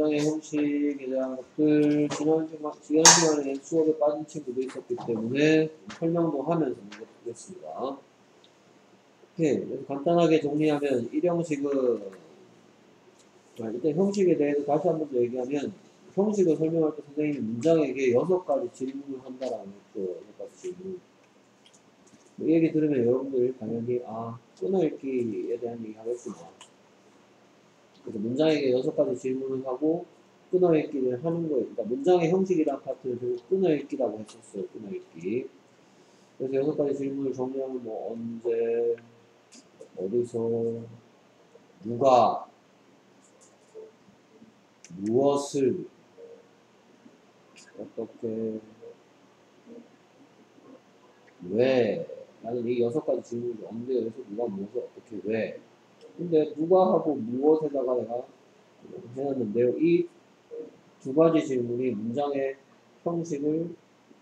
문장의 형식에 대한 것들 지난 시간에 수업에 빠진 친구도 있었기 때문에 설명도 하면서 문제 풀겠습니다. 오케이. 그래서 간단하게 정리하면 1형식은 일단 형식에 대해서 다시 한 번 더 얘기하면 형식을 설명할 때 선생님이 문장에게 6가지 질문을 한다라고 했죠. 6가지 질문. 이 얘기 들으면 여러분들 당연히 끊어읽기에 대한 얘기 하겠구나. 그래서 문장에게 6가지 질문을 하고 끊어읽기를 하는 거예요. 그러니까 문장의 형식이란 파트를 결국 끊어읽기라고 했었어요. 끊어읽기. 그래서 6가지 질문을 정리하면 뭐 언제, 어디서, 누가, 무엇을, 어떻게, 왜. 나는 이 6가지 질문을 언제, 어디서, 누가, 무엇을, 어떻게, 왜. 근데 누가 하고 무엇에다가 내가 해놨는데요. 이 2가지 질문이 문장의 형식을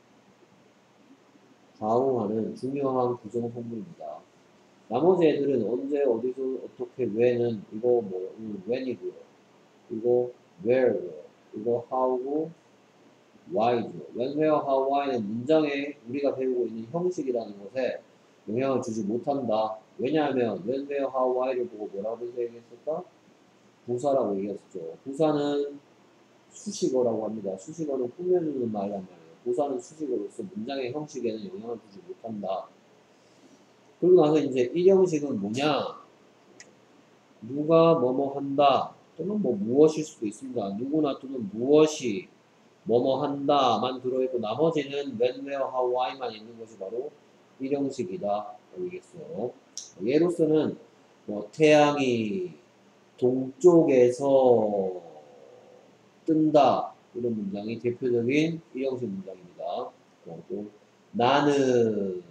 좌우하는 중요한 구성 성분입니다. 나머지 애들은 언제, 어디서, 어떻게, 왜는 이거 뭐 when이고요. 이거 where고요. 이거 how고 why죠. when, where, how, why는 문장에 우리가 배우고 있는 형식이라는 것에 영향을 주지 못한다. 왜냐하면 when, where, how, why를 보고 뭐라고 얘기했을까? 부사라고 얘기했었죠. 부사는 수식어라고 합니다. 수식어는 꾸며주는 말이란 말이에요. 부사는 수식어로서 문장의 형식에는 영향을 주지 못한다. 그리고 나서 이제 1형식은 뭐냐? 누가 뭐뭐 한다. 또는 뭐 무엇일 수도 있습니다. 누구나 또는 무엇이 뭐뭐 한다만 들어있고 나머지는 when, where, how, why만 있는 것이 바로 1형식이다. 알겠어요. 예로서는 뭐 태양이 동쪽에서 뜬다. 이런 문장이 대표적인 1형식 문장입니다. 그리고 나는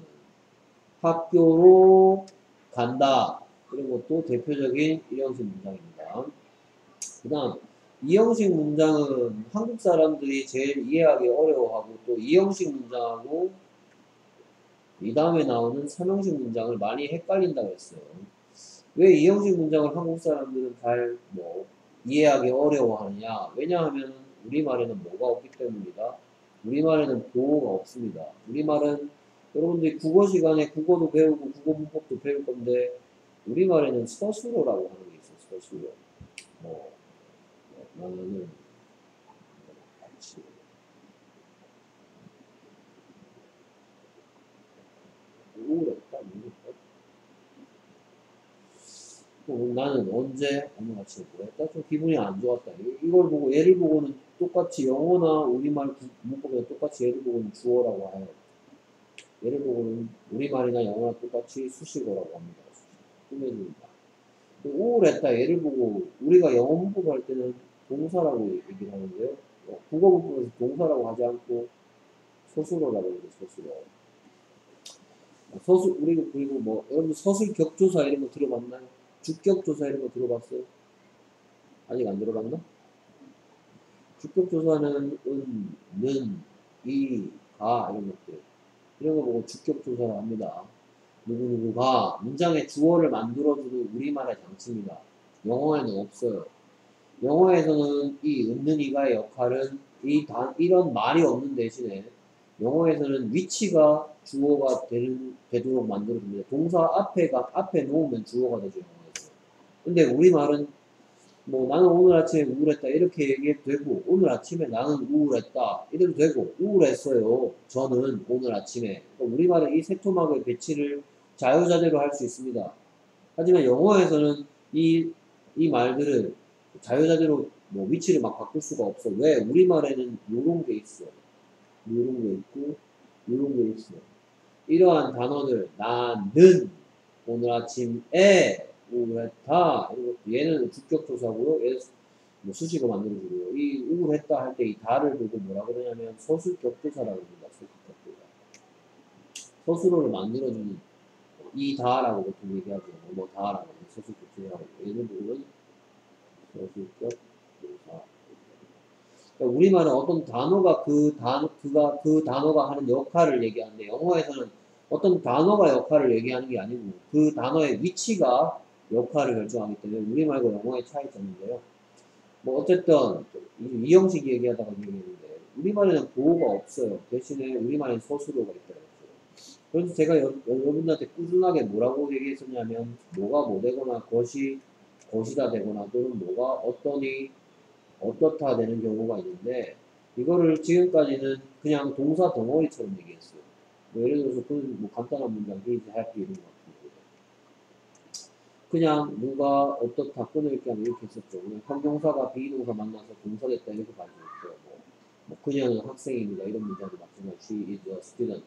학교로 간다. 이런 것도 대표적인 1형식 문장입니다. 그 다음 2형식 문장은 한국 사람들이 제일 이해하기 어려워하고 또 2형식 문장하고 이 다음에 나오는 3형식 문장을 많이 헷갈린다고 했어요. 왜 2형식 문장을 한국 사람들은 잘 이해하기 어려워하느냐? 왜냐하면 우리말에는 뭐가 없기 때문이다. 우리말에는 보호가 없습니다. 우리말은 여러분들이 국어 시간에 국어도 배우고 국어 문법도 배울 건데 우리말에는 서술어라고 하는 게 있어요. 서술어. 나는 같이 우울했다. 나는 언제 어느 같이 뭐했다. 좀 기분이 안 좋았다. 이걸 보고 얘를 보고는 똑같이 영어나 우리말 문법이나 똑같이 얘를 보고는 주어라고 해요. 얘를 보고는 우리말이나 영어나 똑같이 수식어라고 합니다. 꾸며줍니다. 우울했다. 얘를 보고 우리가 영어 문법 할 때는 동사라고 얘기를 하는데요. 국어 문법에서 동사라고 하지 않고 서술어라고 해요. 서술어. 그리고 여러분 서술 격조사 이런 거 들어봤나요? 주격조사 이런 거 들어봤어요? 아직 안 들어봤나? 주격조사는 는, 이, 가 이런 것들 이런 거 보고 주격조사를 합니다. 누구누구가 문장의 주어를 만들어주는 우리말의 장치입니다. 영어에는 없어요. 영어에서는 이 있는 이가의 역할은 이런 말이 없는 대신에 영어에서는 위치가 주어가 되도록 만들어줍니다. 동사 앞에 놓으면 주어가 되죠. 영어에서. 근데 우리말은 나는 오늘 아침에 우울했다 이렇게 얘기해도 되고 오늘 아침에 나는 우울했다 이래도 되고 우울했어요. 저는 오늘 아침에. 그러니까 우리말은 이 세토막의 배치를 자유자재로 할 수 있습니다. 하지만 영어에서는 이 말들을 자유자재로 위치를 막 바꿀 수가 없어. 왜? 우리말에는 요런 게 있어. 요런 게 있고 요런 게 있어. 이러한 단어들 나는 오늘 아침에 우울했다. 얘는 주격조사고요. 얘 수식어 만들어주고요. 이 우울했다 할 때 이 다를 보고 뭐라 그러냐면 서술격조사라고 합니다. 서술격조사. 서술어를 만들어주는 이 다라고 보통 얘기하죠. 다라고 서술격조사라고. 얘는 보면 서술격조사. 그러니까 우리말은 어떤 단어가 그 단어가 하는 역할을 얘기하는데 영어에서는 어떤 단어가 역할을 얘기하는 게 아니고 그 단어의 위치가 역할을 결정하기 때문에 우리말과 영어의 차이점인데요. 뭐 어쨌든 이형식 얘기하다가 얘기했는데 우리말에는 보호가 없어요. 대신에 우리말에는 서술어가 있다 그랬죠. 그래서 제가 여러분들한테 꾸준하게 뭐라고 얘기했었냐면 뭐가 뭐 되거나 것이다 되거나 또는 뭐가 어떠니 어떻다 되는 경우가 있는데 이거를 지금까지는 그냥 동사 덩어리처럼 얘기했어요. 뭐 예를 들어서 뭐 간단한 문장 he's happy 이런 거 같은데 그냥 누가 어떻다 끊을게 하면 이렇게 했었죠. 그냥 형용사가 비동사 만나서 동사 됐다 이렇게 가지고 뭐 그녀는 학생입니다 이런 문장도 마찬가지 she is a student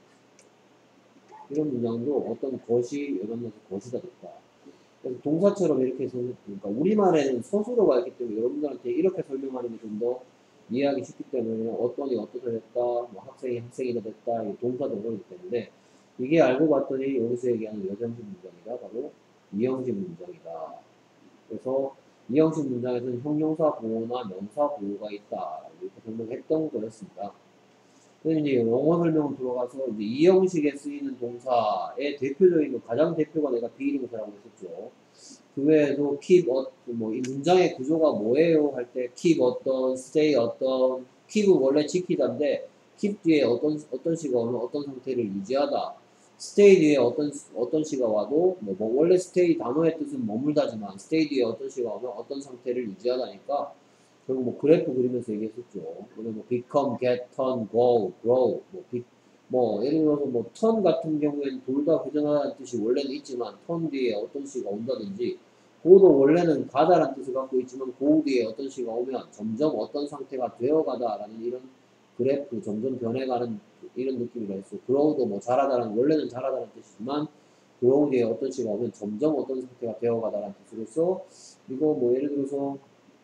이런 문장도 어떤 것이 만나서 것이다 됐다. 그래서 동사처럼 이렇게 해서 그러니까 우리말에는 서술어가 있기 때문에 여러분들한테 이렇게 설명하는 게 좀 더 이해하기 쉽기 때문에 어떤이 어떻다 됐다, 뭐 학생이 학생이다 됐다, 동사도 그렇기 때문에 이게 알고 봤더니 여기서 얘기하는 여정식 문장이다. 바로 이형식 문장이다. 그래서 이형식 문장에서는 형용사 보호나 명사 보호가 있다. 이렇게 설명했던 거였습니다. 그래서 이제 영어 설명 들어가서 이제 이 형식에 쓰이는 동사의 대표적인 거, 가장 대표가 내가 비동사라고 했었죠. 그 외에도 keep 뭐 이 문장의 구조가 뭐예요 할 때 keep 어떤, stay 어떤, keep은 원래 지키다인데 keep 뒤에 어떤 시가 오면 어떤 상태를 유지하다. stay 뒤에 어떤 시가 와도 뭐 원래 stay 단어의 뜻은 머물다지만 stay 뒤에 어떤 시가 오면 어떤 상태를 유지하다니까 결국 뭐 그래프 그리면서 얘기했었죠. 오늘 뭐 become, get, turn, go, grow, 뭐 예를 들어서 뭐 turn 같은 경우에는 돌다 회전하다는 뜻이 원래는 있지만 turn 뒤에 어떤 시가 온다든지 go도 원래는 가다라는 뜻을 갖고 있지만 go 뒤에 어떤 시가 오면 점점 어떤 상태가 되어가다라는 이런 그래프 점점 변해가는 이런 느낌이라 했어. grow도 뭐 자라다라는 원래는 자라다라는 뜻이지만 grow 뒤에 어떤 시가 오면 점점 어떤 상태가 되어가다라는 뜻으로서 이거 뭐 예를 들어서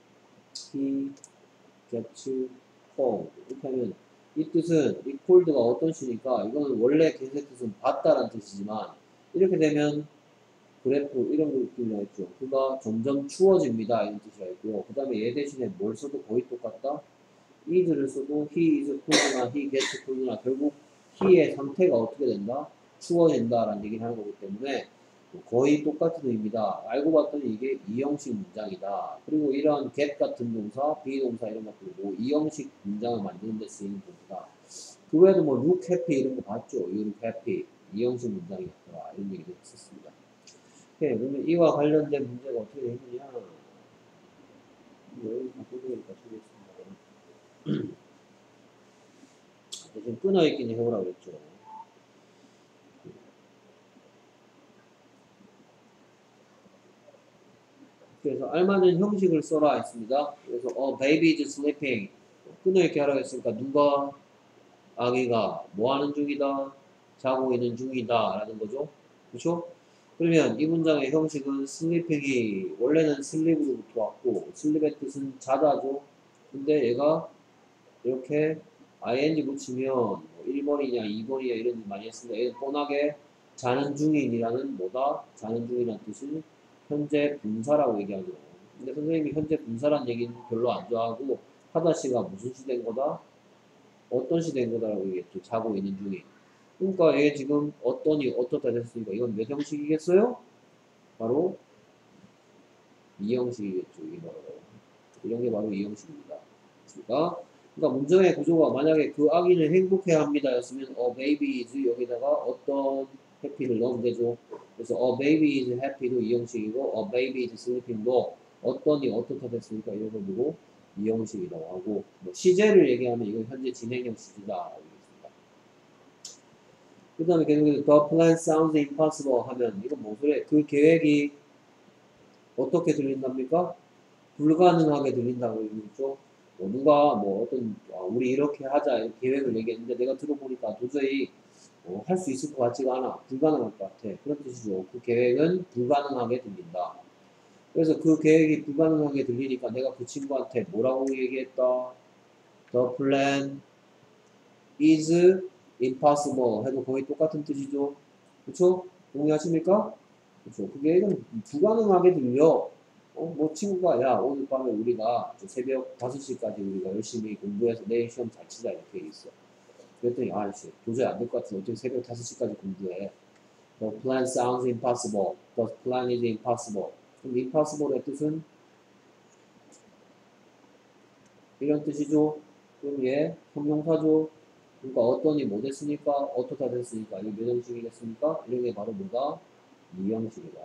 he gets home 이렇게 하면 이 뜻은 이 cold가 어떤 시니까 이거는 원래 개의 뜻은 받다라는 뜻이지만 이렇게 되면 그래프 이런 느낌이라 했죠. 그가 점점 추워집니다 이런 뜻이라 했고요. 그 다음에 얘 대신에 뭘 써도 거의 똑같다. is를 써도 he is cold나 he gets cold나 결국 he의 상태가 어떻게 된다? 추워진다라는 얘기를 하는 거기 때문에 거의 똑같은 의미다. 알고 봤더니 이게 이형식 문장이다. 그리고 이러한 get 같은 동사, 비동사 이런 것들이 뭐 이형식 문장을 만드는 데 쓰이는 동사. 그 외에도 뭐 look happy 이런 거 봤죠. You look happy. 이형식 문장이었더라. 이런 얘기도 했었습니다. 네, 그러면 이와 관련된 문제가 어떻게 되느냐. 여기 바꾸니까 쓰겠습니다. 대신 끊어있긴 해보라고 그랬죠. 그래서 알맞은 형식을 써라 했습니다. 그래서 baby is sleeping 끊어있게 하라고 했으니까 누가 아기가 뭐 하는 중이다 자고 있는 중이다 라는 거죠. 그렇죠? 그러면 이 문장의 형식은 sleeping이 원래는 sleep으로부터 왔고 sleep의 뜻은 자다죠. 근데 얘가 이렇게 ing 붙이면 뭐 1번이냐 2번이냐 이런 일 많이 했습니다. 얘는 뻔하게 자는 중인이라는 뭐다? 자는 중이라는 뜻은 현재 분사라고 얘기하죠. 근데 선생님이 현재 분사란 얘기는 별로 안 좋아하고 하다시가 무슨 시된 거다? 어떤 시된 거다라고 얘기했죠. 자고 있는 중인. 그러니까 얘 지금 어떠니 어떻다 됐으니까 이건 몇 형식이겠어요? 바로 이 형식이겠죠. 이게 바로 이런 게 바로 이 형식입니다. 그러니까 문장의 구조가 만약에 그 아기는 행복해야 합니다 였으면 baby is 여기다가 어떤 happy를 넣으면 되죠. 그래서 baby is happy도 이 형식이고 baby is sleeping도 어떠니 어떻다 됐으니까 이런 걸 보고 이 형식이라고 하고 뭐 시제를 얘기하면 이건 현재 진행형 시제다. 그 다음에 계속해서 the plan sounds impossible 하면 이건 뭔 소리야? 그 계획이 어떻게 들린답니까? 불가능하게 들린다고 얘기했죠. 누가 뭐 어떤 우리 이렇게 하자 이렇게 계획을 얘기했는데 내가 들어보니까 도저히 할 수 있을 것 같지가 않아. 불가능할 것 같아. 그런 뜻이죠. 그 계획은 불가능하게 들린다. 그래서 그 계획이 불가능하게 들리니까 내가 그 친구한테 뭐라고 얘기했다. The plan is impossible 해도 거의 똑같은 뜻이죠. 그쵸? 동의하십니까? 그쵸? 그게 이건 불가능하게 들려. 뭐 친구가 야 오늘 밤에 우리가 새벽 5시까지 우리가 열심히 공부해서 내일 시험 잘 치자 이렇게 얘기했어. 그랬더니 아씨 도저히 안 될 것 같은데 어떻게 새벽 5시까지 공부해. The plan sounds impossible. The plan is impossible. 그럼 impossible의 뜻은 이런 뜻이죠. 그럼 얘 형용사죠. 그러니까 어떤이 뭐 됐으니까 어떻다 됐으니까 이게 몇 형식이겠습니까? 이런 게 바로 뭐다? 이 형식이다.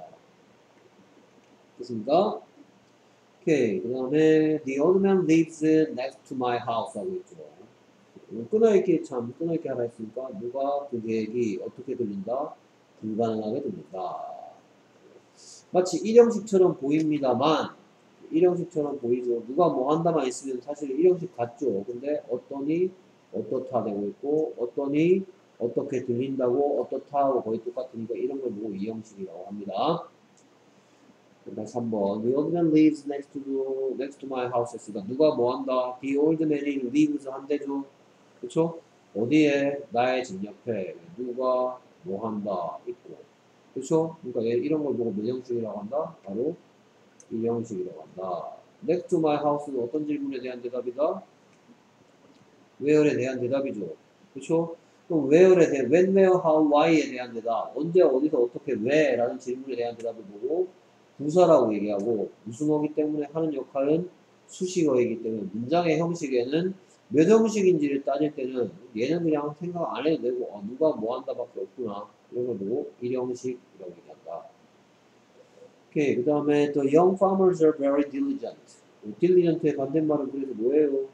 됐습니까? 오케이. 그 다음에 The old man lives next to my house 하고 있죠. 끊어읽기 참 끊어읽기 하라 했으니까 누가 그 계획이 어떻게 들린다? 불가능하게 들린다. 마치 일형식처럼 보입니다만 일형식처럼 보이죠. 누가 뭐 한다만 있으면 사실 일형식 같죠. 근데 어떠니 어떻다 되고 있고 어떠니 어떻게 들린다고 어떻다 하고 거의 똑같으니까 이런 걸 보고 이형식이라고 합니다. 다시 한번 The old man lives next to my house 했으니까 누가 뭐 한다? The old man이 lives 한대죠. 그쵸? 어디에? 나의 집 옆에 누가 뭐 한다 있고 그쵸? 그러니까 이런 걸 보고 몇 형식이라고 한다? 바로 이 형식이라고 한다. Next to my house는 어떤 질문에 대한 대답이다? where에 대한 대답이죠. 그쵸? 그럼 where에 대한 when, where, how, why에 대한 대답 언제, 어디서, 어떻게, 왜 라는 질문에 대한 대답을 보고 부사라고 얘기하고 무슨어기 때문에 하는 역할은 수식어이기 때문에 문장의 형식에는 몇 형식인지를 따질 때는 얘는 그냥 생각 안 해도 되고 누가 뭐 한다 밖에 없구나 이런 걸 보고 일형식이라고 얘기한다. 오케이. 그 다음에 the young farmers are very diligent. diligent의 반대말은 그래서 뭐예요?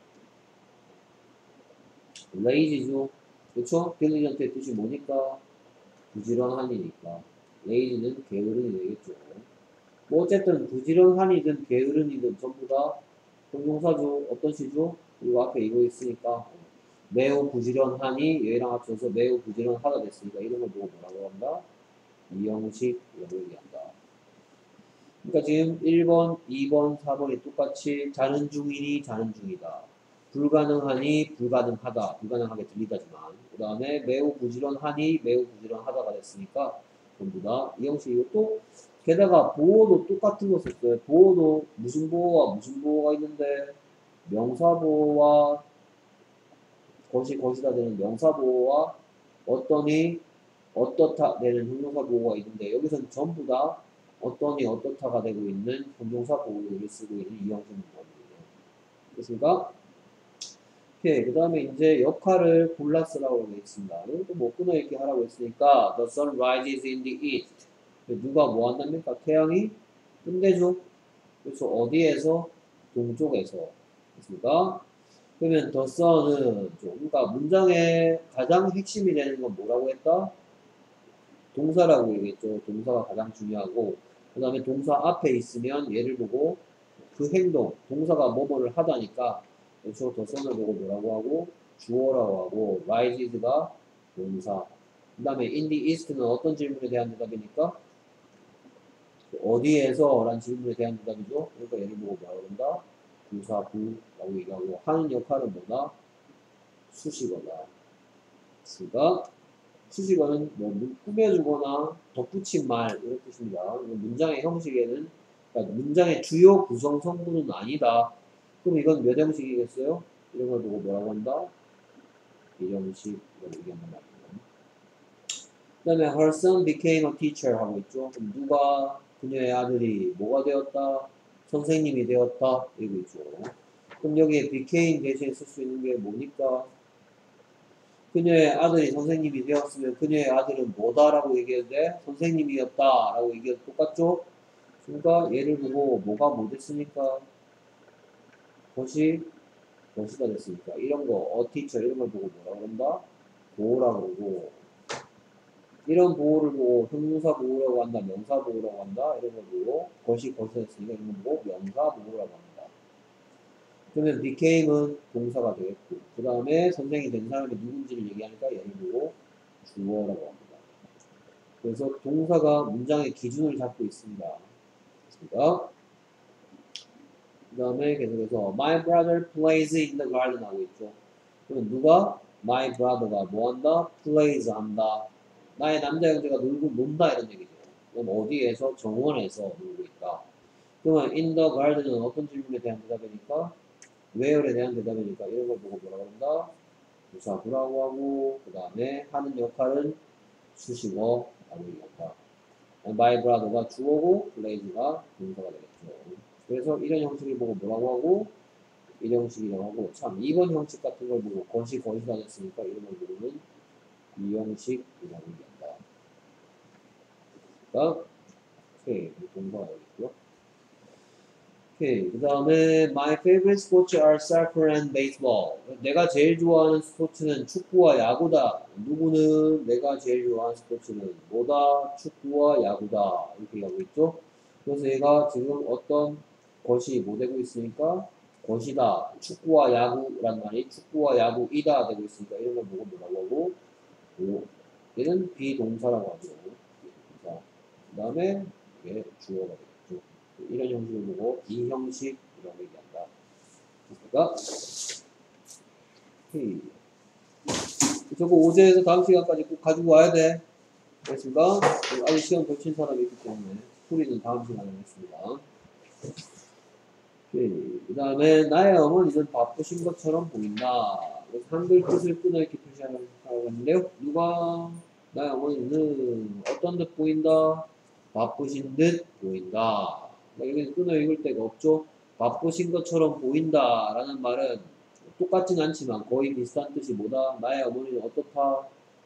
lazy죠. 그쵸? diligent의 뜻이 뭐니까? 부지런한이니까. lazy는 게으른이 되겠죠. 뭐 어쨌든 부지런한이든 게으른이든 전부 다 형용사죠. 어떤 시죠? 그리고 앞에 이거 있으니까 매우 부지런하니 얘랑 합쳐서 매우 부지런하다 됐으니까 이런 걸 보고 뭐라고 한다? 이형식이라고 얘기한다. 그러니까 지금 1번, 2번, 4번이 똑같이 자는 중이니 자는 중이다. 불가능하니 불가능하다. 불가능하게 들리다지만 그 다음에 매우 부지런하니 매우 부지런하다가 됐으니까 전부 다 이 형식이고 또 게다가 보호도 똑같은 거 썼어요. 보호도 무슨 보호와 무슨 보호가 있는데 명사보호와 것이다 되는 명사보호와 어떠니 어떻다 되는 형용사 보호가 있는데 여기서는 전부 다 어떠니 어떻다가 되고 있는 형용사 보호를 쓰고 있는 이형식 문법이에요. 그렇습니까? 오케이. 그 다음에 이제 역할을 골라 쓰라고 하고 있습니다. 이것도 뭐 끊어읽기 하라고 했으니까 The sun rises in the east. 누가 뭐 한답니까? 태양이 뜬대죠. 그래서 어디에서? 동쪽에서. 그렇습니까? 그러면 the sun은 그러니까 문장의 가장 핵심이 되는 건 뭐라고 했다? 동사라고 얘기했죠. 동사가 가장 중요하고 그 다음에 동사 앞에 있으면 얘를 보고 그 행동, 동사가 뭐뭐를 하다니까 그래서 더 선을 보고 뭐라고 하고 주어라고 하고 rises가 동사 그 다음에 in the east는 어떤 질문에 대한 대답이니까 어디에서 라는 질문에 대한 대답이죠. 그러니까 얘를 보고 뭐라고 한다? 부사부라고 얘기하고 하는 역할은 뭐다? 수식어다. 그러니까 수식어는 뭐 꾸며주거나 덧붙인 말 이런 뜻입니다. 문장의 형식에는 그러니까 문장의 주요 구성 성분은 아니다. 그럼 이건 몇 형식이겠어요? 이런 걸 보고 뭐라고 한다? 1형식이라고 얘기한단 말이에요. 그 다음에 her son became a teacher 하고 있죠. 그럼 누가 그녀의 아들이 뭐가 되었다? 선생님이 되었다. 이러고 있죠. 그럼 여기에 became 대신에 쓸 수 있는 게 뭐니까? 그녀의 아들이 선생님이 되었으면 그녀의 아들은 뭐다라고 얘기해도 돼? 선생님이었다라고 얘기해도 똑같죠? 그러니까 얘를 보고 뭐가 뭐 됐으니까 것이다 됐으니까 이런 거 teacher 이런 걸 보고 뭐라고 한다? 보호라고 그러고 이런 보호를 보고 형용사 보호라고 한다 명사 보호라고 한다 이런 걸 보고 것이다 됐으니까 이런 걸 보고 명사 보호라고 합니다. 그러면 became은 동사가 되겠고 그 다음에 선생이 된 사람이 누군지를 얘기하니까 얘를 보고 주어라고 합니다. 그래서 동사가 문장의 기준을 잡고 있습니다. 됐습니까? 그 다음에 계속해서 My brother plays in the garden 하고 있죠. 그럼 누가? My brother가 뭐 한다? plays 한다. 나의 남자 형제가 놀고 논다 이런 얘기죠. 그럼 어디에서? 정원에서 놀고 있다. 그러면 in the garden은 어떤 질문에 대한 대답이니까? where에 대한 대답이니까 이런 걸 보고 뭐라고 한다? 부사구라고 하고 그 다음에 하는 역할은 수식어라고 얘기한다. My brother가 주어고 plays가 동사가 되겠죠. 그래서 이런 형식을 보고 뭐라고 하고 형식이라고 하고, 참 2번 형식 같은 걸 보고 거시다 됐으니까 이런 걸 보고는 이 형식이라고 얘기한다. 그러니까 오케이, 동사가 여기 있고요. 오케이, 그 다음에 My favorite sports are soccer and baseball. 내가 제일 좋아하는 스포츠는 축구와 야구다. 누구는 내가 제일 좋아하는 스포츠는 뭐다? 축구와 야구다. 이렇게 얘기하고 있죠. 그래서 얘가 지금 어떤 것이 뭐 되고 있으니까 것이다. 축구와 야구란 말이 축구와 야구이다 되고 있으니까 이런 걸 보고 뭐라고 하고, 뭐, 얘는 비동사라고 하죠. 비동사. 그 다음에 이게 주어가 되겠죠. 이런 형식을 보고 이 형식이라고 얘기한다. 그러니까 저거 5제에서 다음 시간까지 꼭 가지고 와야 돼. 됐습니까? 아직 시간 더 친 사람이 있기 때문에 풀이는 다음 시간에 하겠습니다. 그 다음에 나의 어머니는 바쁘신 것처럼 보인다. 한글 뜻을 끊어있게 표시하라고 했는데요. 누가 나의 어머니는 어떤 듯 보인다? 바쁘신 듯 보인다. 여기는 끊어 읽을 데가 없죠. 바쁘신 것처럼 보인다 라는 말은 똑같진 않지만 거의 비슷한 뜻이 뭐다? 나의 어머니는 어떻다?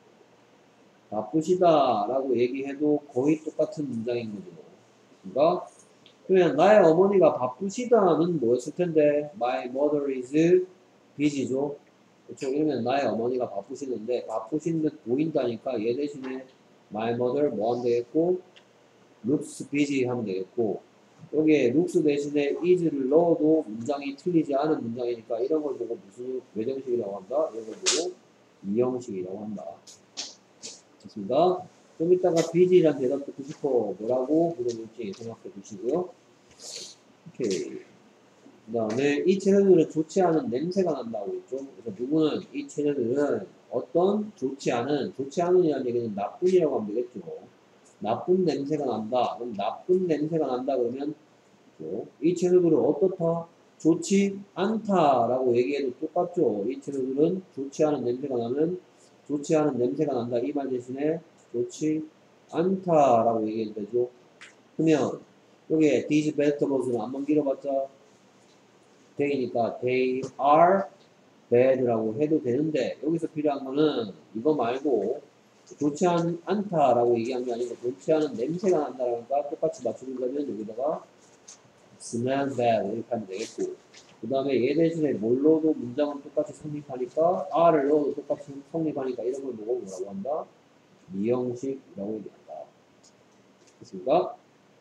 바쁘시다 라고 얘기해도 거의 똑같은 문장인 거죠. 그러니까 그러면 나의 어머니가 바쁘시다는 뭐였을 텐데 My mother is busy죠. 그렇죠? 이러면 나의 어머니가 바쁘시는데 바쁘신 듯 보인다니까 얘 대신에 My mother 뭐 하면 되겠고 looks busy 하면 되겠고 여기에 looks 대신에 is를 넣어도 문장이 틀리지 않은 문장이니까 이런 걸 보고 무슨 외정식이라고 한다? 이런 걸 보고 이형식이라고 한다. 좋습니다. 좀 이따가 busy란 대답 듣고 싶어 뭐라고 물어볼지 생각해 주시고요. 오케이. 그 다음에 이 체제들은 좋지 않은 냄새가 난다고 했죠. 그래서 누구는 이 체제들은 어떤 좋지 않은이라는 얘기는 나쁜이라고 하면 되겠죠. 나쁜 냄새가 난다. 그럼 나쁜 냄새가 난다 그러면 이 체제들은 어떻다? 좋지 않다라고 얘기해도 똑같죠. 이 체제들은 좋지 않은 냄새가 나면 좋지 않은 냄새가 난다. 이 말 대신에 좋지 않다라고 얘기해도 되죠. 그러면 여기에 these vegetables는 안만 길어봤자 they니까 they are bad라고 해도 되는데 여기서 필요한 거는 이거 말고 좋지 않다라고 얘기한 게 아니고 좋지 않은 냄새가 난다라니까 똑같이 맞추려면 여기다가 smell bad 이렇게 하면 되겠고 그 다음에 얘 대신에 뭘 넣어도 문장은 똑같이 성립하니까 are를 넣어도 똑같이 성립하니까 이런 걸 보고 뭐라고 한다? 미형식이라고 얘기한다. 됐습니까?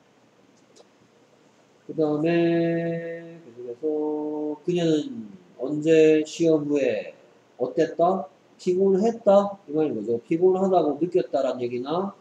그 다음에 계속해서 그녀는 언제 시험 후에 어땠다? 피곤했다? 이 말인 거죠. 피곤하다고 느꼈다란 얘기나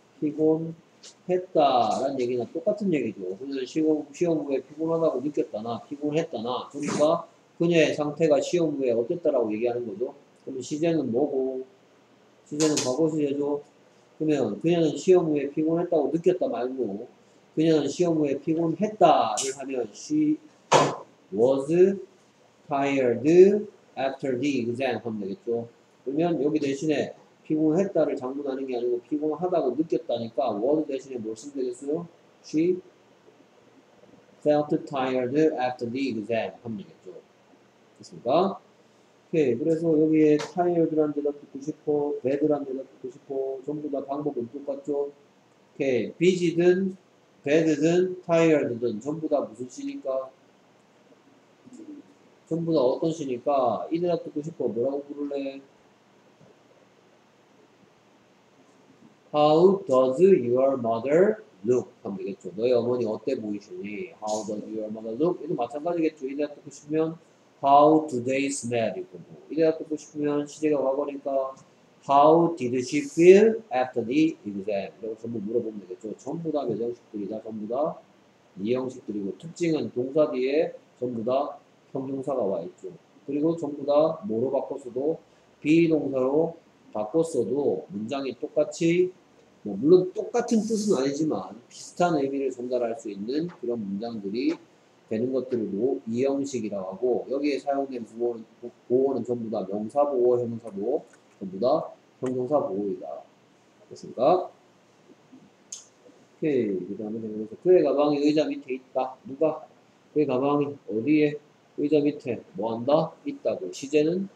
피곤했다란 얘기나 똑같은 얘기죠. 그녀는 시험 후에 피곤하다고 느꼈다나 피곤했다나 그러니까 그녀의 상태가 시험 후에 어땠다라고 얘기하는 거죠. 그러면 시제는 뭐고? 시제는 과거 시제죠. 그러면 그녀는 시험 후에 피곤했다고 느꼈다 말고 그녀는 시험 후에 피곤했다를 하면 she was tired after the exam 하면 되겠죠. 그러면 여기 대신에 피곤했다를 장문하는 게 아니고 피곤하다고 느꼈다니까 was 대신에 뭘 쓰면 되겠어요? She felt tired after the exam 하면 되겠죠. 됐습니까? 오케이. 그래서 여기에 tired란 대답 듣고 싶어, bad란 대답 듣고 싶어, 전부 다 방법은 똑같죠. 오케이. busy든 bad든 tired든 전부 다 무슨 시니까? 전부 다 어떤 시니까 이 대답 듣고 싶어 뭐라고 부를래? How does your mother look? 하면 되겠죠. 너희 어머니 어때 보이시니? How does your mother look? 이도 마찬가지겠죠. 이 대답 듣고 싶으면 How do they smell? 이 거고. 이 대답 듣고 싶으면 시제가 과거니까 How did she feel after the exam? 이라고 전부 물어보면 되겠죠. 전부 다 몇 형식들이다. 전부 다 이 형식들이고 특징은 동사 뒤에 전부 다 형용사가 와 있죠. 그리고 전부 다 뭐로 바꿨어도 비동사로 바꿨어도 문장이 똑같이 물론 똑같은 뜻은 아니지만 비슷한 의미를 전달할 수 있는 그런 문장들이 되는 것들로 이 형식이라고 하고 여기에 사용된 보호는 전부 다 명사 보호, 형용사 보호, 전부 다 형용사 보호이다. 됐습니까? 오케이. 그 다음에 그의 가방이 의자 밑에 있다. 누가? 그의 가방이 어디에? 의자 밑에 뭐 한다? 있다고. 시제는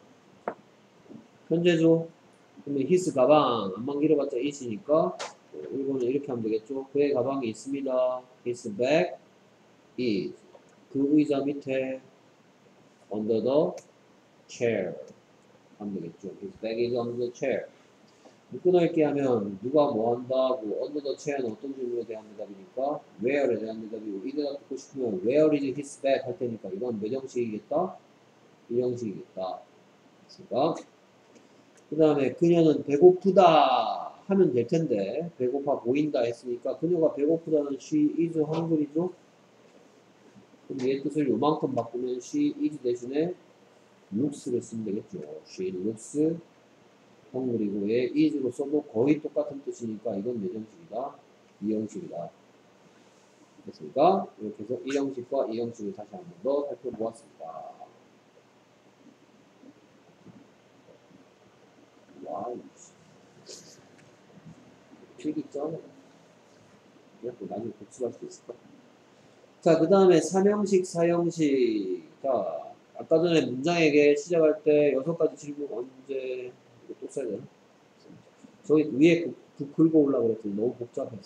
현재죠. 그러면 his 가방 안만 길어봤자 is니까 이거는 이렇게 하면 되겠죠. 그의 가방이 있습니다. his bag is 그 의자 밑에 under the chair 하면 되겠죠. his bag is under the chair. 묶어놓을게 하면 누가 뭐 한다고 under the chair는 어떤 질문에 대한 대답이니까 where에 대한 대답이고 이 대답 듣고 싶으면 where is his bag 할 테니까 이건 몇 형식이겠다? 1형식이겠다. 그러니까 그 다음에 그녀는 배고프다 하면 될 텐데 배고파 보인다 했으니까 그녀가 배고프다는 she is hungry죠. 그럼 얘 뜻을 요만큼 바꾸면 she is 대신에 looks를 쓰면 되겠죠. she looks hungry고 얘 is로 써도 거의 똑같은 뜻이니까 이건 몇 형식이다? 2형식이다. 됐습니까? 이렇게 해서 1형식과 2형식을 다시 한 번 더 살펴보았습니다. 와우. 필기점. 그냥 나중에 복습할 수 있을까? 자, 그 다음에 3형식, 4형식. 자, 아까 전에 문장에게 시작할 때 6가지 질문 언제, 이거 또 써야 되나? 저기 위에 긁어 올라고 그랬더니 너무 복잡해서.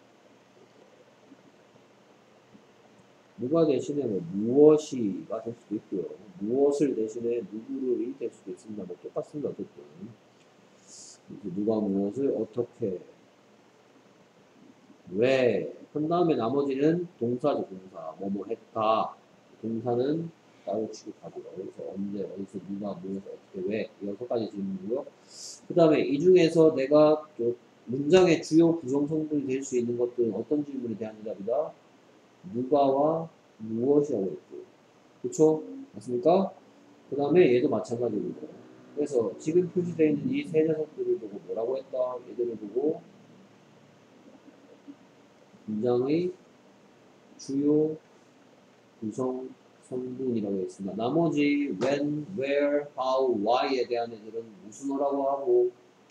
누가 대신에 뭐 무엇이가 될 수도 있고요. 무엇을 대신에 누구를 될 수도 있습니다. 뭐 똑같습니다. 어쨌든. 누가 무엇을 어떻게 왜 한 다음에 나머지는 동사죠. 동사 뭐뭐 했다. 동사는 따로 취급하고요. 그래서 언제 어디서 누가 무엇을 어떻게 왜 6가지 질문이고요. 그 다음에 이 중에서 내가 또 문장의 주요 구성 성분이 될 수 있는 것들은 어떤 질문에 대한 대답이다. 누가와 무엇이라고 했죠. 그쵸? 맞습니까? 그 다음에 얘도 마찬가지입니다. 그래서 지금 표시되어 있는 이 세 녀석들을 보고 뭐라고 했다. 얘들을 보고 문장의 주요 구성 성분이라고 했습니다. 나머지 when, where, how, why에 대한 애들은 무슨어라고 하고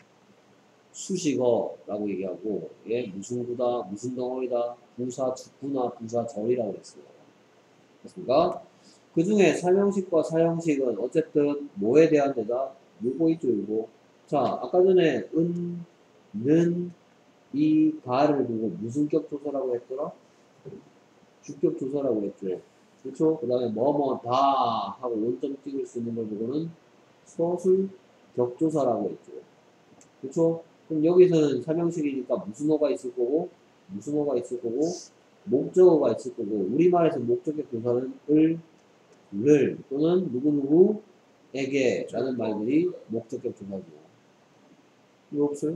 수식어라고 얘기하고 얘 무슨 구다, 무슨 덩어리다, 부사 축구나 부사 절이라고 했어요. 됐습니까? 그 중에 3형식과 4형식은 어쨌든 뭐에 대한 대답? 요거 있죠, 요거. 자, 아까 전에 는, 이, 가를 보고 무슨 격조사라고 했더라? 주격조사라고 했죠. 그렇죠? 그 다음에 뭐뭐 다 하고 원점 찍을 수 있는 걸 보고는 서술 격조사라고 했죠. 그렇죠? 그럼 여기서는 3형식이니까 무슨 어가 있을 거고 무슨 어가 있을 거고 목적어가 있을 거고 우리말에서 목적격 조사는 을 또는 누구누구에게 라는 말들이 목적격 조사죠. 이거 없어요?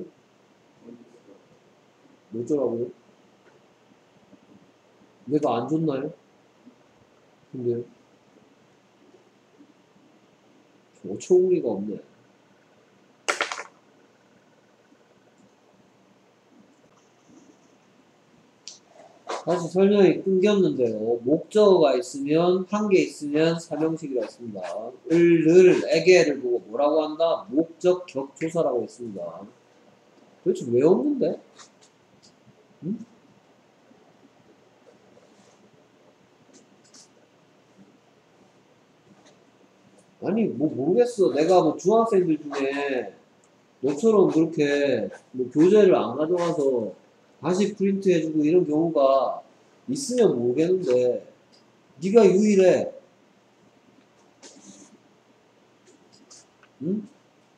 목적어라고요? 내가 안 좋나요? 근데 어처구니가 없네. 다시 설명이 끊겼는데요. 목적어가 있으면 한 개 있으면 3형식이라고 했습니다. 에게를 보고 뭐라고 한다? 목적 격조사라고 했습니다. 도대체 왜 없는데? 응? 아니 뭐 모르겠어. 내가 뭐 중학생들 중에 너처럼 그렇게 뭐 교재를 안 가져가서 다시 프린트 해주고 이런 경우가 있으면 모르겠는데 네가 유일해. 응?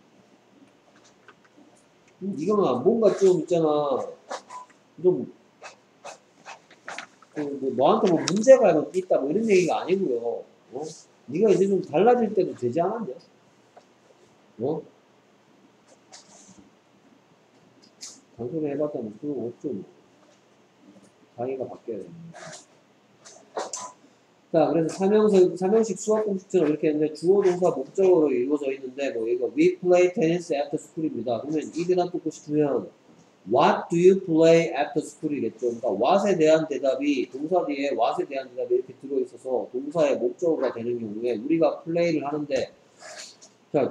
네가 뭔가 좀 있잖아. 좀 뭐 너한테 뭐 문제가 있다 뭐 이런 얘기가 아니고요. 어? 네가 이제 좀 달라질 때도 되지 않았냐? 어? 단순히 해봤다 뭐 그런 거 없죠. 뭐. 자기가 바뀌어야 됩니다. 자, 그래서 삼형식 수학 공식처럼 이렇게 했는데 주어 동사 목적어로 이루어져 있는데 뭐 이거 we play tennis after school입니다. 그러면 이 대답 듣고 싶으면 what do you play after school이겠죠. 그러니까 what에 대한 대답이 동사 뒤에 what에 대한 대답이 이렇게 들어있어서 동사의 목적어가 되는 경우에 우리가 플레이를 하는데 자,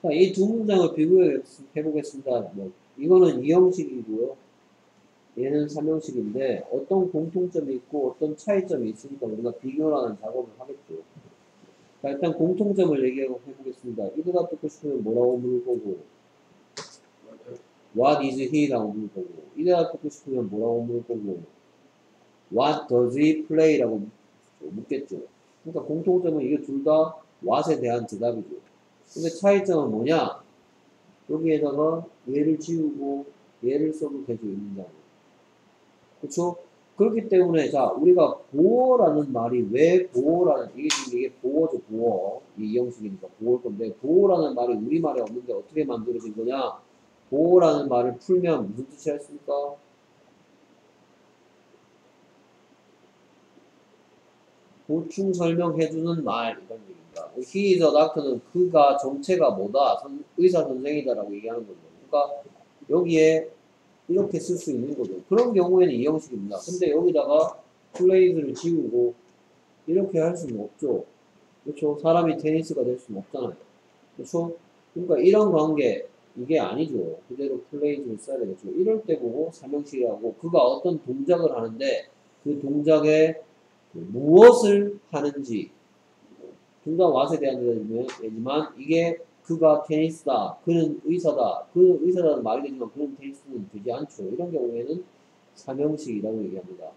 이 두 문장을 비교해 보겠습니다. 뭐, 이거는 2형식이고요. 얘는 3형식인데 어떤 공통점이 있고 어떤 차이점이 있으니까 우리가 비교라는 작업을 하겠죠. 자, 일단 공통점을 얘기해 보겠습니다. 이거가 듣고 싶으면 뭐라고 물을 거고, What is he?라고 물을 거고, 이거가 듣고 싶으면 뭐라고 물을 거고, What does he play?라고 묻겠죠. 그러니까 공통점은 이게 둘 다 what에 대한 대답이죠. 근데 차이점은 뭐냐? 여기에다가 얘를 지우고 얘를 써도 되죠, 이 문장은. 그쵸? 그렇기 때문에, 자, 우리가 보어라는 말이 왜 보어라는, 이게 보어죠, 보어. 이 형식이니까 보어일 건데, 보어라는 말이 우리말에 없는데 어떻게 만들어진 거냐? 보어라는 말을 풀면 무슨 뜻이 했습니까? 보충 설명해주는 말, 이런 얘기입니다. He is a doctor는 그가 정체가 뭐다? 의사 선생이다라고 얘기하는 거죠. 그러니까 여기에 이렇게 쓸 수 있는 거죠. 그런 경우에는 이 형식입니다. 근데 여기다가 플레이즈를 지우고 이렇게 할 수는 없죠. 그렇죠? 사람이 테니스가 될 수는 없잖아요. 그렇죠? 그러니까 이런 관계 이게 아니죠. 그대로 플레이즈를 써야 되겠죠. 이럴 때 보고 삼형식이라고 그가 어떤 동작을 하는데 그 동작에 무엇을 하는지 둘 다 왓에 대한 대답이지만 이게 그가 테니스다. 그는 의사다. 그 의사다는 말이 되지만 그는 테니스는 되지 않죠. 이런 경우에는 삼형식이라고 얘기합니다.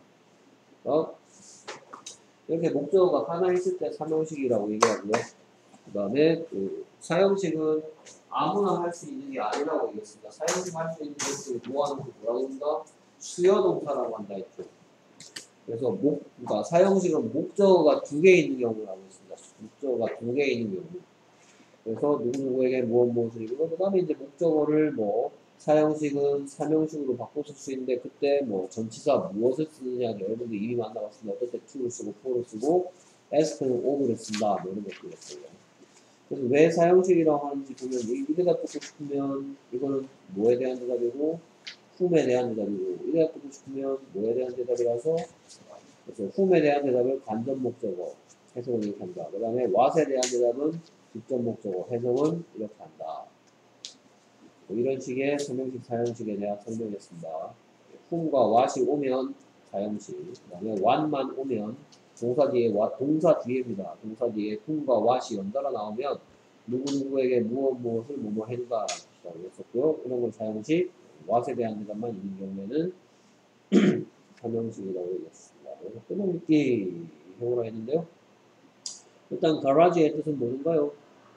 이렇게 목적어가 하나 있을 때 삼형식이라고 얘기하고요. 그 다음에 사형식은 아무나 할 수 있는 게 아니라고 얘기했습니다. 사형식 할 수 있는 것들이 뭐하는 거 뭐라고 한다? 수요동사라고 한다 했죠. 그래서 그러니까 사형식은 목적어가 두 개 있는 경우라고 했습니다. 목적어가 두 개 있는 경우. 그래서 누구누구에게 무엇을 이루고, 그 다음에 이제 목적어를 뭐, 사형식은 삼형식으로 바꿔 쓸 수 있는데, 그때 뭐, 전치사 무엇을 쓰느냐, 여러분들 이미 만나봤습니다. 어떨 때 to를 쓰고, for를 쓰고, ask는 of를 쓴다, 뭐 이런 것들이었어요. 그래서 왜 사형식이라고 하는지 보면, 이래가 듣고 싶으면, 이거는 뭐에 대한 대답이고, whom에 대한 대답이고, 이래가 듣고 싶으면, 뭐에 대한 대답이라서, 그래서 whom에 대한 대답을 간접 목적어, 해석을 이렇게 한다. 그 다음에 what에 대한 대답은 직접 목적어, 해석은 이렇게 한다. 뭐 이런 식의 삼형식, 사형식에 대한 설명이었습니다. whom과 what이 오면 사형식, 그 다음에 what만 오면 동사 뒤에 동사 뒤에입니다. 동사 뒤에 whom과 what이 연달아 나오면 누구누구에게 무엇을 뭐뭐 해주다 라고 했었고요. 이런 걸 사형식, what에 대한 대답만 있는 경우에는 삼형식이라고 얘기했습니다. 그래서 끊어읽기 해보라 했는데요. 일단 garage의 뜻은 뭔가요?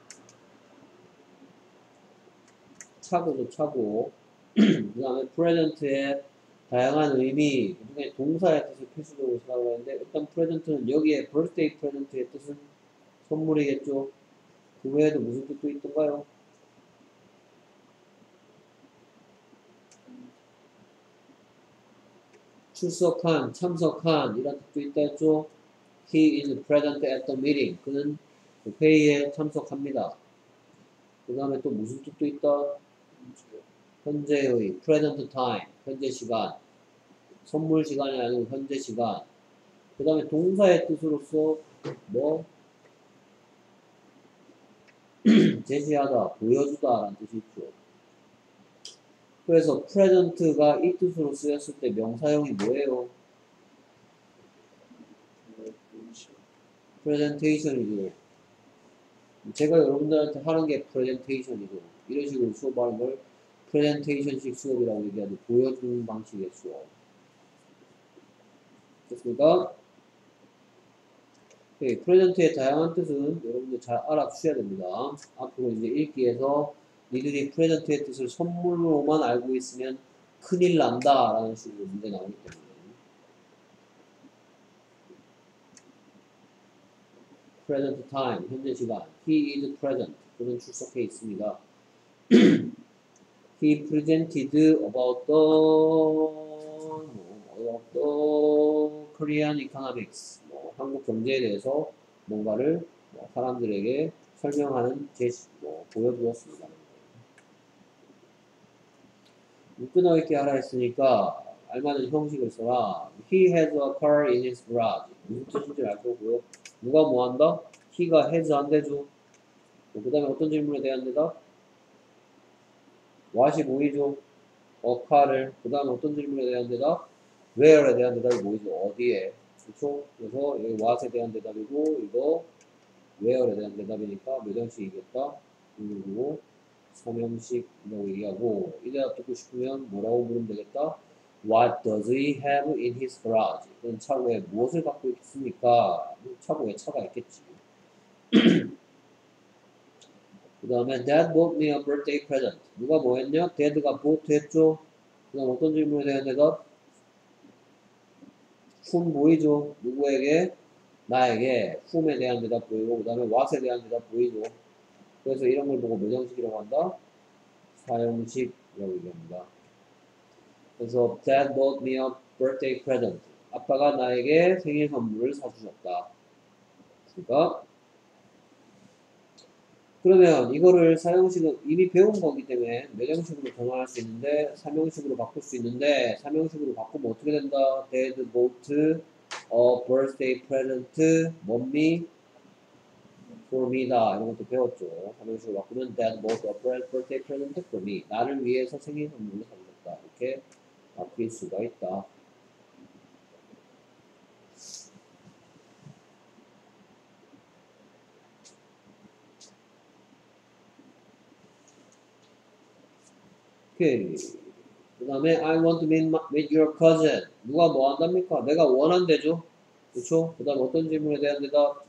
차고죠, 차고. 그 다음에 present의 다양한 의미, 그중에 동사의 뜻을 필수적으로 생각을 하는데, 일단 present는 여기에 birthday present의 뜻은 선물이겠죠. 그 외에도 무슨 뜻도 있던가요? 출석한, 참석한, 이런 뜻도 있다 했죠. He is present at the meeting. 그는 회의에 참석합니다. 그 다음에 또 무슨 뜻도 있다? 현재의 present time, 현재 시간. 선물 시간이 아니고 현재 시간. 그 다음에 동사의 뜻으로서 뭐 제시하다, 보여주다 라는 뜻이 있죠. 그래서 present가 이 뜻으로 쓰였을 때 명사형이 뭐예요? presentation이죠. 제가 여러분들한테 하는 게 presentation이죠. 이런 식으로 수업하는 걸 presentation식 수업이라고 얘기하죠. 보여주는 방식의 수업. 됐습니까? 네, 프레젠트의 다양한 뜻은 여러분들 잘 알아주셔야 됩니다. 앞으로 이제 읽기에서 니들이 프레젠트의 뜻을 선물로만 알고 있으면 큰일 난다 라는 식으로 문제 나오기 때문에 present time, 현재 시간. He is present. 그는 출석해 있습니다. He presented about the Korean economics. 한국 경제에 대해서 뭔가를 사람들에게 설명하는 보여주었습니다. 끊어있게 하라 했으니까 알맞은 형식을 써라. He has a car in his garage. 무슨 뜻인지 알 거고요. 누가 뭐 한다? He가 has 안 되죠. 그 다음에 어떤 질문에 대한 대답? what이 보이죠? 어카를 그 다음에 어떤 질문에 대한 대답? where에 대한 대답이 보이죠? 어디에? 그쵸? 그래서 여기 what에 대한 대답이고 이거 where에 대한 대답이니까 몇 형식이겠다? 그리고 3형식이라고 얘기하고 이 대답 듣고 싶으면 뭐라고 물으면 되겠다? What does he have in his garage? 그럼 차고에 무엇을 갖고 있습니까? 차고에 차가 있겠지. 그 다음에 Dad bought me a birthday present. 누가 뭐 했냐? Dad가 bought 했죠? 그 다음 어떤 질문에 대한 대답? whom 보이죠? 누구에게? 나에게 whom에 대한 대답 보이고 그 다음에 what에 대한 대답 보이죠? 그래서 이런 걸 보고 몇 형식이라고 한다? 4형식이라고 얘기합니다. 그래서 Dad bought me a birthday present. 아빠가 나에게 생일 선물을 사주셨다. 그러니까 그러면 이거를 4형식은 이미 배운 거기 때문에 몇 형식으로 변환할 수 있는데 3형식으로 바꿀 수 있는데 3형식으로 바꾸면 어떻게 된다? Dad bought a birthday present mommy for me다 이런 것도 배웠죠. 3형식으로 바꾸면 Dad bought a birthday present for me. 나를 위해서 생일 선물을 사주셨다. 이렇게 바뀔 수가 있다. 오케이. 그 다음에 I want to meet your cousin. 누가 뭐 한답니까? 내가 원한대죠. 그쵸? 그 다음 어떤 질문에 대한 대답?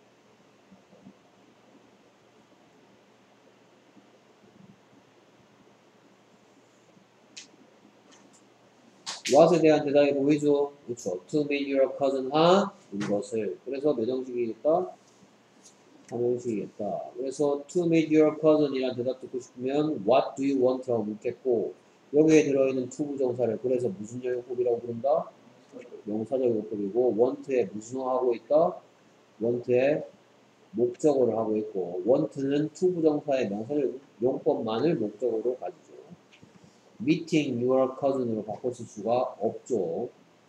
what에 대한 대답이 보이죠? 그쵸? To meet your cousin 한 것을. 그래서 몇 형식이겠다? 3형식이겠다. 그래서 to meet your cousin 이란 대답 듣고 싶으면 what do you want? 라고 묻겠고 여기에 들어있는 to 부정사를 그래서 무슨 용법이라고 부른다? 명사적 용법이고 want에 무슨 하고 있다? want에 목적어를 하고 있고 want는 to 부정사의 명사적 용법만을 목적어로 가지죠. meeting your cousin으로 바꿨을 수가 없죠.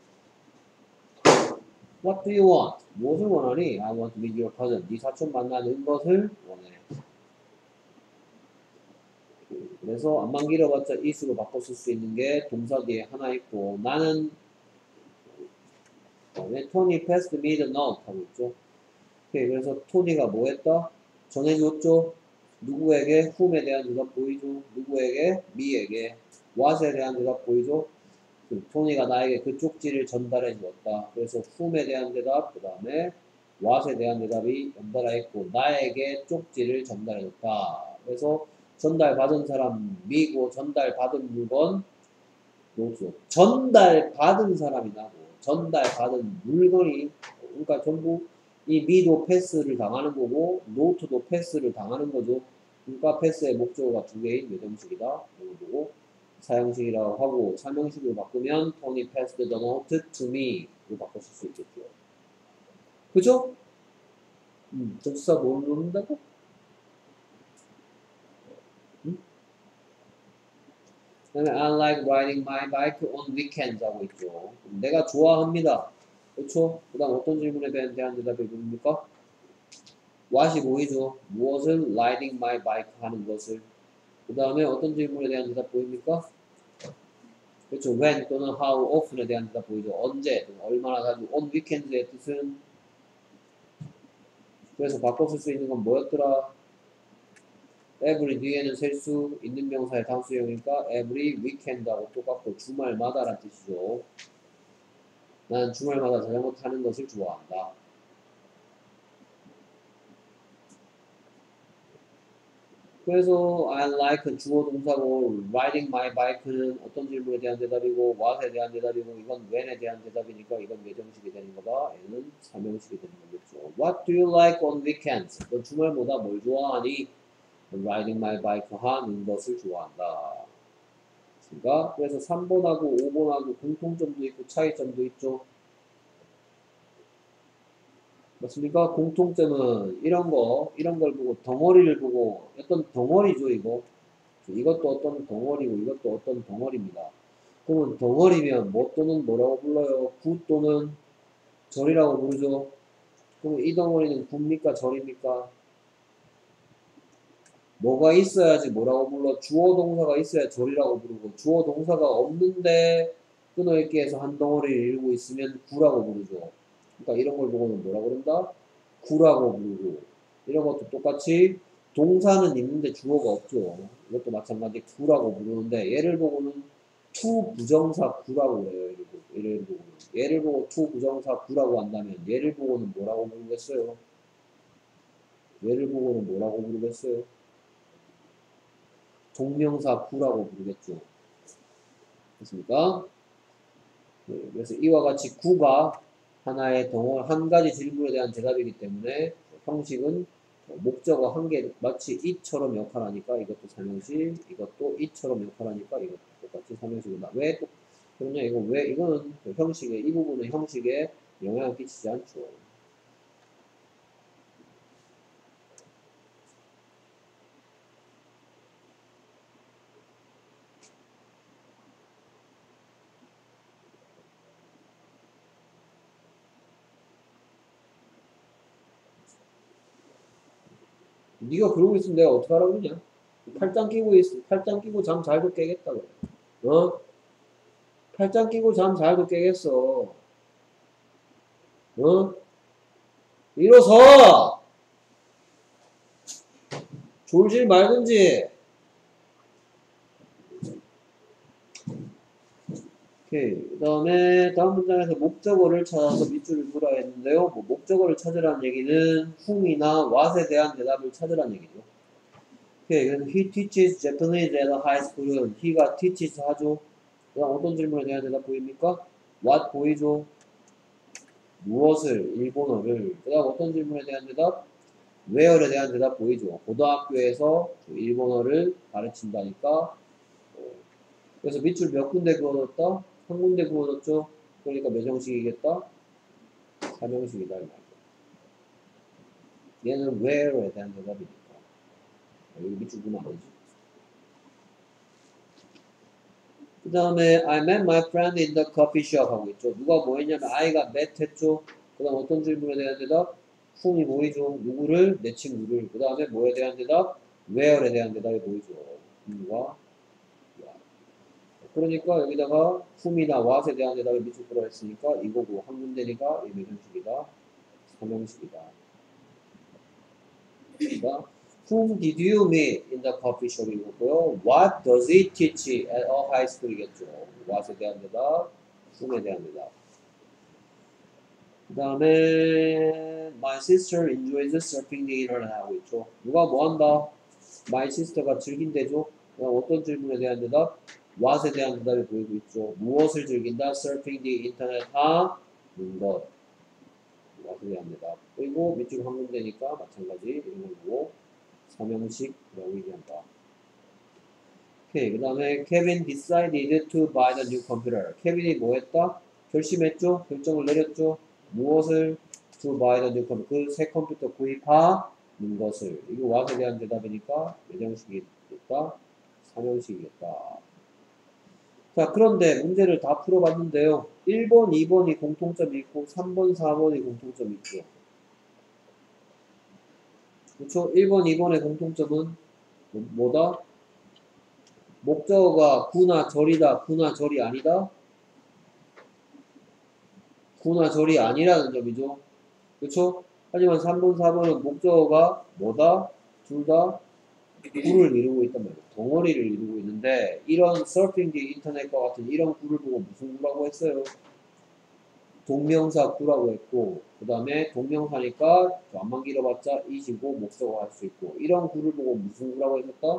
What do you want? 무엇을 원하니? I want to meet your cousin. 네 사촌 만나는 것을 원해. 그래서 안만 길어봤자 is로 바꿨을 수 있는 게 동사 뒤에 하나 있고 나는 Tony passed me the note 하고 있죠. 오케이, 그래서 토니가 뭐 했다? 전해줬죠. 누구에게? whom에 대한 대답 보이죠. 누구에게? me에게. what에 대한 대답 보이죠. 토니가 나에게 그 쪽지를 전달해 주었다. 그래서 whom에 대한 대답, 그 다음에 what에 대한 대답이 연달아 있고 나에게 쪽지를 전달해 줬다. 그래서 전달받은 사람 미고 전달받은 물건 노트. 전달받은 사람이 나고 전달받은 물건이 그러니까 전부 이 미도 패스를 당하는 거고 노트도 패스를 당하는 거죠. 그러니까 패스의 목적어가 두 개인 외정식이다. 이런 거고 사형식이라고 하고 3형식으로 바꾸면 Tony passed the note to me로 바꾸실 수 있겠죠. 그죠? 접수사 뭘 누른다고? 그다음에 I like riding my bike on weekends 하고 있죠. 내가 좋아합니다. 그렇죠? 그 다음 어떤 질문에 대한 대답이 뭡니까? what이 보이죠? 무엇을 riding my bike 하는 것을. 그 다음에 어떤 질문에 대한 대답 보입니까? 그렇죠. when 또는 how often에 대한 대답 보이죠. 언제 또는 얼마나 자주. on weekends의 뜻은 그래서 바꿔 쓸 수 있는 건 뭐였더라? every 뒤에는 셀 수 있는 명사의 단수형이니까 every weekend하고 똑같고 주말마다란 뜻이죠. 나는 주말마다 자전거 타는 것을 좋아한다. 그래서 I like 주어 동사고 riding my bike는 어떤 질문에 대한 대답이고 what에 대한 대답이고 이건 when에 대한 대답이니까 이건 외정식이 되는 거다. 얘는 3형식이 되는 거겠죠. What do you like on weekends? 너 주말마다 뭘 좋아하니? riding my bike 하는 것을 좋아한다. 그러니까 그래서 3번하고 5번하고 공통점도 있고 차이점도 있죠. 맞습니까? 공통점은 이런 걸 보고 덩어리를 보고 어떤 덩어리죠, 이거. 이것도 어떤 덩어리고 이것도 어떤 덩어리입니다. 그러면 덩어리면 뭐 또는 뭐라고 불러요? 구 또는 절이라고 부르죠. 그럼 이 덩어리는 구입니까? 절입니까? 뭐가 있어야지 뭐라고 불러? 주어 동사가 있어야 절이라고 부르고 주어 동사가 없는데 끊어읽기 해서 한 덩어리를 이루고 있으면 구라고 부르죠. 그러니까 이런 걸 보고는 뭐라고 그런다? 구라고 부르고 이런 것도 똑같이 동사는 있는데 주어가 없죠. 이것도 마찬가지 구라고 부르는데 얘를 보고는 투 부정사 구라고 그래요. 얘를 보고 투 부정사 구라고 한다면 얘를 보고는 뭐라고 부르겠어요? 얘를 보고는 뭐라고 부르겠어요? 동명사 구라고 부르겠죠. 됐습니까? 네, 그래서 이와 같이 구가 하나의 한 가지 질문에 대한 대답이기 때문에 형식은 목적어 한 개 마치 이처럼 역할하니까 이것도 삼형식, 이것도 이처럼 역할하니까 이것도 똑같이 삼형식이다. 왜 또 그러냐? 이거는 그 형식에 이 부분은 형식에 영향을 끼치지 않죠. 네가 그러고 있으면 내가 어떻게 하라고 그러냐? 팔짱 끼고 잠 잘도 깨겠다 그래. 어? 팔짱 끼고 잠 잘도 깨겠어. 어? 일어서! 졸질 말든지. 오케이. 그 다음에 다음 문장에서 목적어를 찾아서 밑줄을 그어야 했는데요. 뭐 목적어를 찾으라는 얘기는 whom이나 what에 대한 대답을 찾으라는 얘기죠. 오케이. 그래서 he teaches Japanese at a high school은 he가 teaches 하죠. 그 다음 어떤 질문에 대한 대답 보입니까? what 보이죠? 무엇을, 일본어를. 그 다음 어떤 질문에 대한 대답? where에 대한 대답 보이죠? 고등학교에서 일본어를 가르친다니까. 그래서 밑줄 몇 군데 그어뒀다? 한 군데 그어뒀죠? 그러니까 몇 형식이겠다? 3형식이다 이 말이죠. 얘는 where에 대한 대답이니까. 여기 밑줄 보면 안 되지. 그 다음에 I met my friend in the coffee shop 하고 있죠. 누가 뭐 했냐면 I가 met 했죠. 그 다음 어떤 질문에 대한 대답? whom이 보이죠. 누구를? 내 친구를. 그 다음에 뭐에 대한 대답? where에 대한 대답이 보이죠. whom과 그러니까 여기다가 whom이나 what에 대한 대답을 밑줄 끌어 했으니까 이거고 한 군데니까 이 몇 형식이다? 3형식이다. 그러니까 Whom did you meet in the coffee shop? 이거고요. What does he teach at a high school이겠죠. What에 대한 대답, whom에 대한 대답. 그 다음에 My sister enjoys surfing the internet 하고 있죠. 누가 뭐 한다? My sister가 즐긴대죠. 그럼 어떤 질문에 대한 대답? What에 대한 대답이 보이고 있죠. 무엇을 즐긴다? Surfing the internet 하는 것. What에 대한 대답. 그리고 밑줄 한 군데니까 마찬가지 이런 걸 보고 삼형식이라고 얘기한다. 오케이. 그 다음에 Kevin decided to buy the new computer. 케빈이 뭐 했다? 결심했죠? 결정을 내렸죠? 무엇을? to buy the new computer. 그 새 컴퓨터 구입하는 것을. 이거 what에 대한 대답이니까 몇 형식이겠다? 3형식이겠다. 자, 그런데 문제를 다 풀어봤는데요. 1번, 2번이 공통점이 있고 3번, 4번이 공통점이 있죠. 그렇죠? 1번, 2번의 공통점은 뭐다? 목적어가 구나 절이다, 구나 절이 아니다? 구나 절이 아니라는 점이죠. 그렇죠? 하지만 3번, 4번은 목적어가 뭐다? 둘 다 구를 이루고 있단 말이에요. 덩어리를 이루고 있는데 이런 서핑 디 인터넷과 같은 이런 구를 보고 무슨 구라고 했어요? 동명사 구라고 했고 그 다음에 동명사니까 안만 길어봤자 이시고 목적어 할 수 있고 이런 구를 보고 무슨 구라고 했었다?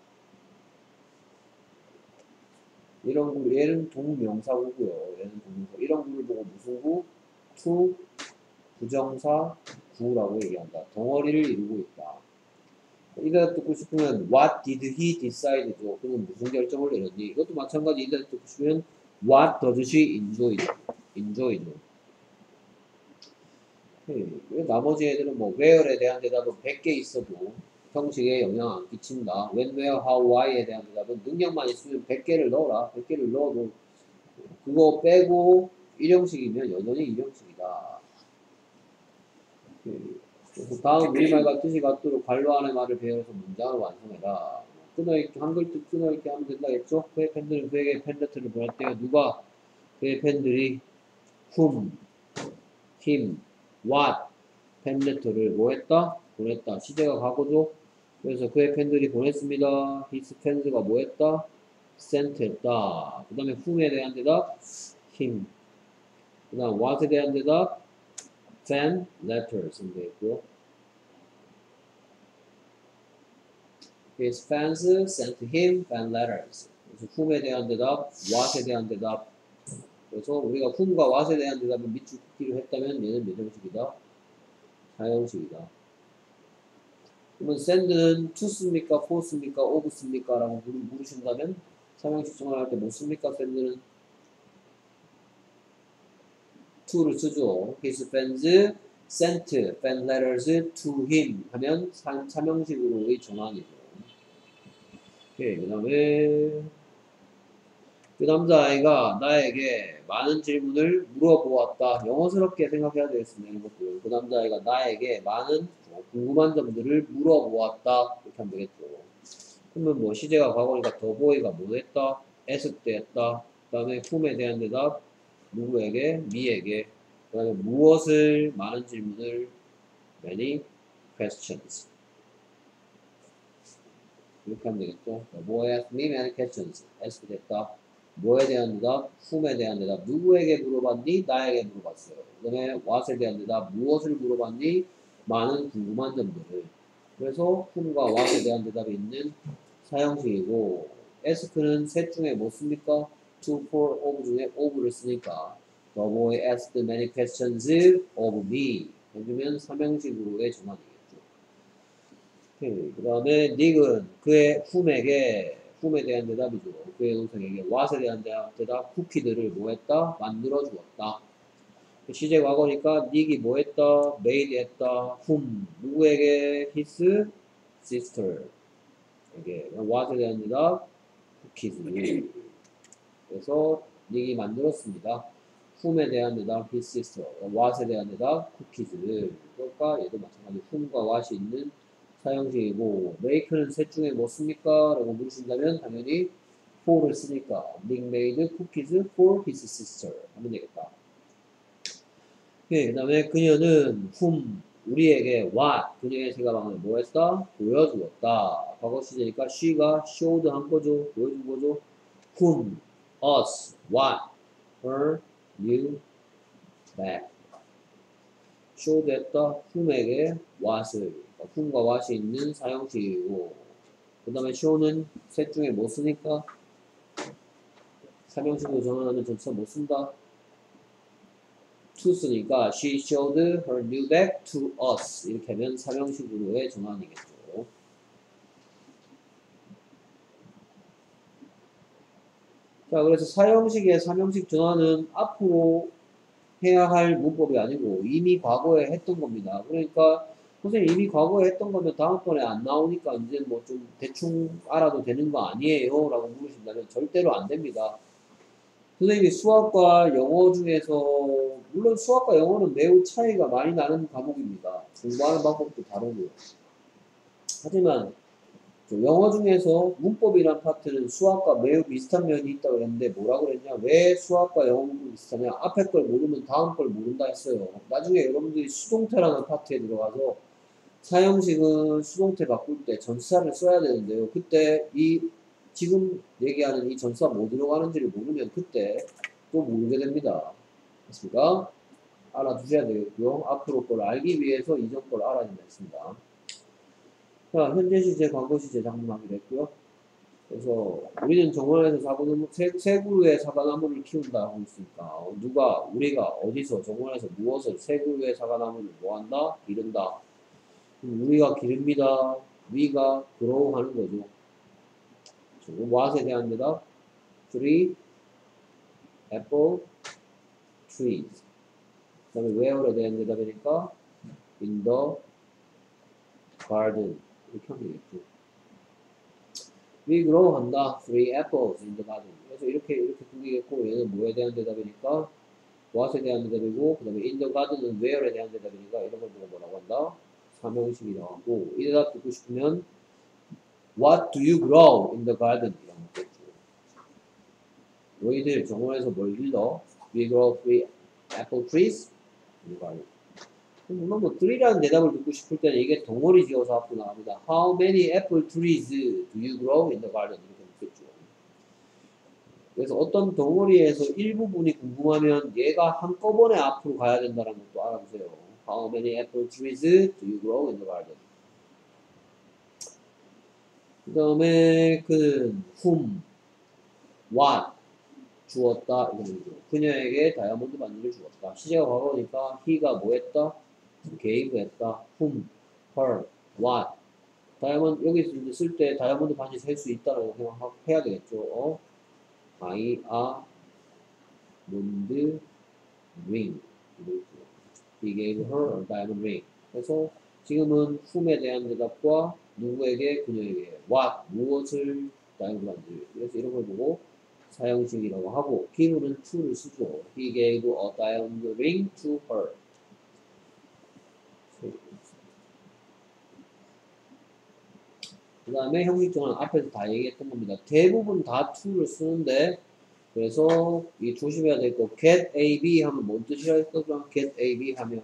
이런 구, 얘는 동명사구고요. 얘는 동명사. 이런 구를 보고 무슨 구? to 부정사 구라고 얘기한다. 덩어리를 이루고 있다. 이대로 듣고 싶으면 what did he decide죠. 그는 무슨 결정을 내렸니? 이것도 마찬가지 이대로 듣고 싶으면 what does she enjoy죠. 나머지 애들은 뭐 where에 대한 대답은 100개 있어도 형식에 영향 안 끼친다. when, where, how, why에 대한 대답은 능력만 있으면 100개를 넣어라. 100개를 넣어도 그거 빼고 1형식이면 여전히 2형식이다. 그래서 다음 우리말과 뜻이 같도록 괄호 안의 말을 배워서 문장을 완성해라. 끊어읽기, 한글 뜻 끊어읽기 하면 된다겠죠? 그의 팬들은 그에게 팬레터를 보냈대요. 누가? 그의 팬들이 whom, him, what 팬레터를 뭐 했다? 보냈다. 시제가 과거죠? 그래서 그의 팬들이 보냈습니다. his fans가 뭐 했다? sent 했다. 그 다음에 whom에 대한 대답 him. 그 다음 what에 대한 대답 fan letters 되겠고요. His fans sent him fan letters. 그래서 whom에 대한 대답, what에 대한 대답. 그래서 우리가 whom과 what에 대한 대답을 밑줄 긋기로 했다면 얘는 몇 형식이다? 4형식이다. 그러면 send는 to 씁니까? for 씁니까? of 씁니까? 라고 물으신다면 3형식 정할할 때 뭐 씁니까? send는 to를 쓰죠. His fans sent fan letters to him 하면 3형식으로의 전환이죠. 오케이, 그 다음에 그 남자아이가 나에게 많은 질문을 물어보았다. 영어스럽게 생각해야 되겠습니다. 이것도. 그 남자아이가 나에게 많은 궁금한 점들을 물어보았다. 이렇게 하면 되겠죠. 그러면 뭐 시제가 과거니까 더 보이가 뭐 했다? asked 했다. 그 다음에 whom에 대한 대답 누구에게? me에게. 그 다음에 무엇을 많은 질문을 many questions. 이렇게 하면 되겠죠. 뭐에 asked me many questions. asked 했다. 뭐에 대한 대답, whom에 대한 대답, 누구에게 물어봤니? 나에게 물어봤어요. 그 다음에 what에 대한 대답, 무엇을 물어봤니? 많은 궁금한 점들을. 그래서 whom과 what에 대한 대답이 있는 사형식이고, ask는 셋 중에 뭐 씁니까? to, for, of 중에 of를 쓰니까 the boy asked many questions of me 해주면 삼형식으로의 전환이겠죠. 그 다음에 닉은 그의 whom에 대한 대답이죠. 그의 동생에게 what에 대한 대답 쿠키들을 뭐 했다? 만들어 주었다. 시제 과거니까 닉이 뭐 했다? made 했다. whom 누구에게? his sister에게. what에 대한 대답 쿠키즈. 그래서 닉이 만들었습니다. whom에 대한 대답 his sister, what에 대한 대답 쿠키즈. 그러니까 얘도 마찬가지 whom과 what이 있는 사형식이고 make는 셋 중에 뭐 씁니까? 라고 물으신다면 당연히 for를 쓰니까 Nick made cookies for his sister 하면 되겠다. 그 다음에 그녀는 whom 우리에게 what 그녀의 생각방을 뭐 했다? 보여주었다. 과거 시제니까 she가 showed 한 거죠. 보여준 거죠. whom, us, what, her, you, back. showed 했다. whom에게 what을 whom과 what이 있는 사형식이고 그 다음에 show는 셋 중에 뭐 쓰니까 3형식으로 전환하면 전체 뭐 쓴다? to 쓰니까 she showed her new bag to us 이렇게 하면 3형식으로의 전환이겠죠. 자 그래서 4형식의 3형식 전환은 앞으로 해야 할 문법이 아니고 이미 과거에 했던 겁니다. 그러니까 선생님 이미 과거에 했던 거면 다음번에 안 나오니까 이제 뭐 좀 대충 알아도 되는 거 아니에요? 라고 물으신다면 절대로 안 됩니다. 선생님이 수학과 영어 중에서 물론 수학과 영어는 매우 차이가 많이 나는 과목입니다. 공부하는 방법도 다르고요. 하지만 영어 중에서 문법이란 파트는 수학과 매우 비슷한 면이 있다고 했는데 뭐라고 그랬냐? 왜 수학과 영어 문법이 비슷하냐? 앞에 걸 모르면 다음 걸 모른다 했어요. 나중에 여러분들이 수동태라는 파트에 들어가서 사형식은 수동태 바꿀 때 전치사를 써야 되는데요. 그때 지금 얘기하는 이 전치사 뭐 들어가는지를 모르면 그때 또 모르게 됩니다. 됐습니까? 알아두셔야 되겠고요. 앞으로 걸 알기 위해서 이전 걸 알아야 된다 했습니다. 자, 현재 시제, 광고 시제 작성하기로 했고요. 그래서 우리는 정원에서 세 그루의 사과나무를 키운다 하고 있으니까 우리가 어디서 정원에서 무엇을 세 그루의 사과나무를 뭐한다? 기른다. 우리가 기릅니다. 위가 grow 하는 거죠. what에 대한 대답 3 apple trees. 그 다음에 where에 대한 대답이니까 in the garden 이렇게 하면 되겠죠. We grow 한다. 3 apples in the garden. 그래서 이렇게 두개겠고 얘는 뭐에 대한 대답이니까 what에 대한 대답이고 그 다음에 in the garden은 where에 대한 대답이니까 이런 걸 보고 뭐라고 한다? 사명식이라고 하고, 이 대답 듣고 싶으면 What do you grow in the garden? 이라고 묻겠죠. 너희들 정원에서 뭘 길러? We grow 3 apple trees in the garden. 물론 뭐 3라는 대답을 듣고 싶을 때는 이게 덩어리 지어서 앞으로 나갑니다. How many apple trees do you grow in the garden? 이렇게 묻겠죠. 그래서 어떤 덩어리에서 일부분이 궁금하면 얘가 한꺼번에 앞으로 가야 된다는 것도 알아보세요. How many apple trees do you grow in the garden? 그 다음에 그 whom, what 주었다 이런 거죠. 그녀에게 다이아몬드 반지를 주었다. 시제가 과거니까 he가 뭐 했다? gave 했다. whom, her, what. 다이아몬드 여기 쓸 때 다이아몬드 반지 셀 수 있다라고 생각해야 되겠죠. I, a, 몬드, ring. He gave her a diamond ring. 그래서 지금은 whom에 대한 대답과 누구에게, 그녀에게 what, 무엇을 다이아몬드 반지. 그래서 이런 걸 보고 사형식이라고 하고 기호는 to를 쓰죠. He gave a diamond ring to her. 그 다음에 형식 정한 앞에서 다 얘기했던 겁니다. 대부분 다 to를 쓰는데 그래서 이 조심해야 될 거 get A, B 하면 뭔 뜻이라 했었죠? get A, B 하면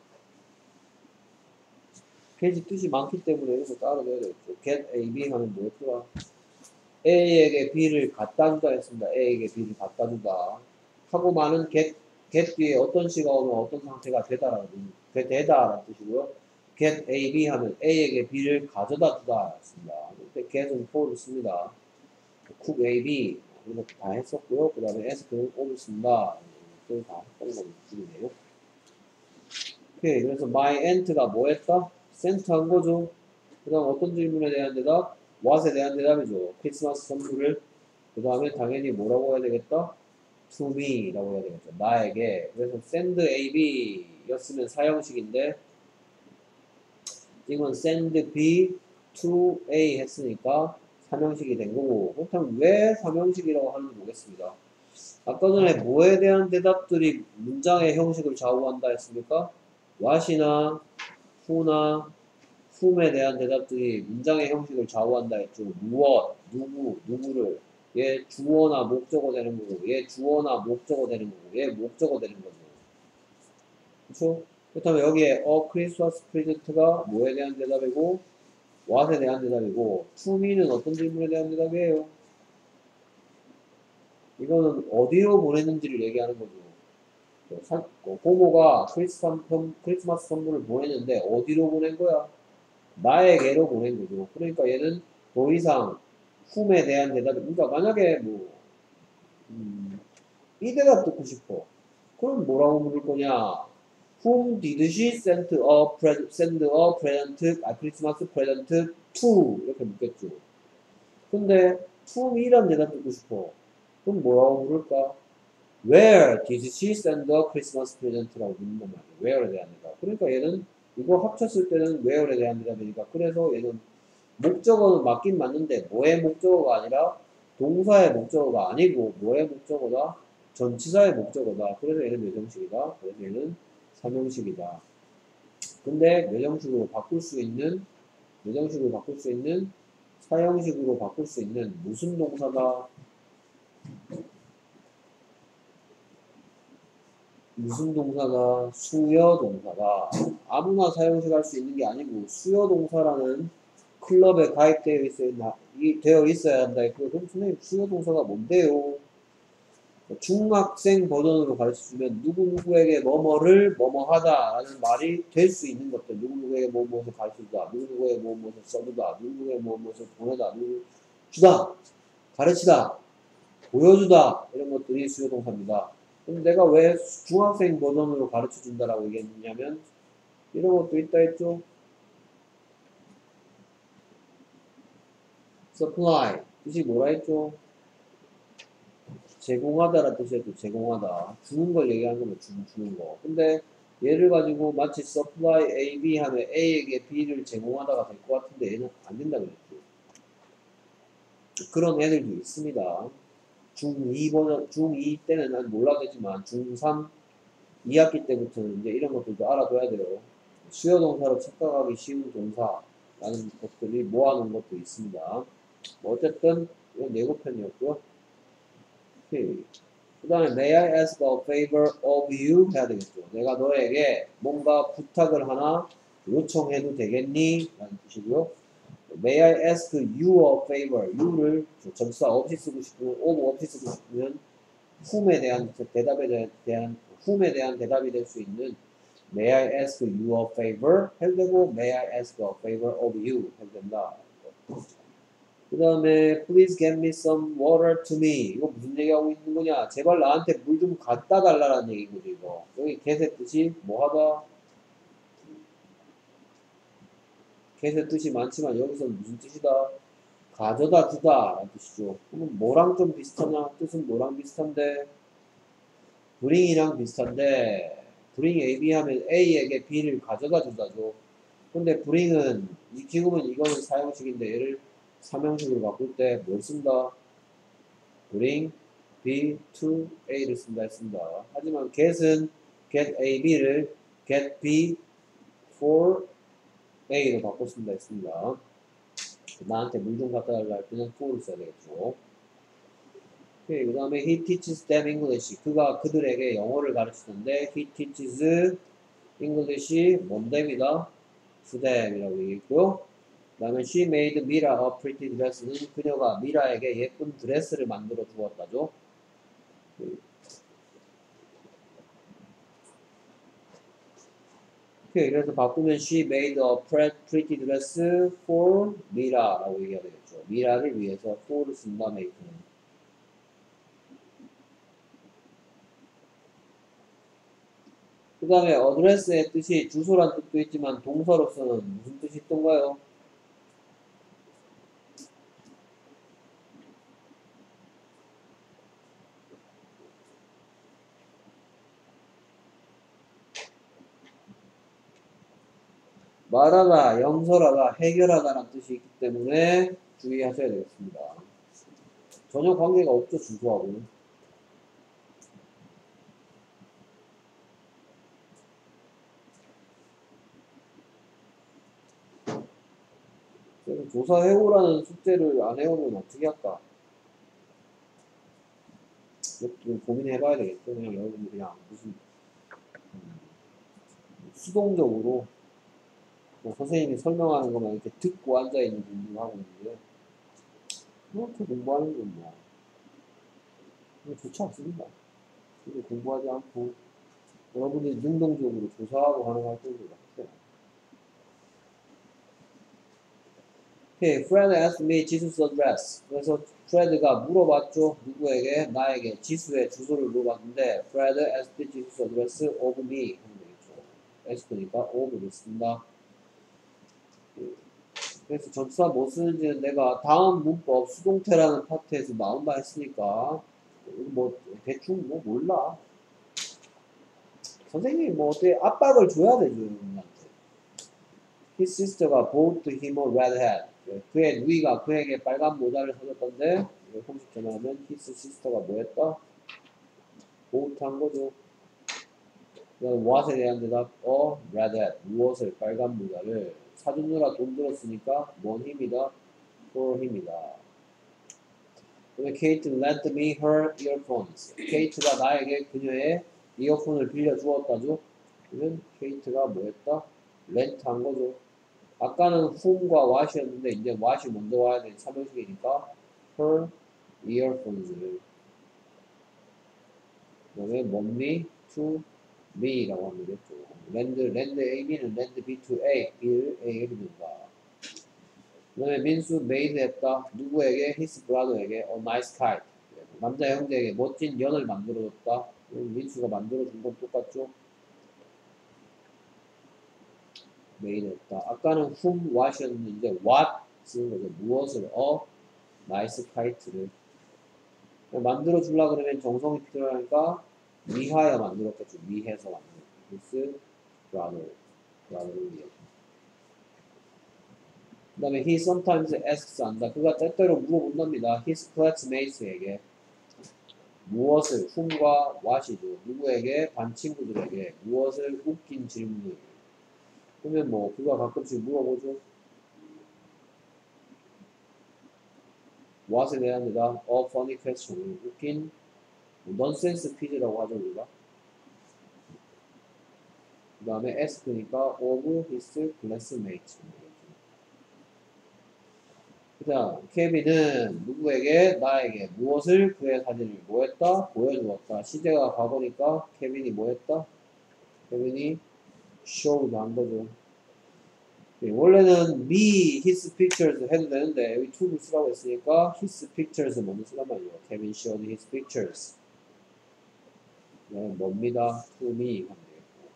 페이지 뜻이 많기 때문에 이거 따로 넣어야 되겠죠. get A, B 하면 뭐였더라? A에게 B를 갖다 주다 했습니다. A에게 B를 갖다 주다 하고 많은 get 뒤에 어떤 시가 오면 어떤 상태가 되다라는 되다라는 뜻이고요. get A, B 하면 A에게 B를 가져다 주다 했습니다. 이때 get은 for를 씁니다. cook A, B 이렇게 다 했었고요. 그 다음에 ask는 오를 씁니다. 이것도 다 했던 거네요. 오케이. 그래서 my aunt가 뭐 했다? sent 한 거죠. 그 다음 어떤 질문에 대한 대답? what에 대한 대답이죠. 크리스마스 선물을. 그 다음에 당연히 뭐라고 해야 되겠다? to me 라고 해야 되겠죠. 나에게. 그래서 send A, B 였으면 사형식인데 지금은 send B to A 했으니까 삼형식이 된 거고. 그렇다면 왜 삼형식이라고 하는지 보겠습니다. 아까 전에 뭐에 대한 대답들이 문장의 형식을 좌우한다 했습니까? what이나 who나 whom에 대한 대답들이 문장의 형식을 좌우한다 했죠. 무엇, 누구, 누구를. 얘 주어나 목적어 되는 거고, 얘 주어나 목적어 되는 거고, 얘 목적어 되는 거죠. 그쵸? 그렇다면 여기에 크리스마스 프레젠트가 뭐에 대한 대답이고, what에 대한 대답이고, to me는 어떤 질문에 대한 대답이에요? 이거는 어디로 보냈는지를 얘기하는 거죠. 고모가 크리스마스 선물을 보냈는데 어디로 보낸 거야? 나에게로 보낸 거죠. 그러니까 얘는 더 이상 whom에 대한 대답이, 그러니까 만약에 뭐 이 대답 듣고 싶어. 그럼 뭐라고 물을 거냐? Whom did she send a present, Christmas present to? 이렇게 묻겠죠. 근데 to me란 대답 듣고 싶어. 그럼 뭐라고 물을까? Where did she send a Christmas present라고 묻는단 말이에요. Where에 대한 대답. 그러니까 얘는 이거 합쳤을 때는 where에 대한 대답이니까 그래서 얘는 목적어는 맞긴 맞는데 뭐의 목적어가 아니라 동사의 목적어가 아니고 뭐의 목적어다? 전치사의 목적어다. 그래서 얘는 묘정식이다. 그래서 얘는 삼형식이다. 근데 묘정식으로 바꿀 수 있는 사형식으로 바꿀 수 있는 무슨 동사다? 무슨 동사가 수여 동사다. 아무나 사용식 할 수 있는 게 아니고 수여 동사라는 클럽에 되어 있어야 한다. 그럼 선생님 수여 동사가 뭔데요? 중학생 버전으로 가르쳐주면 누구누구에게 뭐뭐를 뭐뭐하다 라는 말이 될 수 있는 것들. 누구누구에게 뭐뭐를 가르쳐주다. 누구누구에게 뭐뭐를 써주다. 누구누구에게 뭐뭐를 보내다. 주다. 가르치다. 보여주다. 이런 것들이 수요 동사입니다. 그럼 내가 왜 중학생 버전으로 가르쳐 준다라고 얘기했냐면 이런 것도 있다 했죠. supply 뜻이 뭐라 했죠? 제공하다라는 뜻이었죠. 제공하다. 주는 걸 얘기하는 거면 주는 거. 근데 얘를 가지고 마치 supply A, B 하면 A에게 B를 제공하다가 될 것 같은데 얘는 안 된다 그랬죠. 그런 애들도 있습니다. 중2 때는 난 몰라도 되지만 중3 2학기 때부터는 이제 이런 것들도 알아둬야 돼요. 수요 동사로 착각하기 쉬운 동사라는 것들이 모아놓은 것도 있습니다. 뭐 어쨌든 이건 예고편이었고요. 오케이. 그 다음에 May I ask a favor of you 해야 되겠죠. 내가 너에게 뭔가 부탁을 하나 요청해도 되겠니? 라는 뜻이고요. May I ask you a favor? you를 전치사 없이 쓰고 싶으면 of 없이 쓰고 싶으면 whom에 대한 대답이 될 수 있는 May I ask you a favor? 해도 되고 May I ask a favor of you? 해도 된다. 그 다음에 Please get me some water to me. 이거 무슨 얘기하고 있는 거냐? 제발 나한테 물 좀 갖다 달라는 얘기거든 이거. 여기 get의 뜻이 뭐 하다? get의 뜻이 많지만 여기서는 무슨 뜻이다? 가져다 주다 라는 뜻이죠. 그러면 뭐랑 좀 비슷하냐? 뜻은 뭐랑 비슷한데? bring이랑 비슷한데 bring A, B 하면 A에게 B를 가져다 주다죠. 근데 bring은 지금은 이거는 사형식인데 얘를 삼형식으로 바꿀 때 뭘 쓴다? bring B to A를 쓴다 했습니다. 하지만 get은 get A, B를 get B for A로 바꿨습니다 했습니다. 나한테 물 좀 갖다 달라 할 때는 for를 써야 되겠죠. 그 다음에 he teaches them English. 그가 그들에게 영어를 가르치는데 he teaches English 뭔them이다? to them이라고 얘기했고요. 그 다음에 she made Mira a pretty dress는 그녀가 미라에게 예쁜 드레스를 만들어 주었다죠. 오케이, 그래서 바꾸면 she made a pretty dress for Mira라고 얘기해야 되겠죠. 미라를 위해서 for를 쓴다, make는. 그 다음에 address의 뜻이 주소란 뜻도 있지만 동사로서는 무슨 뜻이 있던가요? 말하다, 영설하다, 해결하다라는 뜻이 있기 때문에 주의하셔야 되겠습니다. 전혀 관계가 없죠, 주소하고는. 조사해오라는 숙제를 안 해오면 어떻게 할까? 좀 고민해봐야 되겠죠. 그냥 여러분들 그냥 무슨 수동적으로 뭐 선생님이 설명하는 것만 이렇게 듣고 앉아있는 분들 하고 있는데 그렇게 공부하는 건 뭐 좋지 않습니다. 근데 공부하지 않고 여러분들이 능동적으로 조사하고 하는 활동들을 하세요. 오케이, Fred asked me Jesus' address. 그래서 Fred가 물어봤죠. 누구에게? 나에게 지수의 주소를 물어봤는데 Fred asked Jesus' address of me 하면 되겠죠. ask니까 of를 쓴다. 그래서 전치사 뭐 쓰는지는 내가 다음 문법 수동태라는 파트에서 나온다 했으니까 뭐 대충 뭐 몰라. 선생님이 뭐 어떻게 압박을 줘야 되죠, 여러분한테. His sister가 bought him a red hat. 그의 누이가 그에게 빨간 모자를 사줬던데 공식 전화하면 his sister가 뭐 했다? bought 한 거죠. 그다음 what에 대한 대답 red hat. 무엇을? 빨간 모자를 사주느라 돈 들었으니까 뭔 힘이다? for 힘이다. 그다음에 Kate lent me her earphones. 케이트가 나에게 그녀의 이어폰을 빌려 주었다죠. 그러면 케이트가 뭐 했다? lent 한 거죠. 아까는 whom과 what이었는데 이제 what이 먼저 와야 되는 3형식이니까 her earphones를 그 다음에 money to me라고 하면 되겠죠. lend A는 lend B to A, B를 A에게 준다. 그 다음에 민수 made 했다. 누구에게? his brother에게 a nice kite. 남자 형제에게 멋진 연을 만들어줬다. 민수가 만들어준 건 똑같죠. made 했다. 아까는 whom, what이었는데 what 쓰는 거죠. 무엇을? nice kite를 만들어 주려고 그러면 정성이 필요하니까 위하여 만들었겠죠. 위해서 만들었죠. his brother를 위해. 그 다음에 he sometimes asks 한다. 그가 때때로 물어본답니다. his classmates에게 무엇을? whom과 what이죠. 누구에게? 반 친구들에게 무엇을? 웃긴 질문을. 그러면 뭐 그가 가끔씩 물어보죠. what에 대합니다. A funny question. 웃긴 nonsense 퀴즈라고 하죠 우리가. 그 다음에 ask니까 of his classmates. 자, 케빈은 누구에게? 나에게 무엇을? 그의 사진을 뭐했다? 보여주었다. 시제가 과거니까 케빈이 뭐했다? 케빈이 showed 한 거죠. 원래는 me, his pictures 해도 되는데 여기 to를 쓰라고 했으니까 his pictures 먼저 쓰란 말이에요. Kevin showed his pictures. 네, 뭡니다. to me 하면 되겠고.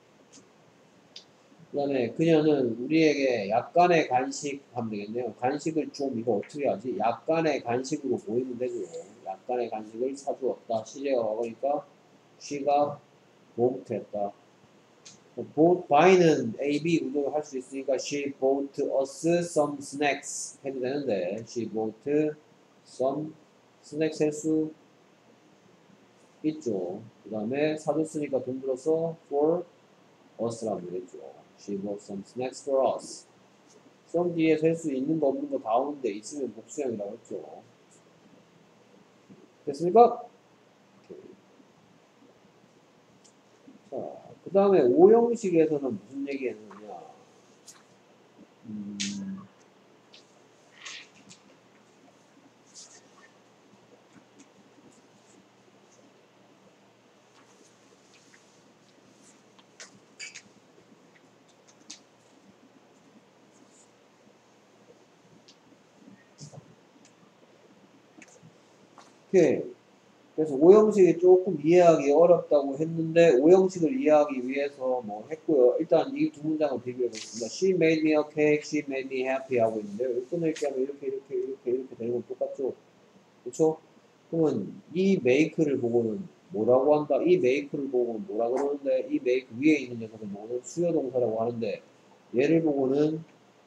그 다음에 그녀는 우리에게 약간의 간식 하면 되겠네요. 간식을 좀 이거 어떻게 하지? 약간의 간식으로 보이면 되죠. 약간의 간식을 사주었다. 시제가 와보니까 she가 bought 했다. bought by는 A, B 구조를 할 수 있으니까 she bought us some snacks 해도 되는데 she bought some snacks 할 수 있죠. 그 다음에 사줬으니까 돈 들어서 for us라고 되겠죠. She bought some snacks for us. some 뒤에 셀 수 있는 거 없는 거 다 오는데 있으면 복수형이라고 했죠. 됐습니까? 자, 그 다음에 오형식에서는 무슨 얘기 했느냐. 오케이. 그래서 오형식이 조금 이해하기 어렵다고 했는데 오형식을 이해하기 위해서 뭐 했고요. 일단 이 두 문장을 비교해 보겠습니다. She made me a cake, she made me happy 하고 있는데 여기 끊을게 하면 이렇게 되는 건 똑같죠. 그렇죠? 그러면 이 make를 보고는 뭐라고 한다? 이 make를 보고는 뭐라고 그러는데 이 make 위에 있는 녀석은 뭐는 수요동사라고 하는데 얘를 보고는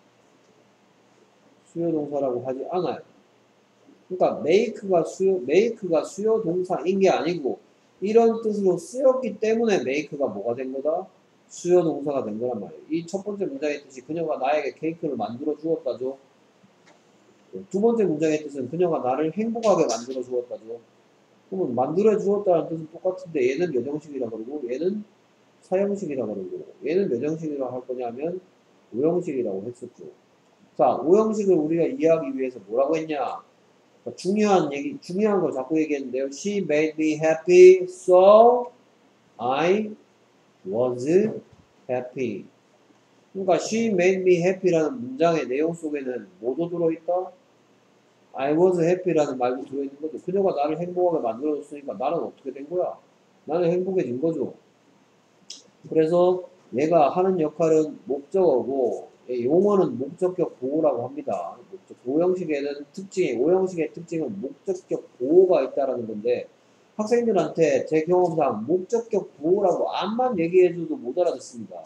수요동사라고 하지 않아요. 그러니까 make가 수요 동사인 게 아니고 이런 뜻으로 쓰였기 때문에 make가 뭐가 된 거다? 수요 동사가 된 거란 말이에요. 이 첫 번째 문장의 뜻이 그녀가 나에게 케이크를 만들어 주었다죠. 두 번째 문장의 뜻은 그녀가 나를 행복하게 만들어 주었다죠. 그러면 만들어 주었다는 뜻은 똑같은데 얘는 몇 형식이라 그러고 얘는 사형식이라 그러고 얘는 몇 형식이라고 할 거냐면 5형식이라고 했었죠. 자, 5형식을 우리가 이해하기 위해서 뭐라고 했냐? 중요한 거 자꾸 얘기했는데요. She made me happy, so I was happy. 그러니까 she made me happy라는 문장의 내용 속에는 뭐도 들어있다? I was happy라는 말도 들어있는 거죠. 그녀가 나를 행복하게 만들어줬으니까 나는 어떻게 된 거야? 나는 행복해진 거죠. 그래서 얘가 하는 역할은 목적어고 용어는 목적격 보호라고 합니다. 오형식에는 오형식의 특징은 목적격 보호가 있다라는 건데 학생들한테 제 경험상 목적격 보호라고 암만 얘기해줘도 못 알아듣습니다.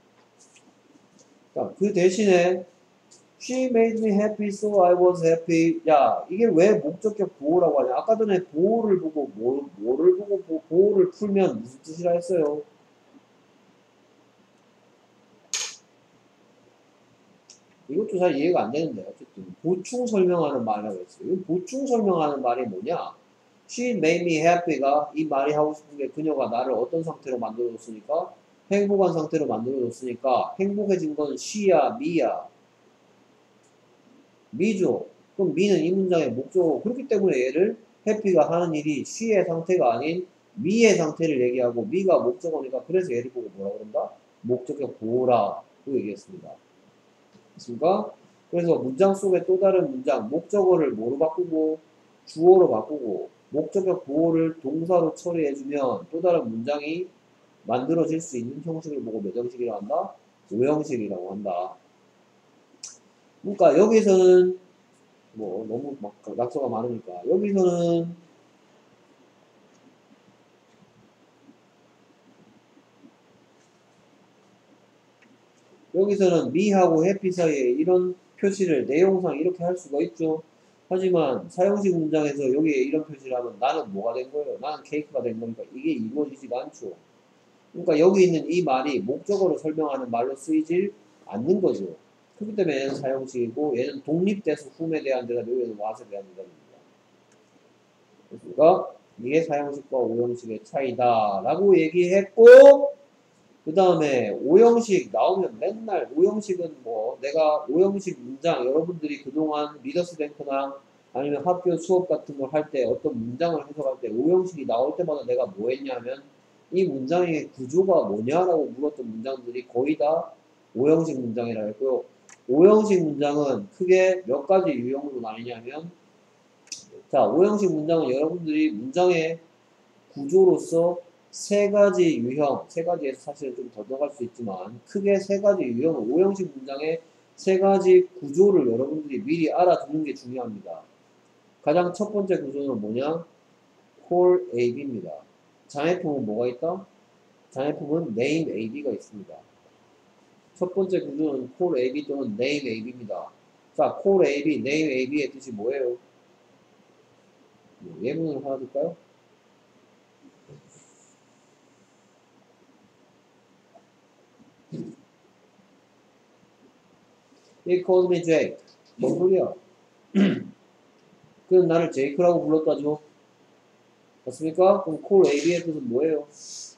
자, 그 대신에 She made me happy, so I was happy. 야, 이게 왜 목적격 보호라고 하냐? 아까 전에 보호를 보고 뭐를 보고 보호를 풀면 무슨 뜻이라 했어요? 이것도 잘 이해가 안 되는데 어쨌든 보충 설명하는 말이라고 했어요. 이 보충 설명하는 말이 뭐냐? She made me happy가 이 말이 하고 싶은 게 그녀가 나를 어떤 상태로 만들어줬으니까 행복한 상태로 만들어줬으니까 행복해진 건 she야, me야, me죠. 그럼 me는 이 문장의 목적어고 그렇기 때문에 얘를 happy가 하는 일이 she의 상태가 아닌 me의 상태를 얘기하고 me가 목적어니까 그래서 얘를 보고 뭐라 그런다? 목적격 보호라고 얘기했습니다. 됐습니까? 그래서 문장 속에 또 다른 문장, 목적어를 뭐로 바꾸고 주어로 바꾸고 목적격 보호를 동사로 처리해주면 또 다른 문장이 만들어질 수 있는 형식을 보고 몇 형식이라고 한다? 5형식이라고 한다. 그러니까 여기서는 뭐 너무 막 낙서가 많으니까 여기서는 me하고 happy 사이에 이런 표시를 내용상 이렇게 할 수가 있죠. 하지만 사형식 문장에서 여기에 이런 표시를 하면 나는 뭐가 된 거예요? 나는 케이크가 된 거니까 이게 이루어지지가 않죠. 그러니까 여기 있는 이 말이 목적어로 설명하는 말로 쓰이질 않는 거죠. 그렇기 때문에 얘는 사형식이고 얘는 독립돼서 whom에 대한 대답이고 얘는 what에 대한 대답입니다. 그러니까 이게 사형식과 오형식의 차이다 라고 얘기했고, 그 다음에 오형식 나오면 맨날 오형식은 뭐 내가 오형식 문장 여러분들이 그동안 리더스 뱅크나 아니면 학교 수업 같은 걸 할 때 어떤 문장을 해석할 때 오형식이 나올 때마다 내가 뭐 했냐면 이 문장의 구조가 뭐냐라고 물었던 문장들이 거의 다 오형식 문장이라 했고요. 오형식 문장은 크게 몇 가지 유형으로 나뉘냐면, 자, 오형식 문장은 여러분들이 문장의 구조로서 세 가지 유형, 세 가지에서 사실은 좀 더 들어갈 수 있지만 크게 세 가지 유형, 오형식 문장의 세 가지 구조를 여러분들이 미리 알아두는 게 중요합니다. 가장 첫 번째 구조는 뭐냐? 콜 AB입니다. 장애품은 뭐가 있다? 장애품은 name AB가 있습니다. 첫 번째 구조는 콜 AB 또는 name AB입니다. 자, 콜 AB, name AB의 뜻이 뭐예요? 예문을 하나 둘까요? He called me Jake. 뭔 소리야? 그는 나를 제이크라고 불렀다죠. 맞습니까? 그럼 call AB의 뜻은 뭐예요?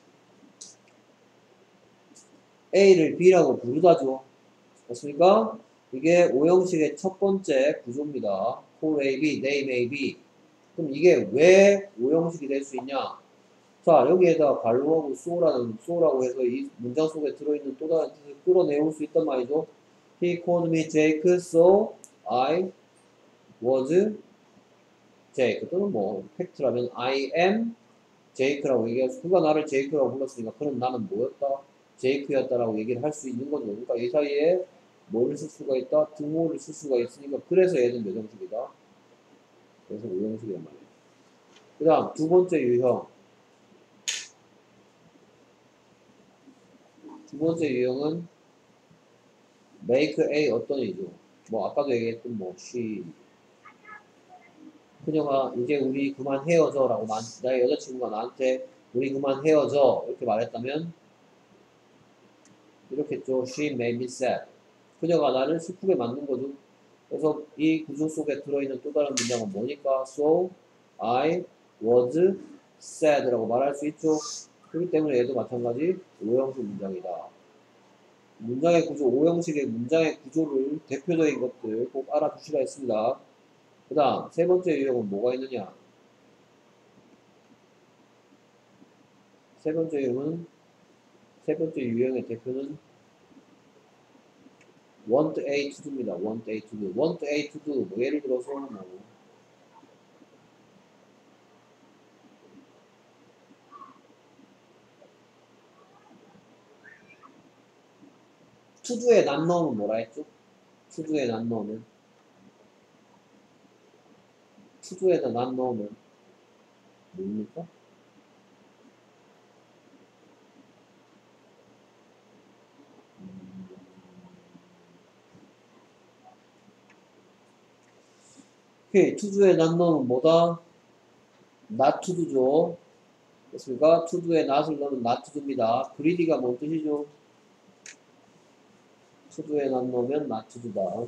A를 B라고 부르다죠. 맞습니까? 이게 오형식의 첫 번째 구조입니다. call AB, name AB. 그럼 이게 왜 오형식이 될 수 있냐? 자, 여기에다 갈로하고 so라고 해서 이 문장 속에 들어있는 또 다른 뜻을 끌어내올 수 있단 말이죠. He called me Jake, so I was Jake. 또는 뭐 팩트라면 I am Jake라고 얘기해서 그가 나를 제이크라고 불렀으니까 그는 나는 뭐였다? 제이크였다라고 얘기를 할 수 있는 거죠. 그러니까 이 사이에 뭐를 쓸 수가 있다? 등호를 쓸 수가 있으니까 그래서 얘는 몇 형식이다? 그래서 5형식이란 말이에요. 그 다음 두 번째 유형. 두 번째 유형은 make a 어떤이죠. 뭐 아까도 얘기했던 뭐 she 그녀가 이제 우리 그만 헤어져 라고 나의 여자친구가 나한테 우리 그만 헤어져 이렇게 말했다면 이렇게 했죠. She made me sad. 그녀가 나를 슬프게 만든 거죠. 그래서 이 구조 속에 들어있는 또 다른 문장은 뭐니까? So I was sad라고 말할 수 있죠. 그렇기 때문에 얘도 마찬가지 오형식 문장이다. 문장의 구조, 오형식의 문장의 구조를 대표적인 것들 꼭 알아두시라 했습니다. 그 다음 세 번째 유형은 뭐가 있느냐? 세 번째 유형의 대표는 want A to do입니다. want A to do. want A to do. 뭐 예를 들어서 뭐 투두에 난 넣으면 뭐라 했죠? 투두에 난 넣으면 투두에다 난 넣으면 뭡니까? 오케이, 투두에 난 넣으면 뭐다? not to do죠. 됐습니까? 투두에 not을 넣으면 not to do입니다. greedy가 뭔 뜻이죠? 투두에 not 넣으면 not to do다.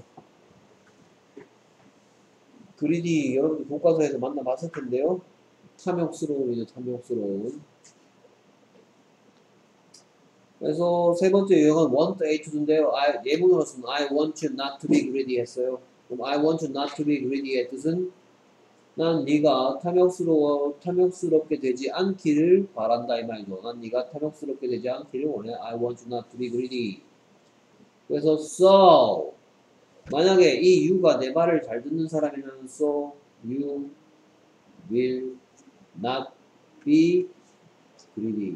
greedy 여러분들 교과서에서 만나봤을 텐데요. 탐욕스러움이죠, 탐욕스러움. 그래서 세 번째 유형은 want A to do인데요. 예문으로서는 I want you not to be greedy 했어요. 그럼 I want you not to be greedy의 뜻은 난 네가 탐욕스럽게 되지 않기를 바란다 이 말이죠. 난 네가 탐욕스럽게 되지 않기를 원해. I want you not to be greedy. 그래서 so 만약에 이 you가 내 말을 잘 듣는 사람이면 so you will not be greedy.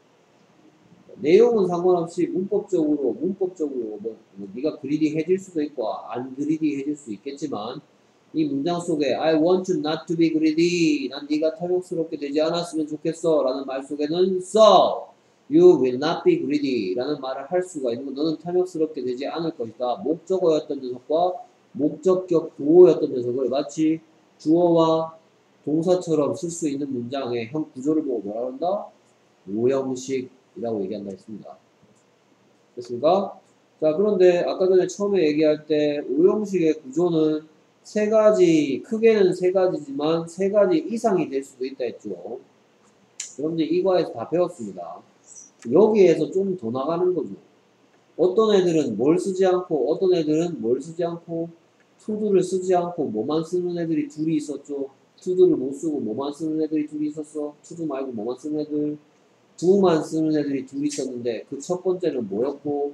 내용은 상관없이 문법적으로 뭐 네가 그리디해질 수도 있고 안 그리디해질 수 있겠지만 이 문장 속에 I want you not to be greedy 난 네가 탐욕스럽게 되지 않았으면 좋겠어 라는 말 속에는 so you will not be greedy 라는 말을 할 수가 있는 건 너는 탐욕스럽게 되지 않을 것이다. 목적어였던 녀석과 목적격 보호였던 녀석을 마치 주어와 동사처럼 쓸 수 있는 문장의 형 구조를 보고 뭐라 한다? 오형식 이라고 얘기한다 했습니다. 됐습니까? 자, 그런데 아까 전에 처음에 얘기할 때 오형식의 구조는 세 가지, 크게는 세 가지지만 세 가지 이상이 될 수도 있다 했죠. 여러분들 이과에서 다 배웠습니다. 여기에서 좀 더 나가는 거죠. 어떤 애들은 뭘 쓰지 않고, 어떤 애들은 뭘 쓰지 않고, 투두를 쓰지 않고, 뭐만 쓰는 애들이 둘이 있었죠. 투두를 못 쓰고, 뭐만 쓰는 애들이 둘이 있었어. 투두 말고 뭐만 쓰는 애들, 두만 쓰는 애들이 둘이 있었는데, 그 첫 번째는 뭐였고,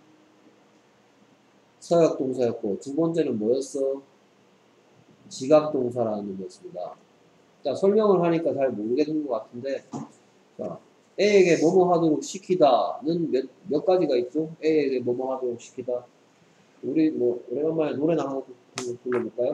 서역동사였고, 두 번째는 뭐였어? 지각동사라는 놈이었습니다. 자, 설명을 하니까 잘 모르겠는 것 같은데, 자, A에게 뭐뭐 하도록 시키다는 몇 가지가 있죠? A에게 뭐뭐 하도록 시키다. 우리 뭐 오래간만에 노래나 한번 불러볼까요?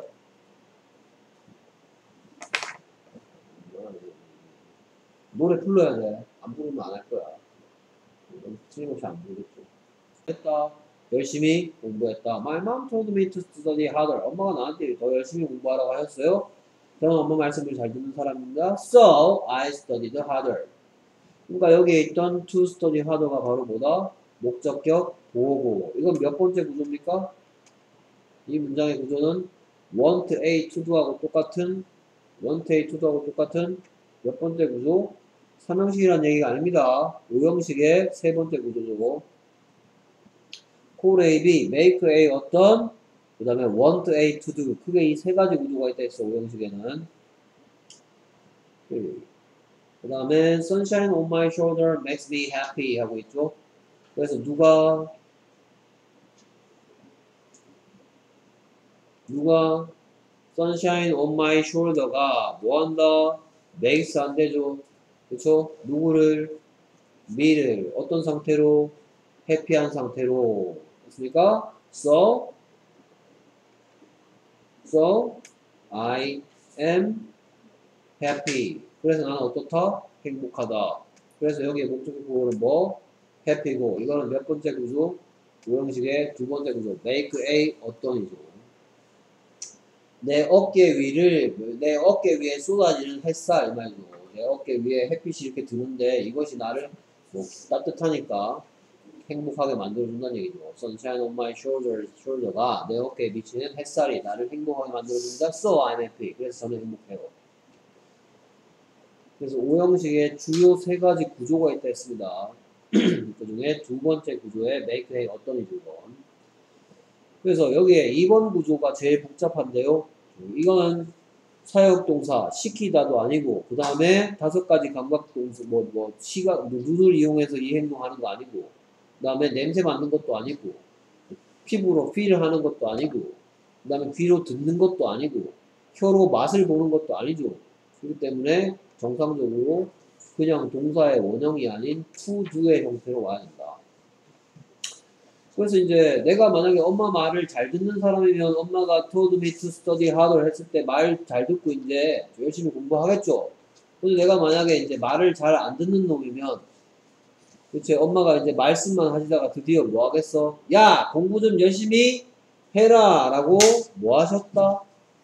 노래 불러야 돼. 안 부르면 안 할 거야. 틀림없이 안 부르겠죠. 했다. 열심히 공부했다. My mom told me to study harder. 엄마가 나한테 더 열심히 공부하라고 하셨어요. 저는 엄마 말씀을 잘 듣는 사람입니다. So I studied harder. 그러니까 여기에 있던 to study harder가 바로 뭐다? 목적격 보고. 이건 몇 번째 구조입니까? 이 문장의 구조는 want A to do하고 똑같은 want A to do하고 똑같은 몇 번째 구조? 3형식이라는 얘기가 아닙니다. 5형식의 세 번째 구조죠. call A, B, make A 어떤? 그 다음에 want A to do. 크게 이 세 가지 구조가 있다 했어. 5형식에는. 그 다음에 sunshine on my shoulder makes me happy 하고 있죠. 그래서 누가 sunshine on my shoulder가 뭐한다? makes 안 되죠. 그쵸? 누구를? me를 어떤 상태로? 해피한 상태로 됐습니까? So I am happy. 그래서 나는 어떻다? 행복하다. 그래서 여기에 목적격 보호는 뭐? happy고 이거는 몇 번째 구조? 5형식의 두 번째 구조 make a 어떤이죠. 내 어깨 위에 쏟아지는 햇살 말이죠. 내 어깨 위에 햇빛이 이렇게 드는데 이것이 나를 뭐 따뜻하니까 행복하게 만들어준다는 얘기죠. Sunshine on my shoulder가 내 어깨에 비치는 햇살이 나를 행복하게 만들어준다. So I'm happy. 그래서 저는 행복해요. 그래서 5형식의 주요 세 가지 구조가 있다 했습니다. 그 중에 두 번째 구조에 make a 어떤 이죠. 그래서 여기에 2번 구조가 제일 복잡한데요. 이거는 사역동사 시키다도 아니고 그 다음에 5가지 감각동사 시각 눈을 이용해서 이 행동하는 거 아니고 그 다음에 냄새 맡는 것도 아니고 피부로 필을 하는 것도 아니고 그 다음에 귀로 듣는 것도 아니고 혀로 맛을 보는 것도 아니죠. 그렇기 때문에 정상적으로 그냥 동사의 원형이 아닌 to do의 형태로 와야 된다. 그래서 이제 내가 만약에 엄마 말을 잘 듣는 사람이면 엄마가 told me to study harder 했을 때 말 잘 듣고 이제 열심히 공부하겠죠. 근데 내가 만약에 이제 말을 잘 안 듣는 놈이면 그치 엄마가 이제 말씀만 하시다가 드디어 뭐 하겠어? 야 공부 좀 열심히 해라 라고 뭐 하셨다?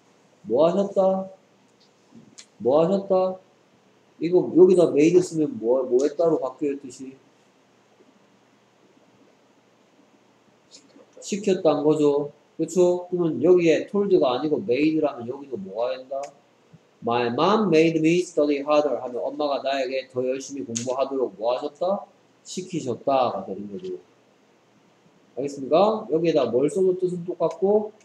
이거 여기다 made 쓰면 뭐에 따로 바뀌어야 뜻이? 시켰다는 거죠. 그쵸? 그러면 여기에 told가 아니고 made라면 여기도 뭐가 된다? My mom made me study harder 하면 엄마가 나에게 더 열심히 공부하도록 뭐 하셨다? 시키셨다가 되는 거죠. 알겠습니까? 여기에다 뭘 써도 뜻은 똑같고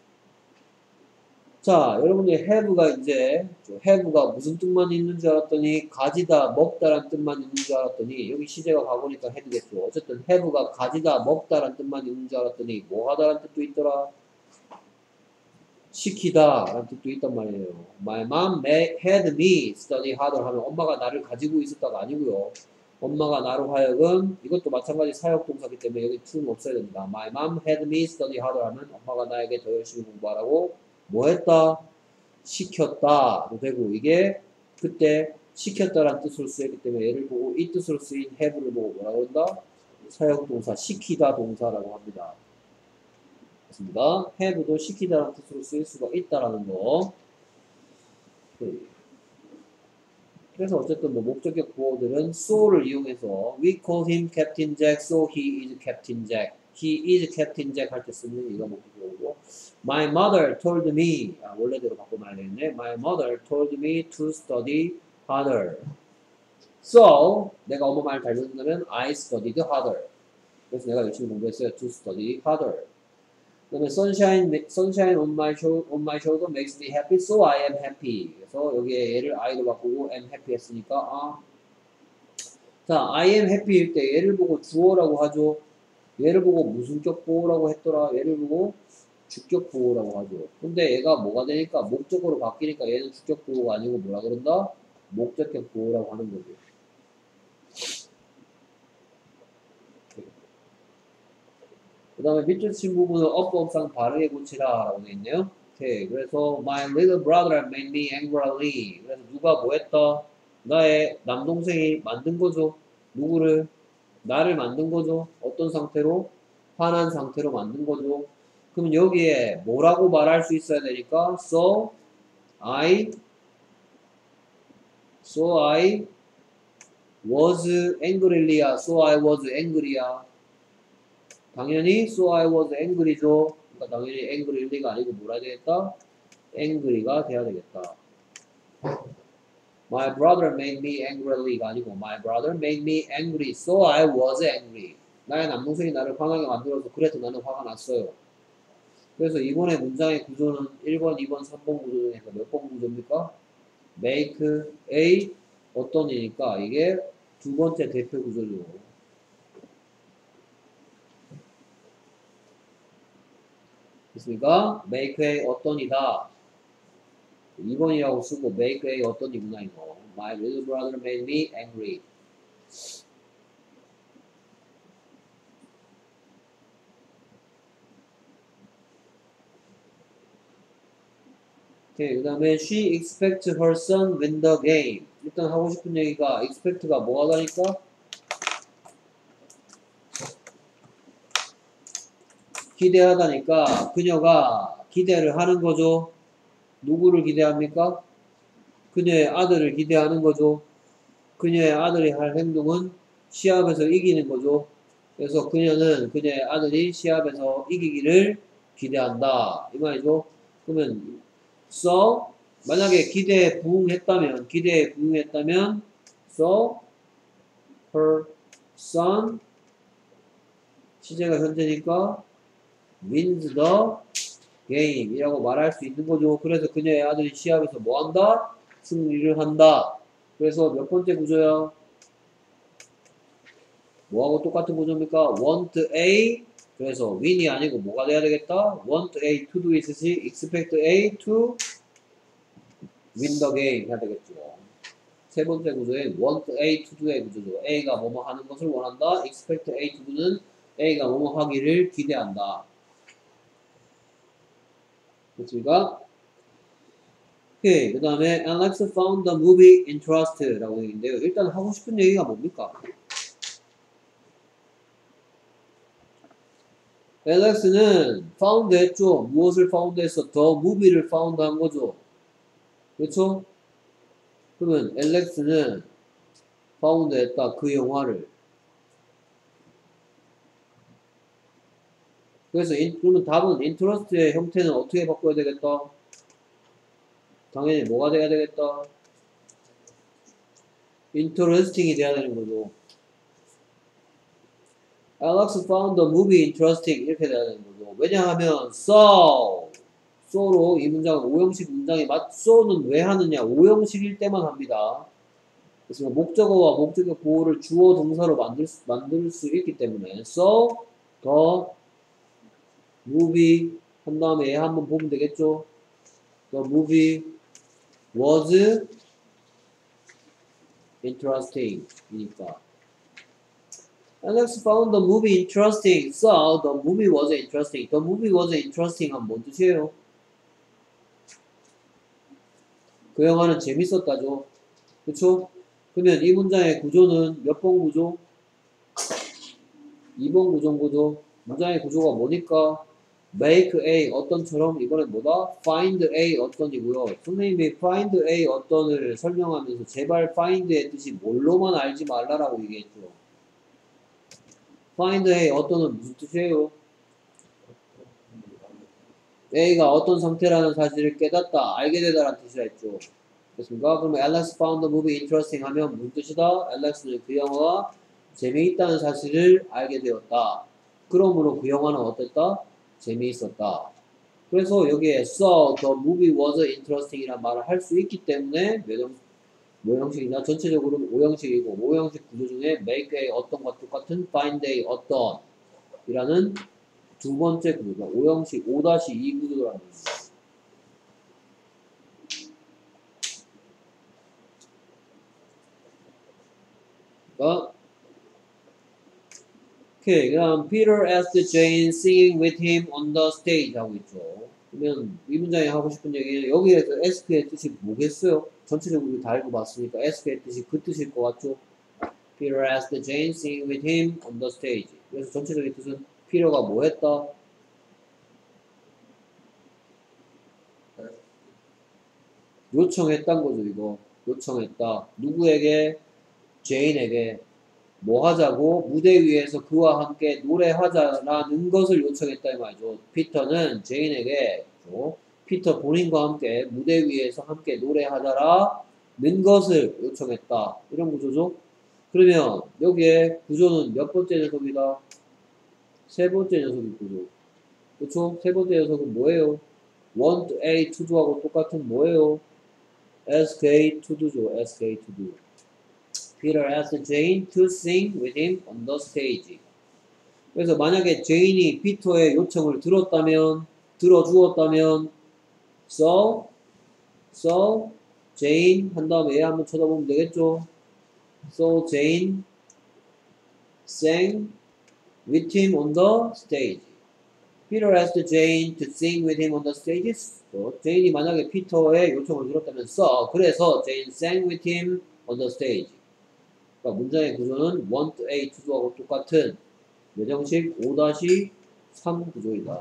자, 여러분들 have가 이제 have가 무슨 뜻만 있는 줄 알았더니 가지다, 먹다란 뜻만 있는 줄 알았더니 여기 시제가 가보니까 해도겠죠. 어쨌든 have가 가지다, 먹다란 뜻만 있는 줄 알았더니 뭐 하다란 뜻도 있더라. 시키다 라는 뜻도 있단 말이에요. My mom had me study harder 하면 엄마가 나를 가지고 있었다가 아니고요. 엄마가 나로 하여금 이것도 마찬가지 사역동사기 때문에 여기 to는 없어야 됩니다. My mom had me study harder 하면 엄마가 나에게 더 열심히 공부하라고 뭐 했다? 시켰다도 되고 이게 그때 시켰다라는 뜻으로 쓰였기 때문에 얘를 보고 이 뜻으로 쓰인 have를 보고 뭐라고 한다? 사역동사 시키다 동사라고 합니다. 맞습니다. have도 시키다라는 뜻으로 쓰일 수가 있다라는 거. 그래서 어쨌든 뭐 목적격 구어들은 so를 이용해서 we call him Captain Jack, so he is Captain Jack. He is Captain Jack 할 때 쓰는 이거 목적격이고 My mother told me 원래대로 바꿔놔야 되겠네. My mother told me to study harder. So 내가 엄마 말 잘 듣는다면 I studied harder. 그래서 내가 열심히 공부했어요. To study harder. 그다음에 sunshine on my shoulder makes me happy, so I am happy. 그래서 여기에 얘를 I로 바꾸고 am happy 했으니까 자, I am happy일 때 얘를 보고 주어라고 하죠. 얘를 보고 무슨격 보호라고 했더라. 얘를 보고 주격 보호라고 하죠. 근데 얘가 뭐가 되니까 목적으로 바뀌니까 얘는 주격 보호가 아니고 뭐라 그런다? 목적격 보호라고 하는 거죠. 그 다음에 밑줄 친 부분은 어법상 바르게 고치라 라고 되어 있네요. 오케이. 그래서 my little brother made me angrily. 그래서 누가 뭐 했다? 나의 남동생이 만든 거죠. 누구를? 나를 만든 거죠. 어떤 상태로? 화난 상태로 만든 거죠. 그럼 여기에 뭐라고 말할 수 있어야 되니까 so I was angry야. so I was angry야. 당연히 so I was angry죠. 그러니까 당연히 angry가 아니고 뭐라 되겠다? angry가 돼야 되겠다. My brother made me angry가 아니고 my brother made me angry, so I was angry. 나의 남동생이 나를 화나게 만들어서 그래서 나는 화가 났어요. 그래서 이번에 문장의 구조는 1번, 2번, 3번 구조 중에서 몇 번 구조입니까? make a 어떤이니까 이게 두 번째 대표 구조죠. 됐습니까? make a 어떤이다. 2번이라고 쓰고 make a 어떤이구나 이거. My little brother made me angry. 오케이, 그 다음에 she expects her son win the game. 일단 하고 싶은 얘기가 expect가 뭐가 다니까? 기대하다니까 그녀가 기대를 하는 거죠. 누구를 기대합니까? 그녀의 아들을 기대하는 거죠. 그녀의 아들이 할 행동은 시합에서 이기는 거죠. 그래서 그녀는 그녀의 아들이 시합에서 이기기를 기대한다. 이 말이죠. 그러면 so 만약에 기대에 부응했다면 so her son 시제가 현재니까 wins the game 이라고 말할 수 있는 거죠. 그래서 그녀의 아들이 시합에서 뭐 한다? 승리를 한다. 그래서 몇 번째 구조야? 뭐하고 똑같은 구조입니까? want A 그래서 win이 아니고 뭐가 돼야 되겠다? want A to do 있으시 expect A to win the game 해야 되겠죠. 세 번째 구조에 want A to do의 구조죠. A가 뭐뭐 하는 것을 원한다. expect A to do는 A가 뭐뭐 하기를 기대한다. 됐습니까? 오케이. 그 다음에 Alex found the movie interesting 라고 되어 있는데요. 일단 하고 싶은 얘기가 뭡니까? Alex는 found 했죠. 무엇을 found 했어? The movie를 found 한 거죠. 그렇죠? 그러면 Alex는 found 했다. 그 영화를. 그래서 그러면 답은 interest의 형태는 어떻게 바꿔야 되겠다? 당연히 뭐가 돼야 되겠다? interesting이 돼야 되는 거죠. Alex found the movie interesting 이렇게 돼야 되는 거죠. 왜냐하면 so로 이 문장은 5형식 문장이 so는 왜 하느냐? 5형식일 때만 합니다. 그래서 목적어와 목적격 보호를 주어 동사로 만들 수 있기 때문에 so the movie 한 다음에 얘 한번 보면 되겠죠? The movie was interesting 이니까 Alex found the movie interesting. So the movie was interesting. The movie was interesting 하면 뭔 뜻이에요? 그 영화는 재밌었다죠. 그쵸? 그러면 이 문장의 구조는 몇 번 구조? 2번 구조인 거죠. 문장의 구조가 뭐니까? make A 어떤처럼 이번엔 뭐다? find A 어떤이고요. 선생님이 find A 어떤을 설명하면서 제발 find의 뜻이 뭘로만 알지 말라라고 얘기했죠. find A 어떤은 무슨 뜻이에요? A가 어떤 상태라는 사실을 깨닫다, 알게 되다라는 뜻이라 했죠. 됐습니까? 그러면 Alex found the movie interesting 하면 무슨 뜻이다? Alex는 그 영화가 재미있다는 사실을 알게 되었다. 그러므로 그 영화는 어땠다? 재미있었다. 그래서 여기에 saw the movie was interesting 이란 말을 할 수 있기 때문에 몇 형식이냐? 전체적으로는 5형식이고 5형식 구조 중에 make a 어떤 것 똑같은 find a 어떤 이라는 두 번째 구조가 5형식 5-2 구조라는 겁니다. 그러니까 오케이. 그럼 Peter asked Jane singing with him on the stage 하고 있죠. 그러면 이 문장이 하고 싶은 얘기는 여기에서 ask의 뜻이 뭐겠어요? 전체적으로 다 읽어봤으니까 ask의 뜻이 그 뜻일 것 같죠? Peter asked Jane singing with him on the stage. 그래서 전체적인 뜻은 Peter가 뭐 했다? 요청했단 거죠, 이거. 요청했다. 누구에게? 제인에게. 뭐 하자고? 무대 위에서 그와 함께 노래하자라는 것을 요청했다 이 말이죠. 피터는 제인에게 피터 본인과 함께 무대 위에서 함께 노래하자라는 것을 요청했다. 이런 구조죠. 그러면 여기에 구조는 몇 번째 녀석이다? 세 번째 녀석이 구조. 그렇죠? 세 번째 녀석은 뭐예요? want A to do하고 똑같은 뭐예요? ask A to do죠. ask A to do. Peter asked Jane to sing with him on the stage. 그래서 만약에 제인이 피터의 요청을 들어주었다면, so, Jane 한 다음에 얘 한번 쳐다보면 되겠죠? So Jane sang with him on the stage. Peter asked Jane to sing with him on the stage. So, 제인이 만약에 피터의 요청을 들었다면, 그래서 Jane sang with him on the stage. 그러니까 문장의 구조는 want A to do하고 똑같은 몇 형식 5-3 구조이다.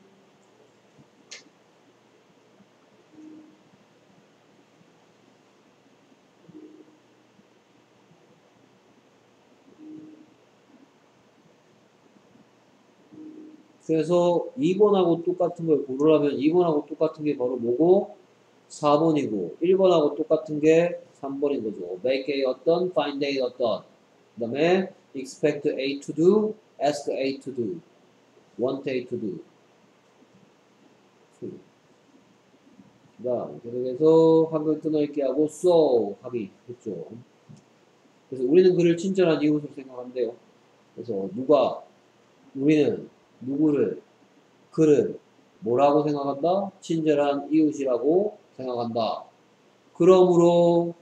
그래서 2번하고 똑같은 걸 고르려면 2번하고 똑같은 게 바로 뭐고? 4번이고 1번하고 똑같은 게 3번인 거죠. make A 어떤, find A 어떤. 그 다음에 expect A to do, ask A to do, want A to do. 그 다음 계속해서 한글 끊어읽기 하고 so 하기 했죠. 그래서 우리는 그를 친절한 이웃으로 생각한대요. 그래서 우리는 누구를, 그를 뭐라고 생각한다? 친절한 이웃이라고 생각한다. 그러므로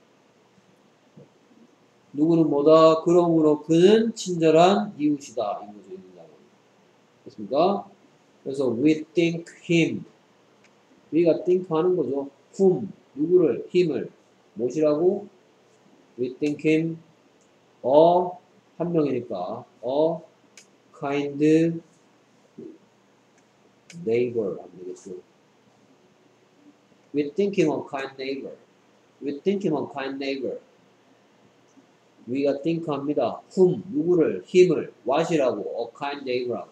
누구는 뭐다? 그러므로 그는 친절한 이웃이다. 이 거죠. 됐습니까? 그래서 we think him. 우리가 think 하는 거죠. whom, 누구를, him을, 무엇이라고? we think him 한 명이니까 a kind neighbor 하면 되겠죠. we think him a kind neighbor. we think him a kind neighbor. 우리가 think 합니다. whom, 누구를, him을, what이라고, a kind neighbor라고.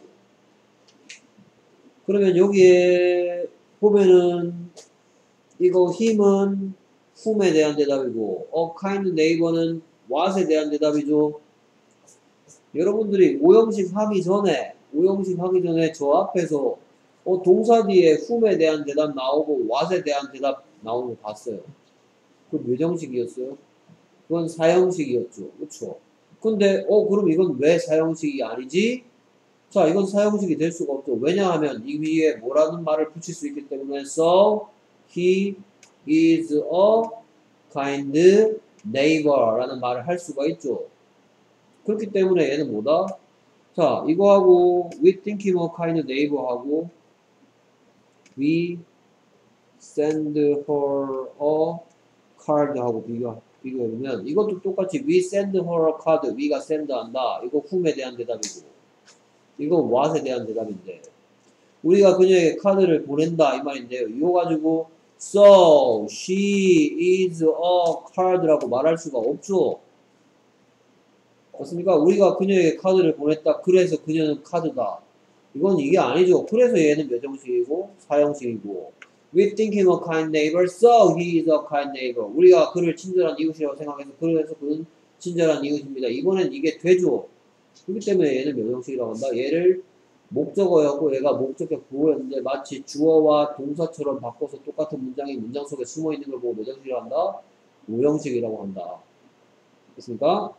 그러면 여기에 보면은 이거 him은 whom에 대한 대답이고 a kind neighbor는 what에 대한 대답이죠. 여러분들이 5형식 하기 전에 저 앞에서 동사 뒤에 whom에 대한 대답 나오고 what에 대한 대답 나오는 거 봤어요. 그 몇 형식이었어요? 그건 4형식이었죠. 그쵸? 근데 그럼 이건 왜 4형식이 아니지? 자, 이건 4형식이 될 수가 없죠. 왜냐하면 이 위에 뭐라는 말을 붙일 수 있기 때문에 so he is a kind neighbor 라는 말을 할 수가 있죠. 그렇기 때문에 얘는 뭐다? 자, 이거하고 we think him a kind neighbor 하고 we send her a card 하고 비교해보면 이것도 똑같이 we send her a card, we가 send 한다. 이거 whom에 대한 대답이고 이건 what에 대한 대답인데 우리가 그녀에게 카드를 보낸다 이 말인데요. 이거 가지고 so she is a card라고 말할 수가 없죠. 맞습니까? 우리가 그녀에게 카드를 보냈다. 그래서 그녀는 카드다. 이건 이게 아니죠. 그래서 얘는 몇 형식이고 사형식이고 We think him a kind neighbor, so he is a kind neighbor. 우리가 그를 친절한 이웃이라고 생각해서 그래서 그는 친절한 이웃입니다. 이번엔 이게 되죠. 그렇기 때문에 얘는 몇 형식이라고 한다. 얘를 목적어였고 얘가 목적격 부호였는데 마치 주어와 동사처럼 바꿔서 똑같은 문장이 문장 속에 숨어 있는 걸 보고 몇 형식이라고 한다? 5형식이라고 한다. 됐습니까?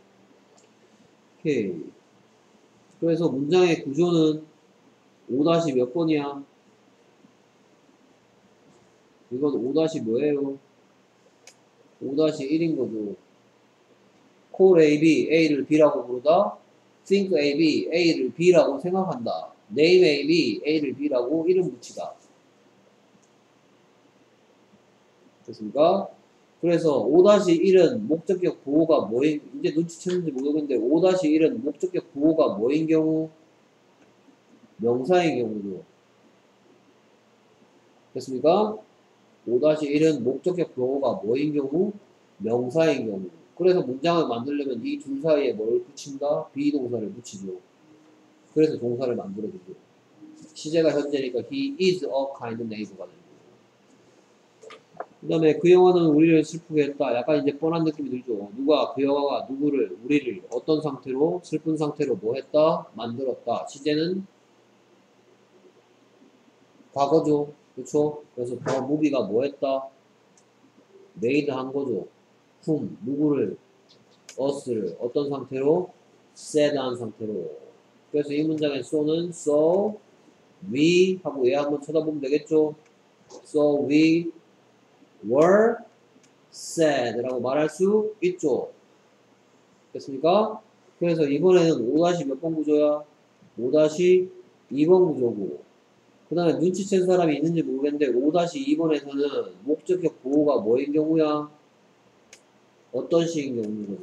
오케이. 그래서 문장의 구조는 5 몇 번이야? 이건 5 뭐예요? 5-1인 거죠. call A, B, A를 B라고 부르다. think A, B, A를 B라고 생각한다. name A, B, A를 B라고 이름 붙이다. 됐습니까? 그래서 5-1은 목적격 부호가 뭐인, 이제 눈치챘는지 모르겠는데 5-1은 목적격 부호가 뭐인 경우? 명사인 경우죠. 됐습니까? 5-1은 목적격 부호가 뭐인 경우? 명사인 경우. 그래서 문장을 만들려면 이 둘 사이에 뭘 붙인다? 비동사를 붙이죠. 그래서 동사를 만들어주죠. 시제가 현재니까 he is a kind neighbor가 되는 거죠. 그 다음에 그 영화는 우리를 슬프게 했다. 약간 이제 뻔한 느낌이 들죠. 누가, 그 영화가 누구를, 우리를 어떤 상태로, 슬픈 상태로 뭐 했다? 만들었다. 시제는 과거죠. 그쵸? 그래서 더 무비가 뭐 했다? made 한 거죠. whom, 누구를, us를 어떤 상태로? said 한 상태로. 그래서 이 문장의 so는 so we 하고 얘 한번 쳐다보면 되겠죠. So we were sad 라고 말할 수 있죠. 됐습니까? 그래서 이번에는 5- 몇 번 구조야? 5-2번 구조고 그 다음에 눈치챈 사람이 있는지 모르겠는데 5-2번에서는 목적격 보호가 뭐인 경우야? 어떤 식인 경우인 거죠?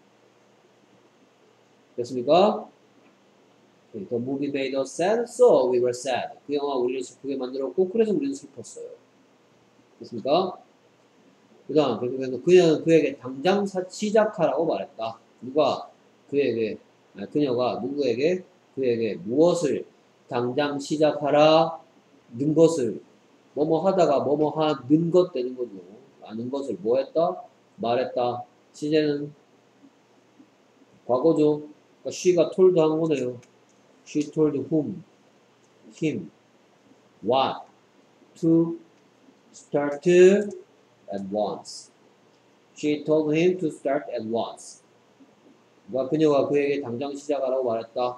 됐습니까? The movie made us sad, so we were sad. 그 영화 우리를 슬프게 만들었고 그래서 우리는 슬펐어요. 됐습니까? 그 다음 그래서 그녀는 그에게 당장 시작하라고 말했다. 누가 그에게 그녀가 누구에게 그에게 무엇을 당장 시작하라 는 것을 뭐뭐 하다가 뭐뭐 하는 것 되는 거죠. 아는 것을 뭐 했다? 말했다. 시제는 과거죠. 그러니까 she가 told 한 거네요. She told whom, him, what, to start at once. She told him to start at once. 그러니까 그녀가 그에게 당장 시작하라고 말했다.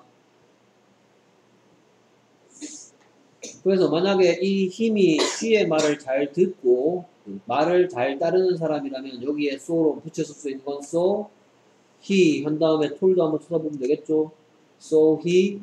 그래서 만약에 이 힘이 she의 말을 잘 듣고 말을 잘 따르는 사람이라면 여기에 so로 붙여서 쓰인 건 so, he 한 다음에 told 한번 쳐다보면 되겠죠. So he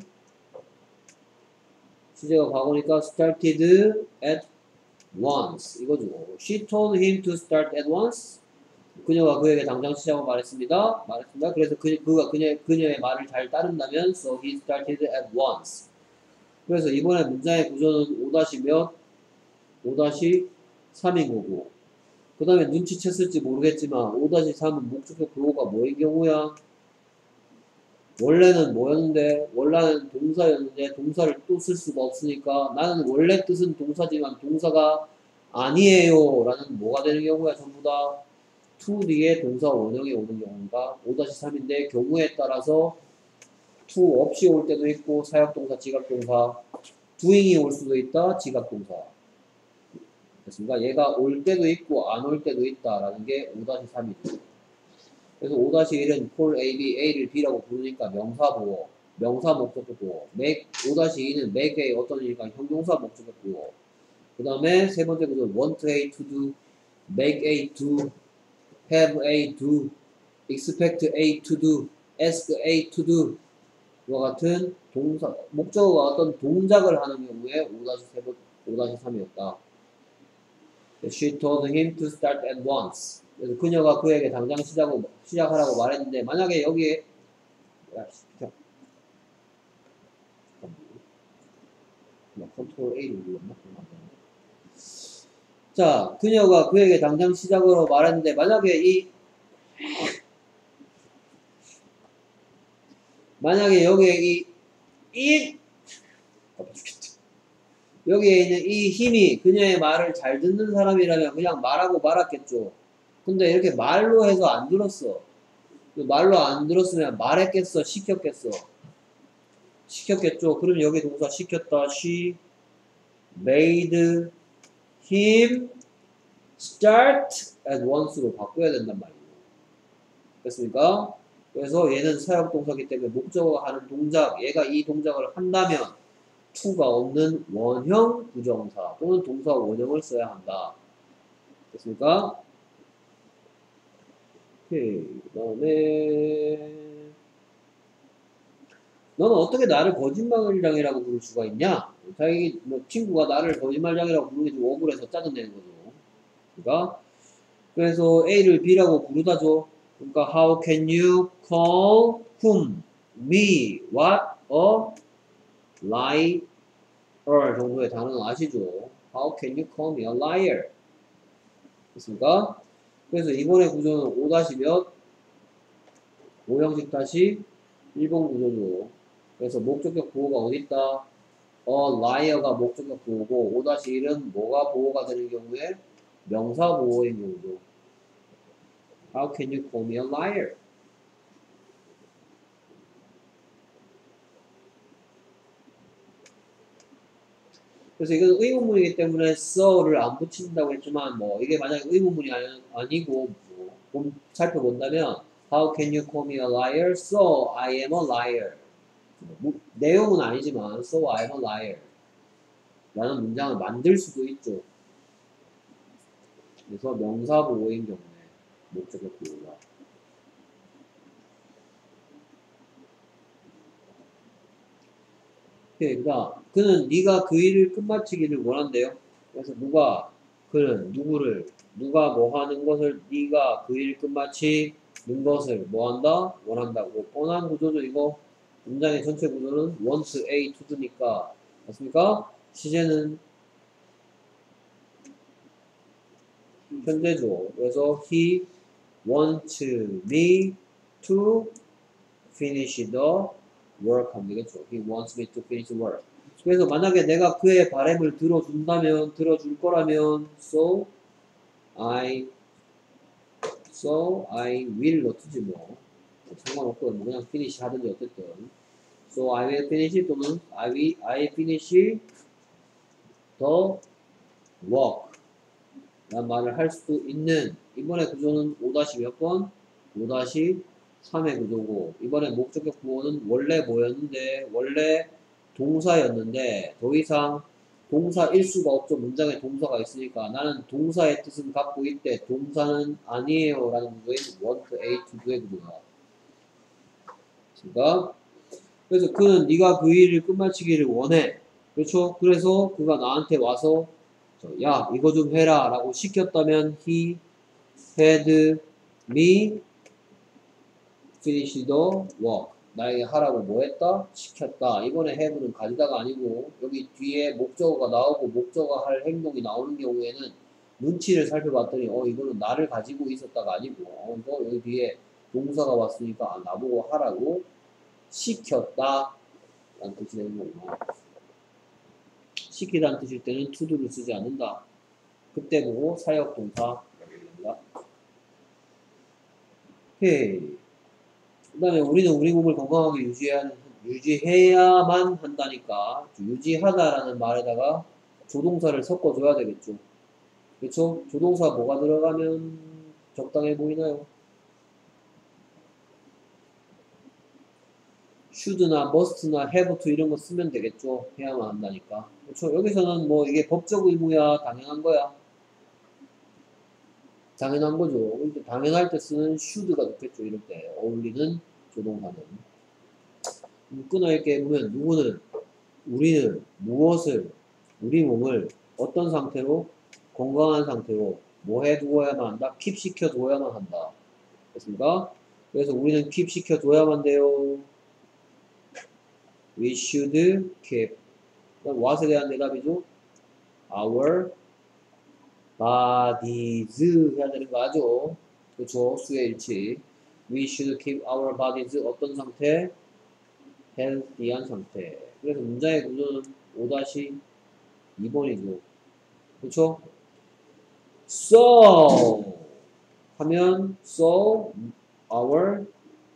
시제가 과거니까 started at once 이거죠. She told him to start at once. 그녀가 그에게 당장 시작을 말했습니다. 그래서 그가 그녀의 말을 잘 따른다면 so he started at once. 그래서 이번에 문장의 구조는 5- 몇? 5-3인 거고 그 다음에 눈치챘을지 모르겠지만 5-3은 목적격 부호가 뭐인 경우야? 원래는 뭐였는데? 원래는 동사였는데 동사를 또 쓸 수가 없으니까 나는 원래 뜻은 동사지만 동사가 아니에요 라는 뭐가 되는 경우야 전부 다 to 뒤에 동사 원형이 오는 경우가 5-3인데 경우에 따라서 to 없이 올 때도 있고 사역동사, 지각동사 doing이 올 수도 있다 지각동사 됐습니까? 얘가 올 때도 있고 안 올 때도 있다라는 게 5-3이죠. 그래서 5-1은 call A, B, A를 B라고 부르니까 명사 보호, 명사 목적격 보호. 5-2는 make A 어떤 일이니까 형용사 목적격 보호. 그 다음에 세 번째 구조 want A to do, make A do, have A do, expect A to do, ask A to do 이와 같은 동사, 목적어가 어떤 동작을 하는 경우에 5-3이었다. She told him to start at once. 그래서 그녀가 그에게 당장 시작하라고 말했는데 만약에 여기에 컨트롤 A를 눌렀나? 자, 그녀가 그에게 당장 시작으로 말했는데, 만약에 여기에 여기에 있는 이 힘이 그녀의 말을 잘 듣는 사람이라면 그냥 말하고 말았겠죠. 근데 이렇게 말로 해서 안 들었어. 말로 안 들었으면 말했겠어? 시켰겠어? 시켰겠죠. 그럼 여기 동사 시켰다. She made him start at once로 바꿔야 된단 말이에요. 됐습니까? 그래서 얘는 사역동사기 때문에 목적어가 하는 동작, 얘가 이 동작을 한다면 to가 없는 원형 부정사 또는 동사 원형을 써야 한다. 됐습니까? 오케이. 그 다음에 너는 어떻게 나를 거짓말장이라고 부를 수가 있냐? 자기 친구가 나를 거짓말장이라고 부르기 좀 억울해서 짜증내는 거죠. 그러니까 그래서 A를 B라고 부르다죠. 그러니까 how can you call whom me what a liar 정도의 단어는 아시죠? How can you call me a liar? 됐습니까? 그래서 이번에 구조는 5-몇 5형식 다시 1번 구조죠. 그래서 목적격 보호가 어딨다? liar가 목적격 보호고 5-1은 뭐가 보호가 되는 경우에 명사 보호인 경우죠. How can you call me a liar? 그래서 이건 의문문이기 때문에 so를 안 붙인다고 했지만 뭐 이게 만약에 의문문이 아니고 뭐 살펴본다면 How can you call me a liar? So I am a liar. 내용은 아니지만 So I am a liar 라는 문장을 만들 수도 있죠. 그래서 명사 보호인 경우에 목적격 보호가 그러니까 그는 네가 그 일을 끝마치기를 원한대요. 그래서 누가 뭐 하는 것을 네가 그 일을 끝마치는 것을 뭐 한다? 원한다고. 뻔한 구조죠 이거. 문장의 전체 구조는 want A to do니까 맞습니까? 시제는 현재죠. 그래서 he wants me to finish the work 하면 되겠죠. He wants me to finish work. 그래서 만약에 내가 그의 바람을 들어줄 거라면, so I will 넣지 뭐. 상관없거든. 그냥 finish 하든지 어쨌든. So I will finish 또는 I finish the work. 라는 말을 할 수도 있는, 이번에 구조는 5-몇 번? 5-3의 구조고, 이번에 목적격 구호는 원래 뭐였는데, 원래 동사였는데, 더 이상 동사일 수가 없죠. 문장에 동사가 있으니까. 나는 동사의 뜻은 갖고 있대. 동사는 아니에요. 라는 구조인 want A to do의 구조가. 그러니까, 그래서 그는 네가 그 일을 끝마치기를 원해. 그렇죠? 그래서 그가 나한테 와서 야 이거 좀 해라 라고 시켰다면 he had me finish the work. 나에게 하라고 뭐 했다? 시켰다. 이번에 have는 가지다가 아니고 여기 뒤에 목적어가 나오고 목적어가 할 행동이 나오는 경우에는 눈치를 살펴봤더니 이거는 나를 가지고 있었다가 아니고 너 여기 뒤에 동사가 왔으니까 나보고 하라고 시켰다 라는 뜻이 되는 거구나. 시키다는 뜻일 때는 to도를 쓰지 않는다. 그때 보고 사역동사 됩니다. 오케이. 그 다음에 우리는 우리 몸을 건강하게 유지해야만 한다니까 유지하다라는 말에다가 조동사를 섞어줘야 되겠죠. 그렇죠? 조동사 뭐가 들어가면 적당해 보이나요? should나 must나 have to 이런 거 쓰면 되겠죠. 해야만 한다니까. 그렇죠? 여기서는 뭐 이게 법적 의무야 당연한 거야. 당연한 거죠. 당연할 때 쓰는 should가 좋겠죠. 이럴 때 어울리는 조동사는. 끊어있게 보면 우리는 무엇을 우리 몸을 어떤 상태로 건강한 상태로 뭐 해두어야만 한다? 킵 시켜두어야만 한다. 됐습니까? 그래서 우리는 킵 시켜둬야만 돼요. We should keep 그럼 what에 대한 대답이죠. our bodies 해야 되는 거 아죠? 그렇죠? 수의 일치. We should keep our bodies 어떤 상태? healthy한 상태. 그래서 문장의 구조는 5-2번이죠. 그렇죠? So 하면 so our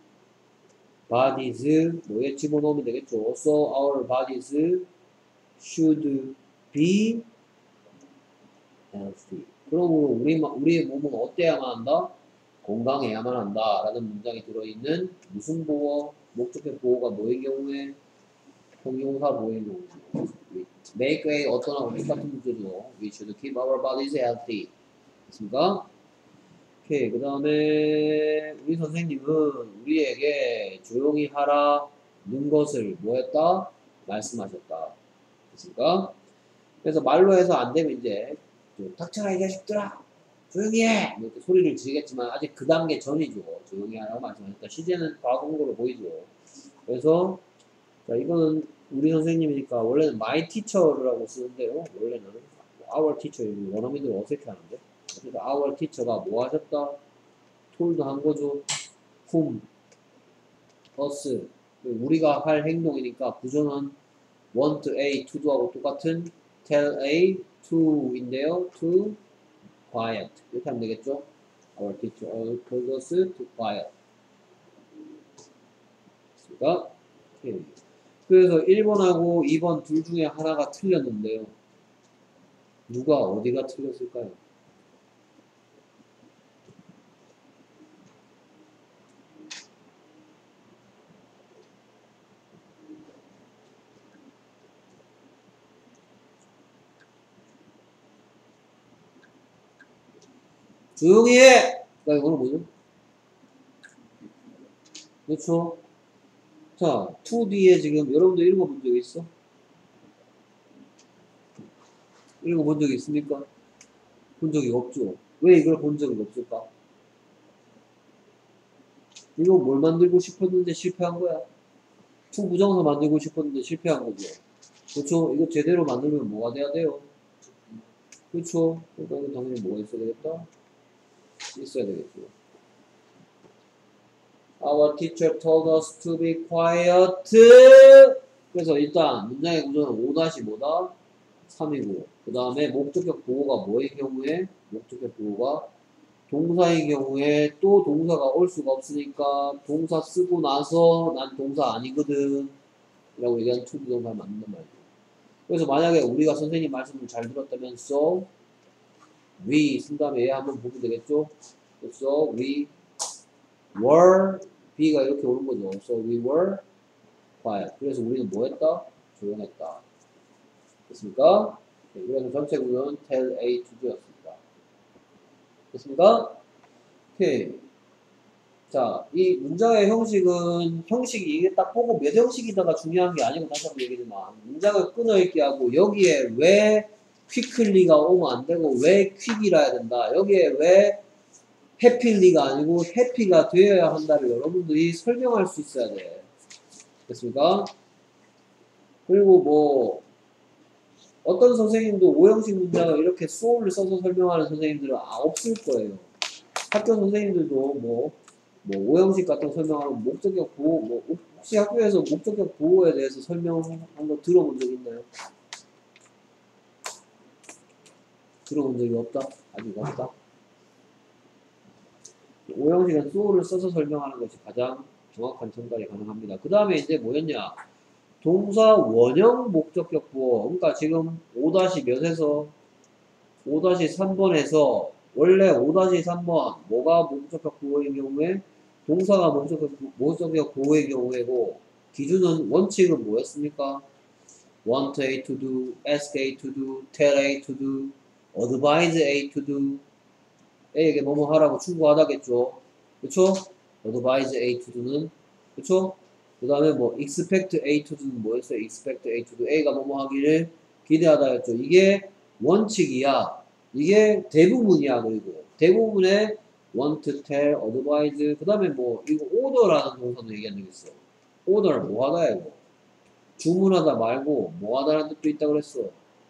bodies 뭐에 집어넣으면 되겠죠. So our bodies should be healthy. 그러므로 우리의 몸은 어때야만 한다? 건강해야만 한다. 라는 문장이 들어있는 무슨 보호? 목적격 보호가 뭐의 경우에? 형용사 보호의 경우에. make a 어떠나 똑같은 문제죠. We should keep our bodies healthy. 됐습니까? 오케이. 그 다음에 우리 선생님은 우리에게 조용히 하라는 것을 뭐 했다? 말씀하셨다. 됐습니까? 그래서 말로 해서 안 되면 이제 닥쳐라 이 자식들아 조용히 해! 이렇게 소리를 지르겠지만 아직 그 단계 전이죠. 조용히 하라고 말씀하셨다. 시제는 과거분으로 보이죠. 그래서 자 이거는 우리 선생님이니까 원래는 my teacher라고 쓰는데요. 원래는 our teacher 원어민들 어색해하는데 그래서 our teacher가 뭐 하셨다? told 한 거죠. whom, us 우리가 할 행동이니까 구조는 want A to do하고 똑같은 tell A to인데요. to quiet 이렇게 하면 되겠죠. Our teacher told us to quiet. 됐습니까? 오케이. 그래서 1번하고 2번 둘 중에 하나가 틀렸는데요. 누가 어디가 틀렸을까요? 조용히 해! 자, 이거는 뭐죠? 그렇죠? 자, to 뒤에 지금 여러분들 읽어본 적 있어? 읽어본 적 있습니까? 본 적이 없죠? 왜 이걸 본 적이 없을까? 이거 뭘 만들고 싶었는데 실패한 거야? to 부정사 만들고 싶었는데 실패한 거죠? 그렇죠? 이거 제대로 만들면 뭐가 돼야 돼요? 그렇죠? 그러니까 당연히 뭐가 있어야 되겠다? 있어야 되겠죠. Our teacher told us to be quiet. 그래서 일단 문장의 구조는 5-뭐다? 3이고 그 다음에 목적격 보호가 뭐의 경우에? 목적격 보호가 동사의 경우에 또 동사가 올 수가 없으니까 동사 쓰고 나서 난 동사 아니거든 라고 얘기하는 투부정사를 만든단 말이죠. 그래서 만약에 우리가 선생님 말씀을 잘 들었다면 so we 쓴 다음에 얘 한번 보면 되겠죠. so we were B가 이렇게 오는 거죠. So we were quiet. 그래서 우리는 뭐 했다? 조용했다. 됐습니까? 네, 그래서 전체 구조는 tell A to G였습니다. 됐습니까? 오케이. 자, 이 문장의 형식은 형식이 이게 딱 보고 몇 형식이다가 중요한 게 아니고 다시 한번 얘기지만 문장을 끊어읽기 하고 여기에 왜 quickly가 오면 안 되고 왜 quick이라 해야 된다. 여기에 왜 happy가 아니고 happy가 되어야 한다를 여러분들이 설명할 수 있어야 돼. 됐습니까? 그리고 뭐 어떤 선생님도 5형식 문장을 이렇게 수어를 써서 설명하는 선생님들은 없을 거예요. 학교 선생님들도 뭐 5형식 같은 거 설명하면 목적격 보호, 뭐 혹시 학교에서 목적격 보호에 대해서 설명한 거 들어본 적 있나요? 들어본 적이 없다? 아직 없다? 5형식은 수어를 써서 설명하는 것이 가장 정확한 전달이 가능합니다. 그 다음에 이제 뭐였냐? 동사 원형 목적격 보호. 그러니까 지금 5-몇에서 5-3번에서 원래 5-3번 뭐가 목적격 보호인 경우에 동사가 목적격 보호의 경우에고 기준은 원칙은 뭐였습니까? want A to do, ask A to do, tell A to do, advise A to do A에게 뭐뭐 하라고 충고하다겠죠. 그쵸? advise A to do는 그쵸? 그 다음에 뭐 expect A to do는 뭐였어요? expect A to do A가 뭐뭐 하기를 기대하다였죠. 이게 원칙이야. 이게 대부분이야. 그리고 대부분의 want, tell, advise 그 다음에 뭐 이거 order라는 동사도 얘기한 적 있어. order 뭐 하다야 이거. 주문하다 말고 뭐 하다라는 뜻도 있다고 그랬어.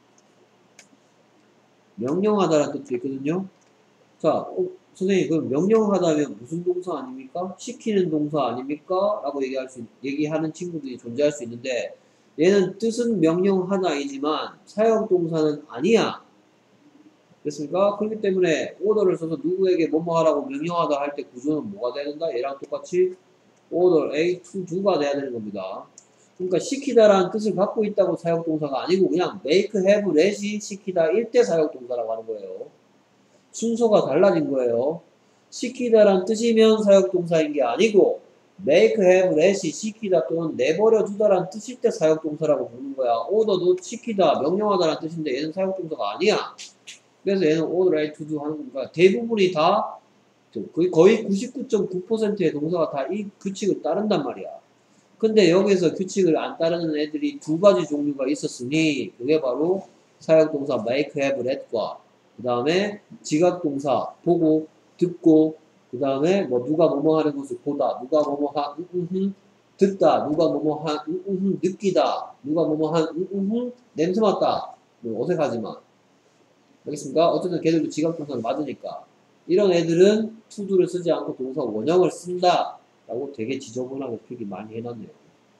명령하다라는 뜻도 있거든요. 자, 선생님, 그럼 명령하다면 무슨 동사 아닙니까? 시키는 동사 아닙니까? 라고 얘기하는 친구들이 존재할 수 있는데, 얘는 뜻은 명령하다이지만 사역 동사는 아니야. 됐습니까? 그렇기 때문에 오더를 써서 누구에게 뭐뭐 하라고 명령하다 할 때 구조는 뭐가 돼야 된다? 얘랑 똑같이 order A to do가 돼야 되는 겁니다. 그러니까 시키다라는 뜻을 갖고 있다고 사역동사가 아니고 그냥 make, have, let이 시키다 일 때 사역동사라고 하는 거예요. 순서가 달라진 거예요. 시키다라는 뜻이면 사역동사인 게 아니고 make, have, let이 시키다 또는 내버려 두다라는 뜻일 때 사역동사라고 부르는 거야. order도 시키다, 명령하다라는 뜻인데 얘는 사역동사가 아니야. 그래서 얘는 order A to do 하는 거니까 대부분이 다 거의 99.9%의 동사가 다 이 규칙을 따른단 말이야. 근데 여기서 규칙을 안 따르는 애들이 두 가지 종류가 있었으니 그게 바로 사역동사 make, have, let과 그 다음에 지각동사 보고 듣고 그 다음에 뭐 누가 뭐뭐 하는 것을 보다 누가 뭐뭐 듣다 누가 뭐뭐 느끼다 누가 뭐뭐 냄새 맡다 뭐 어색하지만 알겠습니까? 어쨌든 걔들도 지각동사를 맞으니까 이런 애들은 to도를 쓰지 않고 동사 원형을 쓴다 라고 되게 지저분하게 표기 많이 해놨네요.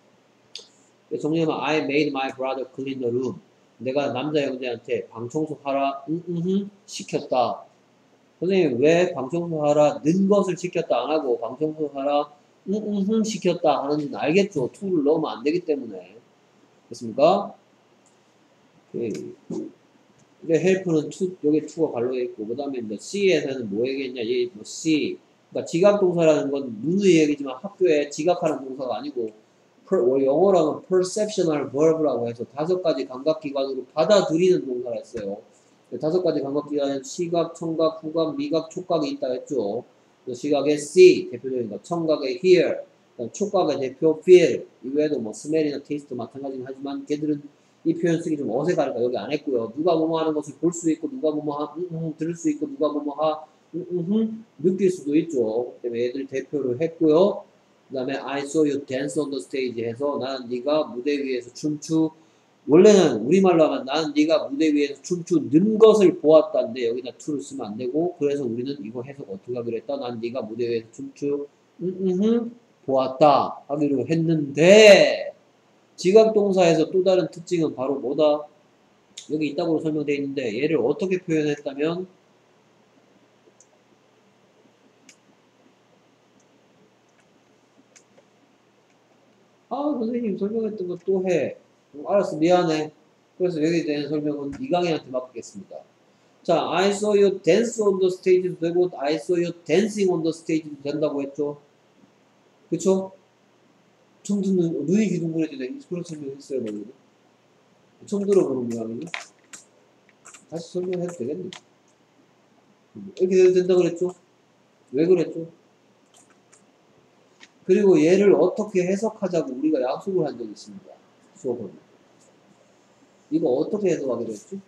정리하면 I made my brother clean the room. 내가 남자 형제한테 방 청소하라 시켰다. 선생님 왜 방 청소하라 는 것을 시켰다 안 하고 방 청소하라 시켰다 하는지는 알겠죠. to를 넣으면 안 되기 때문에. 됐습니까? 오케이. 근데 help는 to, 여기 to가 관로에 있고, 그 다음에 이제 C에서는 뭐 얘기했냐, 뭐 C. 그러니까 지각동사라는 건 누누이 얘기지만 학교에 지각하는 동사가 아니고, 영어로는 perceptional verb라고 해서 5가지 감각기관으로 받아들이는 동사가 있어요. 5가지 감각기관은 시각, 청각, 후각, 미각, 촉각이 있다 했죠. 시각의 see, 대표적인 거, 청각의 hear, 촉각의 대표 feel, 이외에도 뭐 smell이나 taste 마찬가지긴 하지만 걔들은 이 표현 쓰기 좀 어색하니까 여기 안 했고요. 누가 뭐뭐 하는 것을 볼 수 있고, 누가 뭐뭐 들을 수 있고, 누가 뭐뭐 느낄 수도 있죠. 때문에 얘들 대표를 했고요. 그 다음에 I saw you dance on the stage 해서 나는 네가 무대 위에서 원래는 우리말로 하면 나는 네가 무대 위에서 춤추는 것을 보았다는데 여기다 to를 쓰면 안 되고 그래서 우리는 이거 해석 어떻게 하기로 했다? 난 네가 무대 위에서 보았다 하기로 했는데 지각동사에서 또 다른 특징은 바로 뭐다? 여기 있다고 설명되어 있는데 얘를 어떻게 표현했다면 선생님 설명했던 거 또 해. 알았어 미안해. 그래서 여기에 대한 설명은 이강희한테 맡기겠습니다. 자, I saw you dance on the stage도 되고 I saw you dancing on the stage도 된다고 했죠. 그쵸? 처음 듣는 눈이 기둥거려지네. 그런 설명했어요. 뭐 처음 들어보는 모양이네. 다시 설명해도 되겠네. 이렇게 된다 그랬죠? 왜 그랬죠? 그리고 얘를 어떻게 해석하자고 우리가 약속을 한 적이 있습니다. 수업은. 이거 어떻게 해석하기로 했지?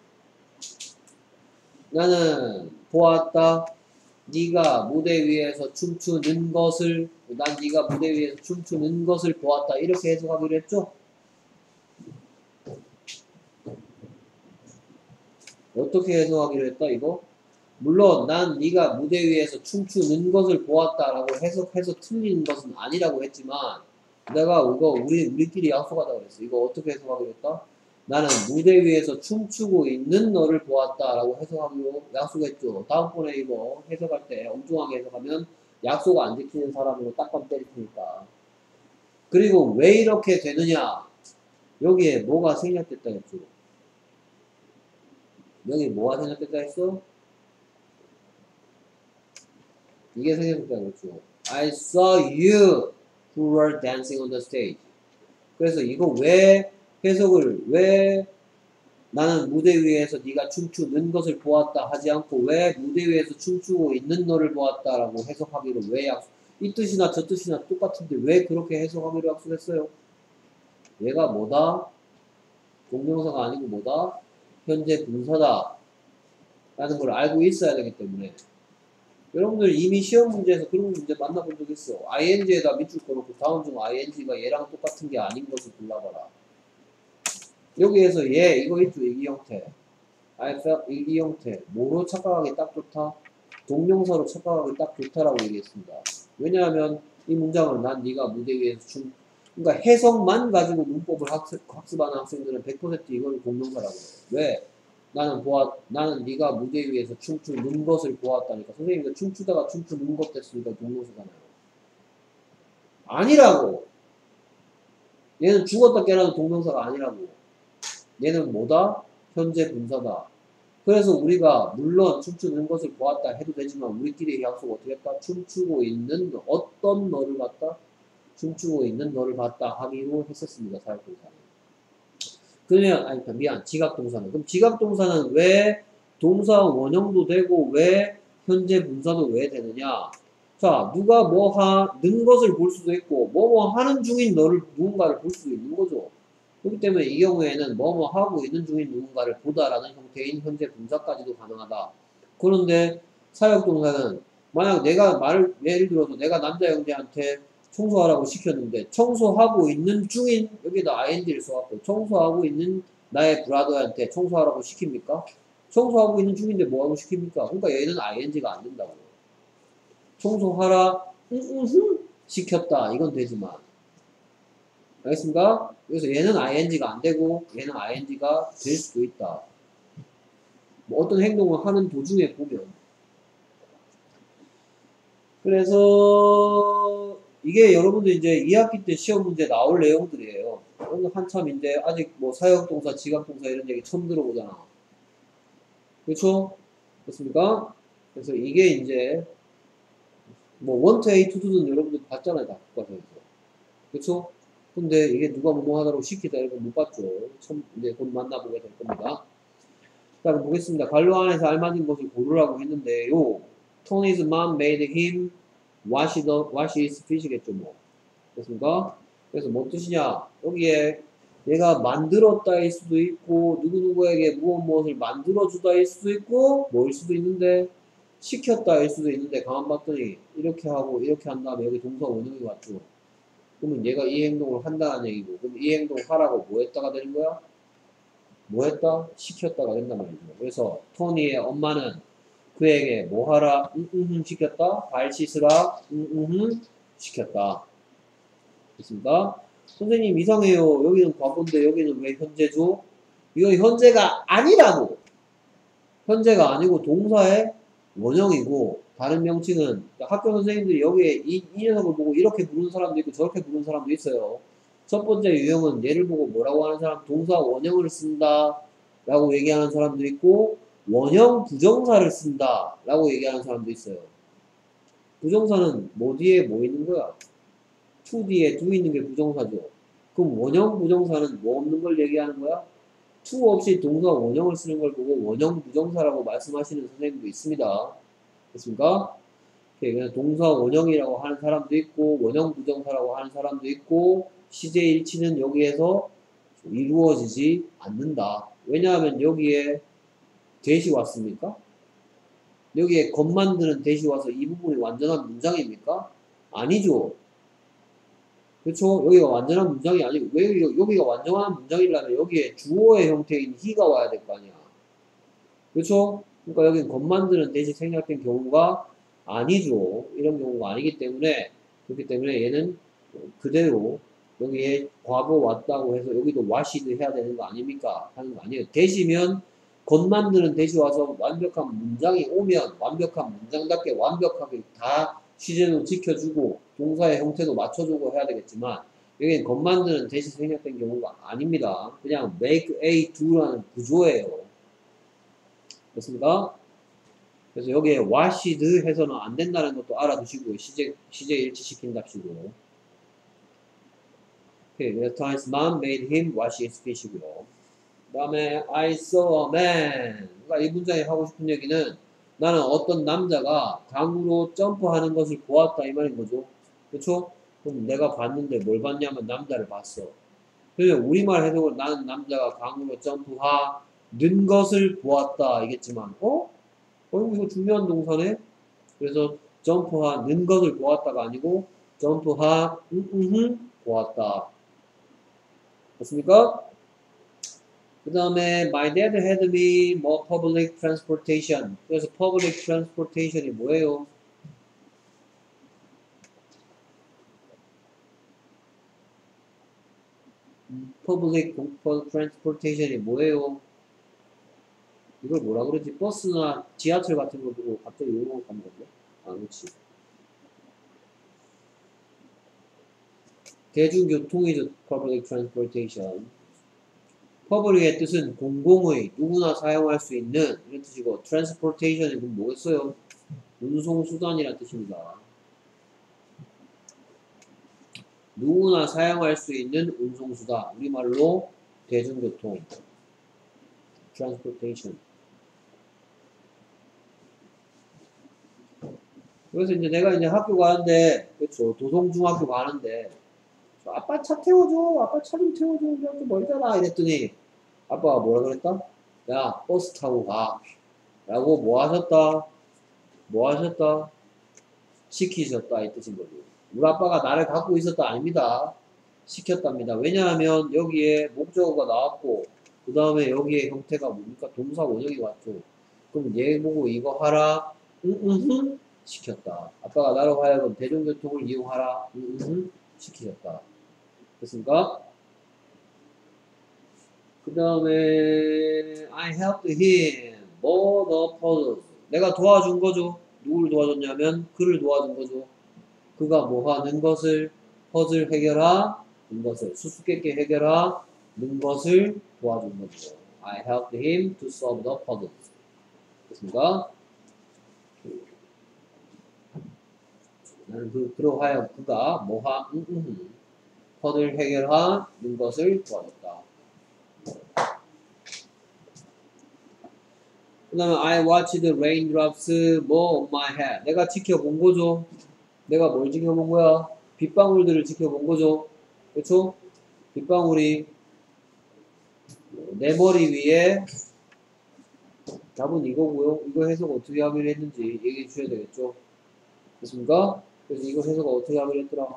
나는 보았다. 네가 무대 위에서 춤추는 것을 난 네가 무대 위에서 춤추는 것을 보았다. 이렇게 해석하기로 했죠? 어떻게 해석하기로 했다 이거? 물론 난 네가 무대 위에서 춤추는 것을 보았다라고 해석해서 틀린 것은 아니라고 했지만 내가 이거 우리끼리 약속하자 그랬어. 이거 어떻게 해석하기로 했다? 나는 무대 위에서 춤추고 있는 너를 보았다라고 해석하기로 약속했죠. 다음번에 이거 해석할 때 엉뚱하게 해석하면 약속 안 지키는 사람으로 딱밤 때릴 테니까. 그리고 왜 이렇게 되느냐? 여기에 뭐가 생략됐다 했죠. 여기 뭐가 생략됐다 했어? 이게 생략됐다는 거죠. I saw you who were dancing on the stage. 그래서 이거 왜 나는 무대 위에서 네가 춤추는 것을 보았다 하지 않고 왜 무대 위에서 춤추고 있는 너를 보았다라고 해석하기로 이 뜻이나 저 뜻이나 똑같은데 왜 그렇게 해석하기로 약속했어요? 얘가 뭐다? 동명사가 아니고 뭐다? 현재 분사다 라는 걸 알고 있어야 되기 때문에 여러분들 이미 시험 문제에서 그런 문제 만나본 적 있어. ing에다 밑줄 꺼놓고 다음 중 ing가 얘랑 똑같은 게 아닌 것을 골라봐라. 여기에서 얘 이거 있죠. 이 형태. I felt 이 형태. 뭐로 착각하기 딱 좋다? 동명사로 착각하기 딱 좋다라고 얘기했습니다. 왜냐하면 이 문장을 난 네가 무대 위에서 그러니까 해석만 가지고 문법을 학습하는 학생들은 100% 이걸 동명사라고 해요. 왜? 나는 네가 무대 위에서 춤추는 것을 보았다니까. 선생님이 춤추다가 춤추는 것 됐으니까 동명사잖아요. 아니라고. 얘는 죽었다 깨어나는 동명사가 아니라고. 얘는 뭐다? 현재 분사다. 그래서 우리가 물론 춤추는 것을 보았다 해도 되지만 우리끼리 약속 어떻게 했다? 춤추고 있는 어떤 너를 봤다? 춤추고 있는 너를 봤다 하기로 했었습니다. 사역동사는. 그러면 아니 미안 지각동사는 그럼 지각동사는 왜 동사 원형도 되고 왜 현재 분사도 왜 되느냐? 자 누가 뭐 하는 것을 볼 수도 있고 뭐뭐 하는 중인 너를 누군가를 볼 수도 있는 거죠. 그렇기 때문에 이 경우에는 뭐뭐 하고 있는 중인 누군가를 보다라는 형태인 현재 분사까지도 가능하다. 그런데 사역동사는 만약 내가 예를 들어서 내가 남자 형제한테 청소하라고 시켰는데 청소하고 있는 중인 여기다 ing를 써갖고 청소하고 있는 나의 브라더한테 청소하라고 시킵니까? 청소하고 있는 중인데 뭐하고 시킵니까? 그러니까 얘는 ing가 안 된다고. 청소하라 시켰다 이건 되지만 알겠습니까? 그래서 얘는 ing가 안 되고 얘는 ing가 될 수도 있다. 뭐 어떤 행동을 하는 도중에 보면 그래서 이게 여러분들 이제 2학기 때 시험 문제 나올 내용들이에요. 오늘 한참 이제 아직 뭐 사역동사, 지각동사 이런 얘기 처음 들어보잖아. 그렇죠? 그렇습니까? 그래서 이게 이제 뭐 원투 A, 투투는 여러분들 봤잖아요. 다 교과서에서. 그렇죠? 근데 이게 누가 뭐뭐 하다고 시키다 이런 거 못 봤죠. 처음 이제 곧 만나보게 될 겁니다. 자, 그럼 보겠습니다. 관로 안에서 알맞은 것을 고르라고 했는데요. Tony's mom made him wash his fish겠죠, 뭐. 됐습니까? 그래서 뭐 뜻이냐? 여기에 내가 만들었다일 수도 있고, 누구누구에게 무엇을 만들어주다일 수도 있고, 뭐일 수도 있는데, 시켰다일 수도 있는데, 가만 봤더니, 이렇게 하고, 이렇게 한 다음에 여기 동사 원형이 왔죠. 그러면 얘가 이 행동을 한다는 얘기고, 그럼 이 행동을 하라고 뭐 했다가 되는 거야? 뭐 했다? 시켰다가 된단 말이죠. 그래서 토니의 엄마는 그에게 뭐 하라? 시켰다. 발 씻으라. 시켰다. 됐습니까? 선생님 이상해요. 여기는 과거인데 여기는 왜 현재죠? 이거 현재가 아니라고. 현재가 아니고 동사의 원형이고 다른 명칭은 학교 선생님들이 여기에 이 녀석을 보고 이렇게 부르는 사람도 있고 저렇게 부르는 사람도 있어요. 첫 번째 유형은 얘를 보고 뭐라고 하는 사람? 동사 원형을 쓴다 라고 얘기하는 사람도 있고 원형 부정사를 쓴다 라고 얘기하는 사람도 있어요. 부정사는 뭐 뒤에 뭐 있는 거야? to 뒤에 do 있는 게 부정사죠. 그럼 원형 부정사는 뭐 없는 걸 얘기하는 거야? to 없이 동사 원형을 쓰는 걸 보고 원형 부정사라고 말씀하시는 선생님도 있습니다. 됐습니까? 그래서 동사 원형이라고 하는 사람도 있고 원형 부정사라고 하는 사람도 있고 시제일치는 여기에서 이루어지지 않는다. 왜냐하면 여기에 대시 왔습니까? 여기에 것 만드는 대시 와서 이 부분이 완전한 문장입니까? 아니죠. 그렇죠? 여기가 완전한 문장이 아니고 왜 여기가 완전한 문장이라면 여기에 주어의 형태인 he가 와야 될 거 아니야. 그렇죠? 그러니까 여기는 것 만드는 대시 생략된 경우가 아니죠. 이런 경우가 아니기 때문에 그렇기 때문에 얘는 그대로 여기에 과거 왔다고 해서 여기도 와시드 해야 되는 거 아닙니까? 하는 거 아니에요. 대시면 것 만드는 대시 와서 완벽한 문장이 오면 완벽한 문장답게 완벽하게 다 시제도 지켜주고 동사의 형태도 맞춰주고 해야 되겠지만 여기는 것 만드는 대시 생략된 경우가 아닙니다. 그냥 make a do라는 구조예요. 됐습니까? 그래서 여기에 washed 해서는 안 된다는 것도 알아두시고 시제 일치시킨답시고 그래서 Tom's mom made him wash his fish고요. 그 다음에 I saw a man. 그러니까 이 문장이 하고 싶은 얘기는 나는 어떤 남자가 강으로 점프하는 것을 보았다 이 말인 거죠. 그렇죠? 그럼 내가 봤는데 뭘 봤냐면 남자를 봤어. 그래서 우리말 해석을 나는 남자가 강으로 점프하는 것을 보았다 이겠지만 이거 중요한 동사네? 그래서 점프하는 것을 보았다가 아니고 점프하 보았다. 됐습니까? 그 다음에 my dad had me 뭐 public transportation. 그래서 public transportation이 뭐예요? public transportation이 뭐예요? 이걸 뭐라 그러지? 버스나 지하철 같은 거 보고 갑자기 영어 까먹었네? 아, 그렇지. 대중교통이죠. public transportation. public의 뜻은 공공의, 누구나 사용할 수 있는 이런 뜻이고 transportation이 그럼 뭐겠어요? 운송수단이란 뜻입니다. 누구나 사용할 수 있는 운송수단, 우리말로 대중교통, transportation. 그래서 이제 내가 이제 학교 가는데, 그렇죠. 도성중학교 가는데, 아빠 차 태워줘, 아빠 차 좀 태워줘, 우리 학교 멀잖아. 이랬더니, 아빠가 뭐라 그랬다? 야, 버스 타고 가. 라고 뭐 하셨다? 뭐 하셨다? 시키셨다. 이 뜻인 거죠. 우리 아빠가 나를 갖고 있었다. 아닙니다. 시켰답니다. 왜냐하면 여기에 목적어가 나왔고, 그 다음에 여기에 형태가 뭡니까? 동사 원형이 왔죠. 그럼 얘 보고 이거 하라. 시켰다. 아빠가 나로 하여금 대중교통을 이용하라. 시키셨다. 됐습니까? 그 다음에 I helped him more the puzzles. 내가 도와준 거죠. 누구를 도와줬냐면 그를 도와준 거죠. 그가 뭐 하는 것을 퍼즐 해결하는 것을 수수께끼 해결하는 것을 도와준 거죠. I helped him to solve the puzzles. 됐습니까? 나는 그러하여 그가 뭐하 퍼즐 해결하는 것을 도와줬다. 그 다음에 I watched the raindrops more on my head. 내가 지켜본 거죠. 내가 뭘 지켜본 거야? 빗방울들을 지켜본 거죠. 그렇죠? 빗방울이 내 머리 위에 답은 이거고요. 이거 해석 어떻게 하기로 했는지 얘기해 주셔야 되겠죠. 됐습니까? 그래서 이거 해석 어떻게 하기로 했더라?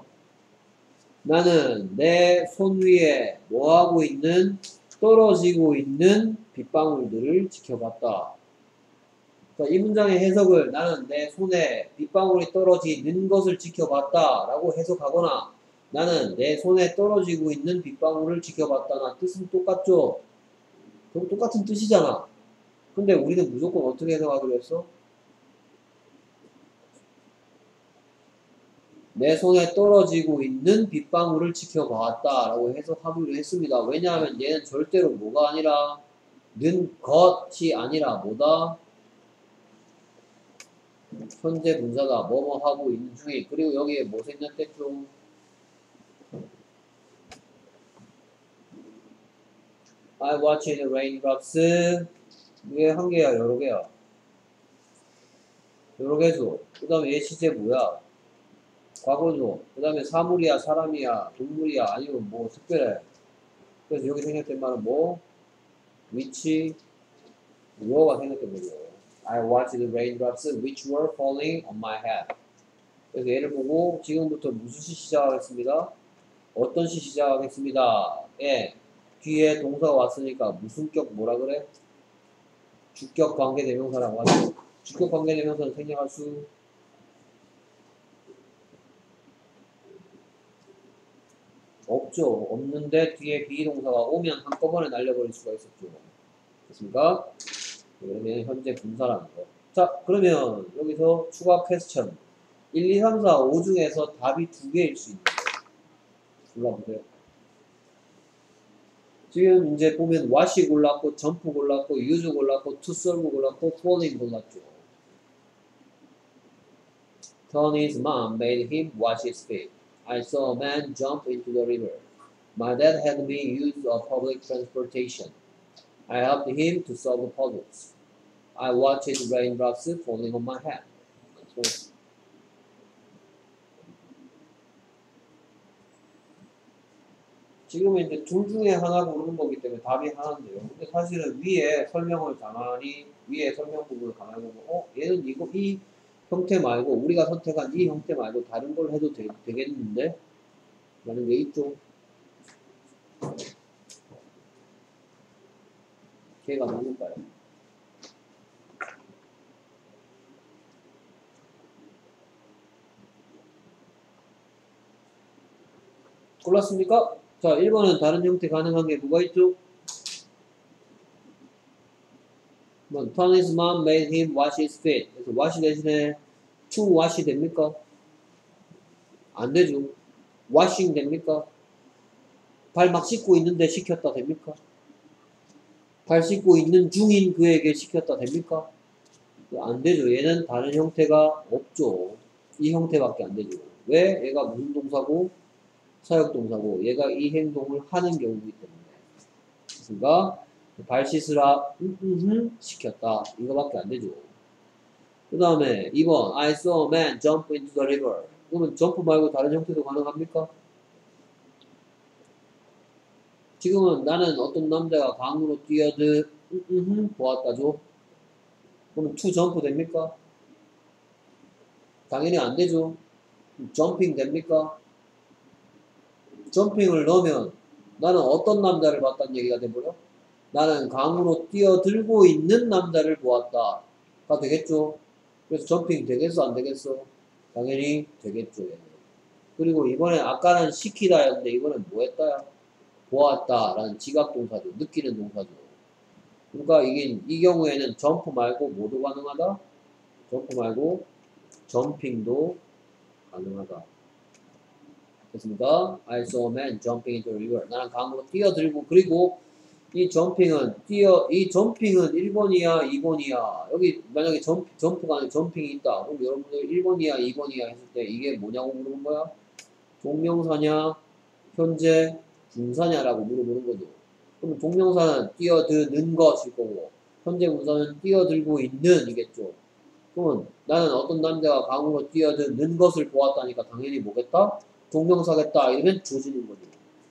나는 내 손 위에 뭐하고 있는 떨어지고 있는 빗방울들을 지켜봤다. 그러니까 이 문장의 해석을 나는 내 손에 빗방울이 떨어지는 것을 지켜봤다 라고 해석하거나 나는 내 손에 떨어지고 있는 빗방울을 지켜봤다나 뜻은 똑같죠? 그럼 똑같은 뜻이잖아. 근데 우리는 무조건 어떻게 해석하기로 했어? 내 손에 떨어지고 있는 빗방울을 지켜봤다 라고 해석하기로 했습니다. 왜냐하면 얘는 절대로 뭐가 아니라 는 것이 아니라 뭐다? 현재 분사가 뭐뭐 하고 있는 중에 그리고 여기에 뭐 생략됐죠? I watch the raindrops. 이게 한 개야, 여러 개야? 여러 개죠. 그 다음에 얘 시제 뭐야? 과거죠. 그 다음에 사물이야, 사람이야, 동물이야, 아니면 뭐 특별해. 그래서 여기 생략된 말은 뭐? which, 뭐가 생략된 거죠. I watched the raindrops which were falling on my head. 그래서 얘를 보고 지금부터 무슨 시 시작하겠습니다? 어떤 시 시작하겠습니다. 예. 뒤에 동사가 왔으니까 무슨 격 뭐라 그래? 주격 관계대명사라고 하죠. 주격 관계대명사는 생략할 수 없죠. 없는데 뒤에 비동사가 오면 한꺼번에 날려버릴 수가 있었죠. 됐습니까? 그러면 현재 분사라는 거. 자, 그러면 여기서 추가 퀘스천. 1, 2, 3, 4, 5 중에서 답이 2개일 수 있는 거예요. 골라보세요. 지금 이제 보면 wash이 골랐고, jump 골랐고, use 골랐고, to serve 골랐고, falling 골랐죠. Tony's mom made him wash his feet. I saw a man jump into the river. My dad had me use a public transportation. I helped him to solve the puzzles. I watched raindrops falling on my head. 지금은 이제 둘 중에 하나 고르는 거기 때문에 답이 하나인데요. 근데 사실은 위에 설명을 가만히, 위에 설명 부분을 가만히 보고, 얘는 이거, 이 형태 말고, 우리가 선택한 이 형태 말고 다른 걸 해도 되겠는데? 라는 게 있죠. 걔가 누굴까요? 골랐습니까? 자, 1번은 다른 형태 가능한 게 뭐가 있죠? turn his mom made him wash his feet. 그래서 wash 대신에 to wash 됩니까? 안 되죠. washing 됩니까? 발 막 씻고 있는데 시켰다 됩니까? 발 씻고 있는 중인 그에게 시켰다 됩니까? 안 되죠. 얘는 다른 형태가 없죠. 이 형태밖에 안 되죠. 왜? 얘가 무슨 동사고? 사역동사고 얘가 이 행동을 하는 경우이기 때문에. 그러니까 발 씻으라 시켰다. 이거밖에 안 되죠. 그 다음에 2번 I saw a man jump into the river. 그러면 점프 말고 다른 형태도 가능합니까? 지금은 나는 어떤 남자가 강으로 뛰어드 보았다죠. 그러면 to 점프 됩니까? 당연히 안 되죠. 점핑 됩니까? 점핑을 넣으면 나는 어떤 남자를 봤다는 얘기가 돼버려? 나는 강으로 뛰어들고 있는 남자를 보았다가 되겠죠. 그래서 점핑 되겠어 안 되겠어? 당연히 되겠죠. 얘는. 그리고 이번에 아까는 시키다였는데 이번엔 뭐 했다야? 보았다라는 지각동사죠. 느끼는 동사죠. 그러니까 이게 이 경우에는 점프 말고 뭐도 가능하다? 점프 말고 점핑도 가능하다. 됐습니까? I saw a man jumping into the river. 나는 강으로 뛰어들고 그리고 이 점핑은 1번이야 2번이야. 여기 만약에 점프가 아니라 점핑이 있다. 그럼 여러분들 1번이야 2번이야 했을 때 이게 뭐냐고 물어본 거야? 동명사냐 현재 분사냐라고 물어보는 거죠. 그럼 동명사는 뛰어드는 것일 거고 현재 분사는 뛰어들고 있는 이겠죠. 그러면 나는 어떤 남자가 강으로 뛰어드는 것을 보았다니까 당연히 뭐겠다? 동명사겠다. 이러면 조지는 거죠.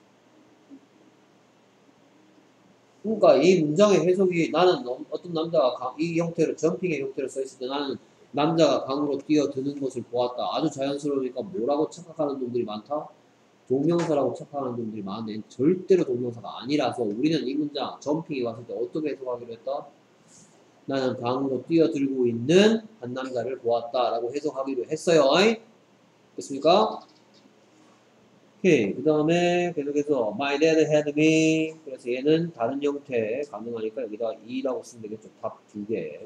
그러니까 이 문장의 해석이 나는 어떤 남자가 이 형태로 점핑의 형태로 써있을 때 나는 남자가 강으로 뛰어드는 것을 보았다. 아주 자연스러우니까 뭐라고 착각하는 놈들이 많다? 동명사라고 착각하는 놈들이 많은데 절대로 동명사가 아니라서 우리는 이 문장 점핑이 왔을 때 어떻게 해석하기로 했다? 나는 강으로 뛰어들고 있는 한 남자를 보았다 라고 해석하기로 했어요. 됐습니까? 오케이. 그 다음에 계속해서 My dad had me. 그래서 얘는 다른 형태 가능하니까 여기다 2라고 쓰면 되겠죠. 답 2개.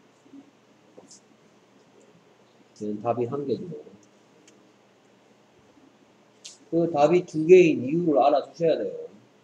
얘는 답이 1개죠. 그 답이 2개인 이유를 알아주셔야 돼요.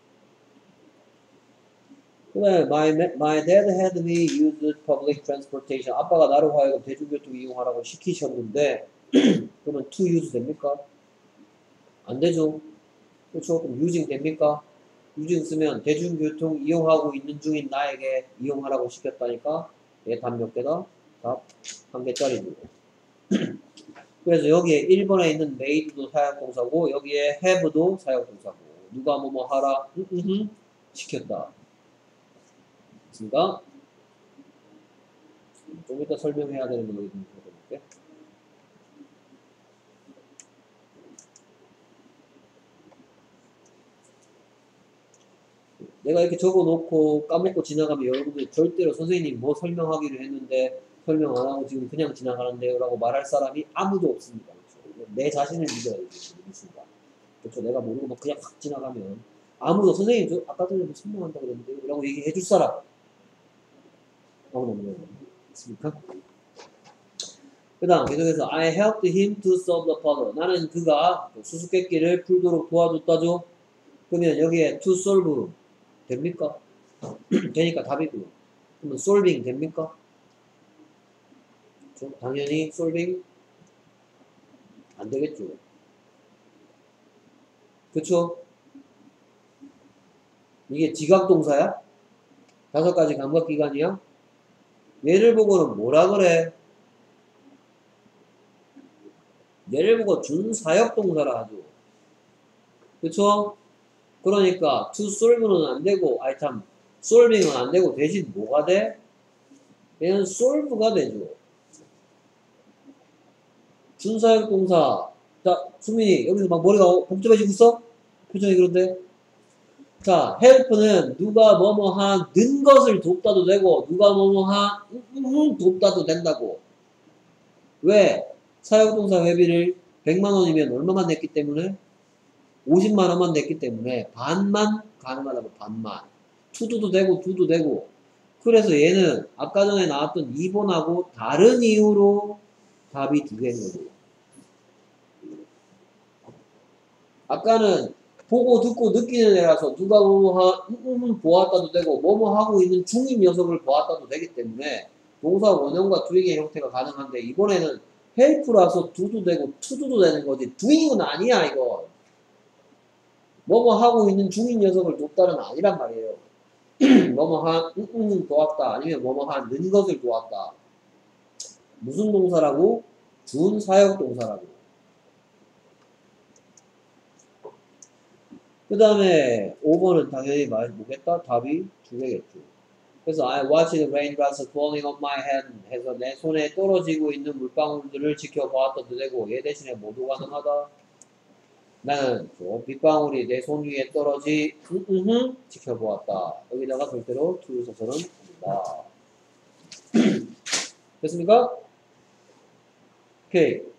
그 다음에 my dad had me use public transportation. 아빠가 나를 하여금 대중교통 이용하라고 시키셨는데 그러면 to use 됩니까? 안 되죠. 그렇죠? 그럼 using 됩니까? using 쓰면 대중교통 이용하고 있는 중인 나에게 이용하라고 시켰다니까 얘 답 몇 개다? 답 1개짜리죠. 그래서 여기에 1번에 있는 made도 사역동사고 여기에 have도 사역동사고 누가 뭐뭐 하라 시켰다. 됐습니까? 좀 이따 설명해야 되는 거 좀 해볼게. 내가 이렇게 적어놓고 까먹고 지나가면 여러분들 절대로 선생님 뭐 설명하기로 했는데 설명 안 하고 지금 그냥 지나가는데요 라고 말할 사람이 아무도 없습니다. 그렇죠? 내 자신을 믿어야 되겠죠. 그렇죠? 내가 모르고 막 그냥 확 지나가면 아무도 선생님 저 아까 전에 뭐 설명한다고 그랬는데 라고 얘기해 줄 사람 아무도 없는 거예요. 있습니까? 그 다음 계속해서 I helped him to solve the puzzle. 나는 그가 수수께끼를 풀도록 도와줬다죠. 그러면 여기에 to solve 됩니까? 되니까 답이고요. 그러면 solving 됩니까? 그렇죠? 당연히 solving 안 되겠죠. 그쵸? 이게 지각동사야? 5가지 감각기관이야? 얘를 보고는 뭐라 그래? 얘를 보고 준사역동사라 하죠. 그쵸? 그러니까 to solve는 안 되고 아니 참 solving은 안 되고 대신 뭐가 돼? 얘는 solve가 되죠. 준사역동사. 자, 수민이 여기서 막 머리가 복잡해지고 있어? 표정이 그런데 자, help는 누가 뭐뭐 하는 것을 돕다도 되고 누가 뭐뭐 하는 돕다도 된다고. 왜? 사용동사 회비를 100만 원이면 얼마만 냈기 때문에? 50만 원만 냈기 때문에 반만 가능하다고. 반만. 투두도 되고 두도 되고. 그래서 얘는 아까 전에 나왔던 2번하고 다른 이유로 답이 두 개인 거고. 아까는 보고 듣고 느끼는 애라서 누가 보았다도 되고 뭐뭐 하고 있는 중인 녀석을 보았다도 되기 때문에 동사 원형과 doing의 형태가 가능한데 이번에는 help라서 do도 되고 to도 되는 거지 doing은 아니야 이거. 뭐뭐 하고 있는 중인 녀석을 돕다는 아니란 말이에요. 뭐뭐 도왔다 아니면 뭐뭐 하는 것을 도왔다. 무슨 동사라고? 준사역 동사라고. 그 다음에 5번은 당연히 뭐겠다? 답이 두 개겠죠. 그래서 I watched the raindrops falling on my hand 해서 내 손에 떨어지고 있는 물방울들을 지켜보았다도 되고 얘 대신에 모두 가능하다. 나는 빗방울이 내 손 위에 지켜보았다. 여기다가 절대로 to 써서는 됩니다. 됐습니까? 오케이.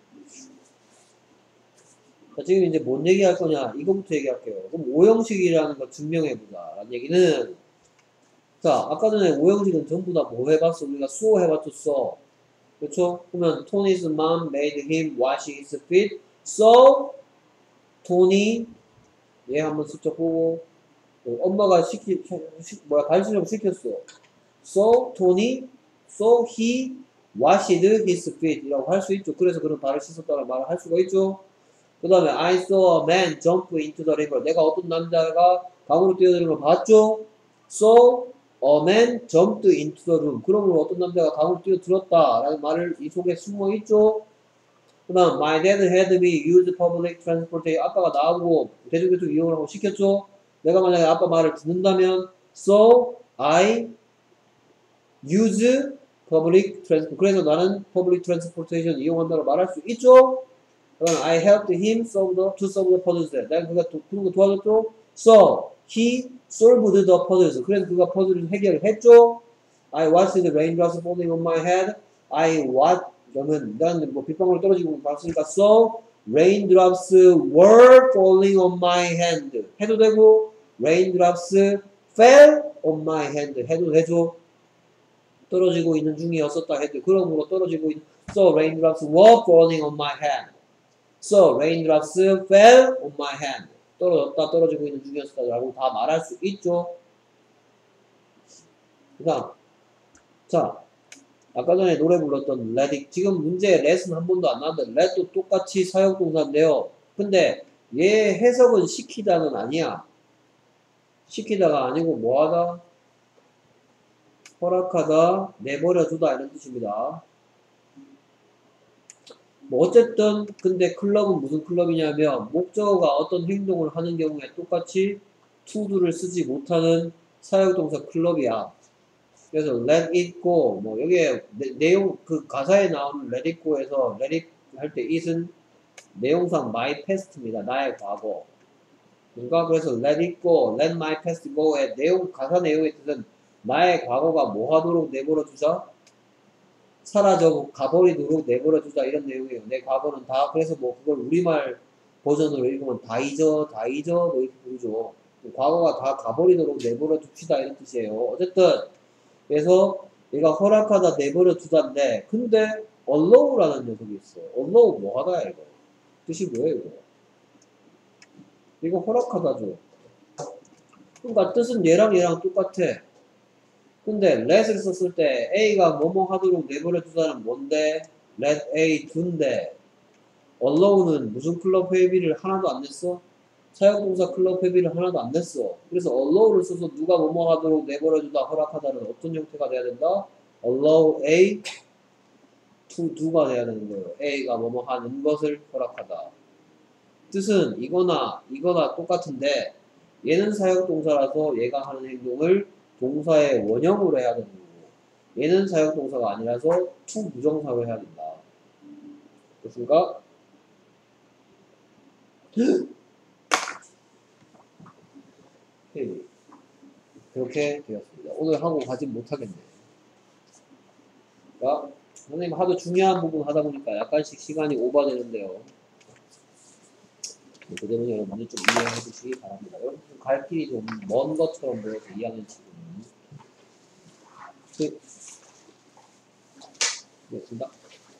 자, 지금 이제 뭔 얘기할 거냐? 이거부터 얘기할게요. 그럼 오형식이라는 거 증명해보자. 라는 얘기는, 자, 아까 전에 오형식은 전부 다 뭐 해봤어? 우리가 수호 해봤죠, 써. 그렇죠? 그러면 Tony's mom made him wash his feet. So, Tony, 얘 한번 슬쩍 보고, 엄마가 발수령 시켰어. So, Tony, so he washed his feet. 이라고 할 수 있죠. 그래서 그런 발을 씻었다는 말을 할 수가 있죠. 그 다음에 I saw a man jump into the river. 내가 어떤 남자가 강으로 뛰어드는 걸 봤죠? So a man jumped into the room. 그러므로 어떤 남자가 강으로 뛰어들었다 라는 말을 이 속에 숨어 있죠? 그 다음 My dad had me use public transportation. 아빠가 나하고 대중교통 이용을 하고 시켰죠? 내가 만약에 아빠 말을 듣는다면 So I use public transport. 그래서 나는 public transportation 이용한다고 말할 수 있죠? 그럼 I helped him to solve the puzzles. 내가 그가 그런 거 도와줬죠. So he solved the puzzles. 그래서 그가 퍼즐을 해결했죠. I watched the raindrops falling on my head. I watched 그러면 난 뭐 빗방울 떨어지고 봤으니까 so raindrops were falling on my hand 해도 되고 raindrops fell on my hand 해도 되죠. 떨어지고 있는 중이었었다 해도 그러므로 떨어지고 있는 so raindrops were falling on my hand. So raindrops fell on my hand. 떨어지고 있는 중이었다라고 다 말할 수 있죠. 그다음, 자, 아까 전에 노래 불렀던 let it. 지금 문제에 let은 한 번도 안 나왔는데 let도 똑같이 사역동사인데요. 근데 얘 해석은 시키다는 아니야. 시키다가 아니고 뭐하다? 허락하다, 내버려두다 이런 뜻입니다. 뭐 어쨌든 근데 클럽은 무슨 클럽이냐면 목적어가 어떤 행동을 하는 경우에 똑같이 to도를 쓰지 못하는 사역동사 클럽이야. 그래서 let it go 뭐 여기에 내용 그 가사에 나오는 let it go에서 let it 할 때 it은 내용상 my past입니다. 나의 과거. 그러니까 그래서 let it go, let my past go의 내용 가사 내용의 뜻은 나의 과거가 뭐 하도록 내버려 두자. 사라져 가버리도록 내버려 두자 이런 내용이에요. 내 과거는 다 그래서 뭐 그걸 우리말 버전으로 읽으면 다 잊어 뭐 이렇게 부르죠. 과거가 다 가버리도록 내버려 둡시다 이런 뜻이에요. 어쨌든 그래서 얘가 허락하다 내버려 두다인데 근데 allow라는 녀석이 있어. allow 뭐 하다야 이거. 뜻이 뭐예요 이거? 이거 허락하다죠. 그러니까 뜻은 얘랑 똑같아. 근데 let을 썼을 때 A가 뭐뭐 하도록 내버려 두다는 뭔데? let A 둔데 allow는 무슨 클럽 회비를 하나도 안 냈어? 사용동사 클럽 회비를 하나도 안 냈어. 그래서 allow를 써서 누가 뭐뭐 하도록 내버려 두다 허락하다는 어떤 형태가 돼야 된다? allow A to do가 돼야 되는 거예요. A가 뭐뭐 하는 것을 허락하다. 뜻은 이거나 똑같은데 얘는 사용동사라서 얘가 하는 행동을 동사의 원형으로 해야 되는 거고 얘는 사역동사가 아니라서 to 부정사로 해야 된다. 됐습니까? 오케이. 그렇게 되었습니다. 오늘 하고 가진 못하겠네. 자, 선생님 하도 중요한 부분 하다 보니까 약간씩 시간이 오버되는데요. 그 점은 여러분이 좀 이해해 주시기 바랍니다. 여러분 갈 길이 좀 먼 것처럼 보여서 2학년 친구는. 네, 됐습니다.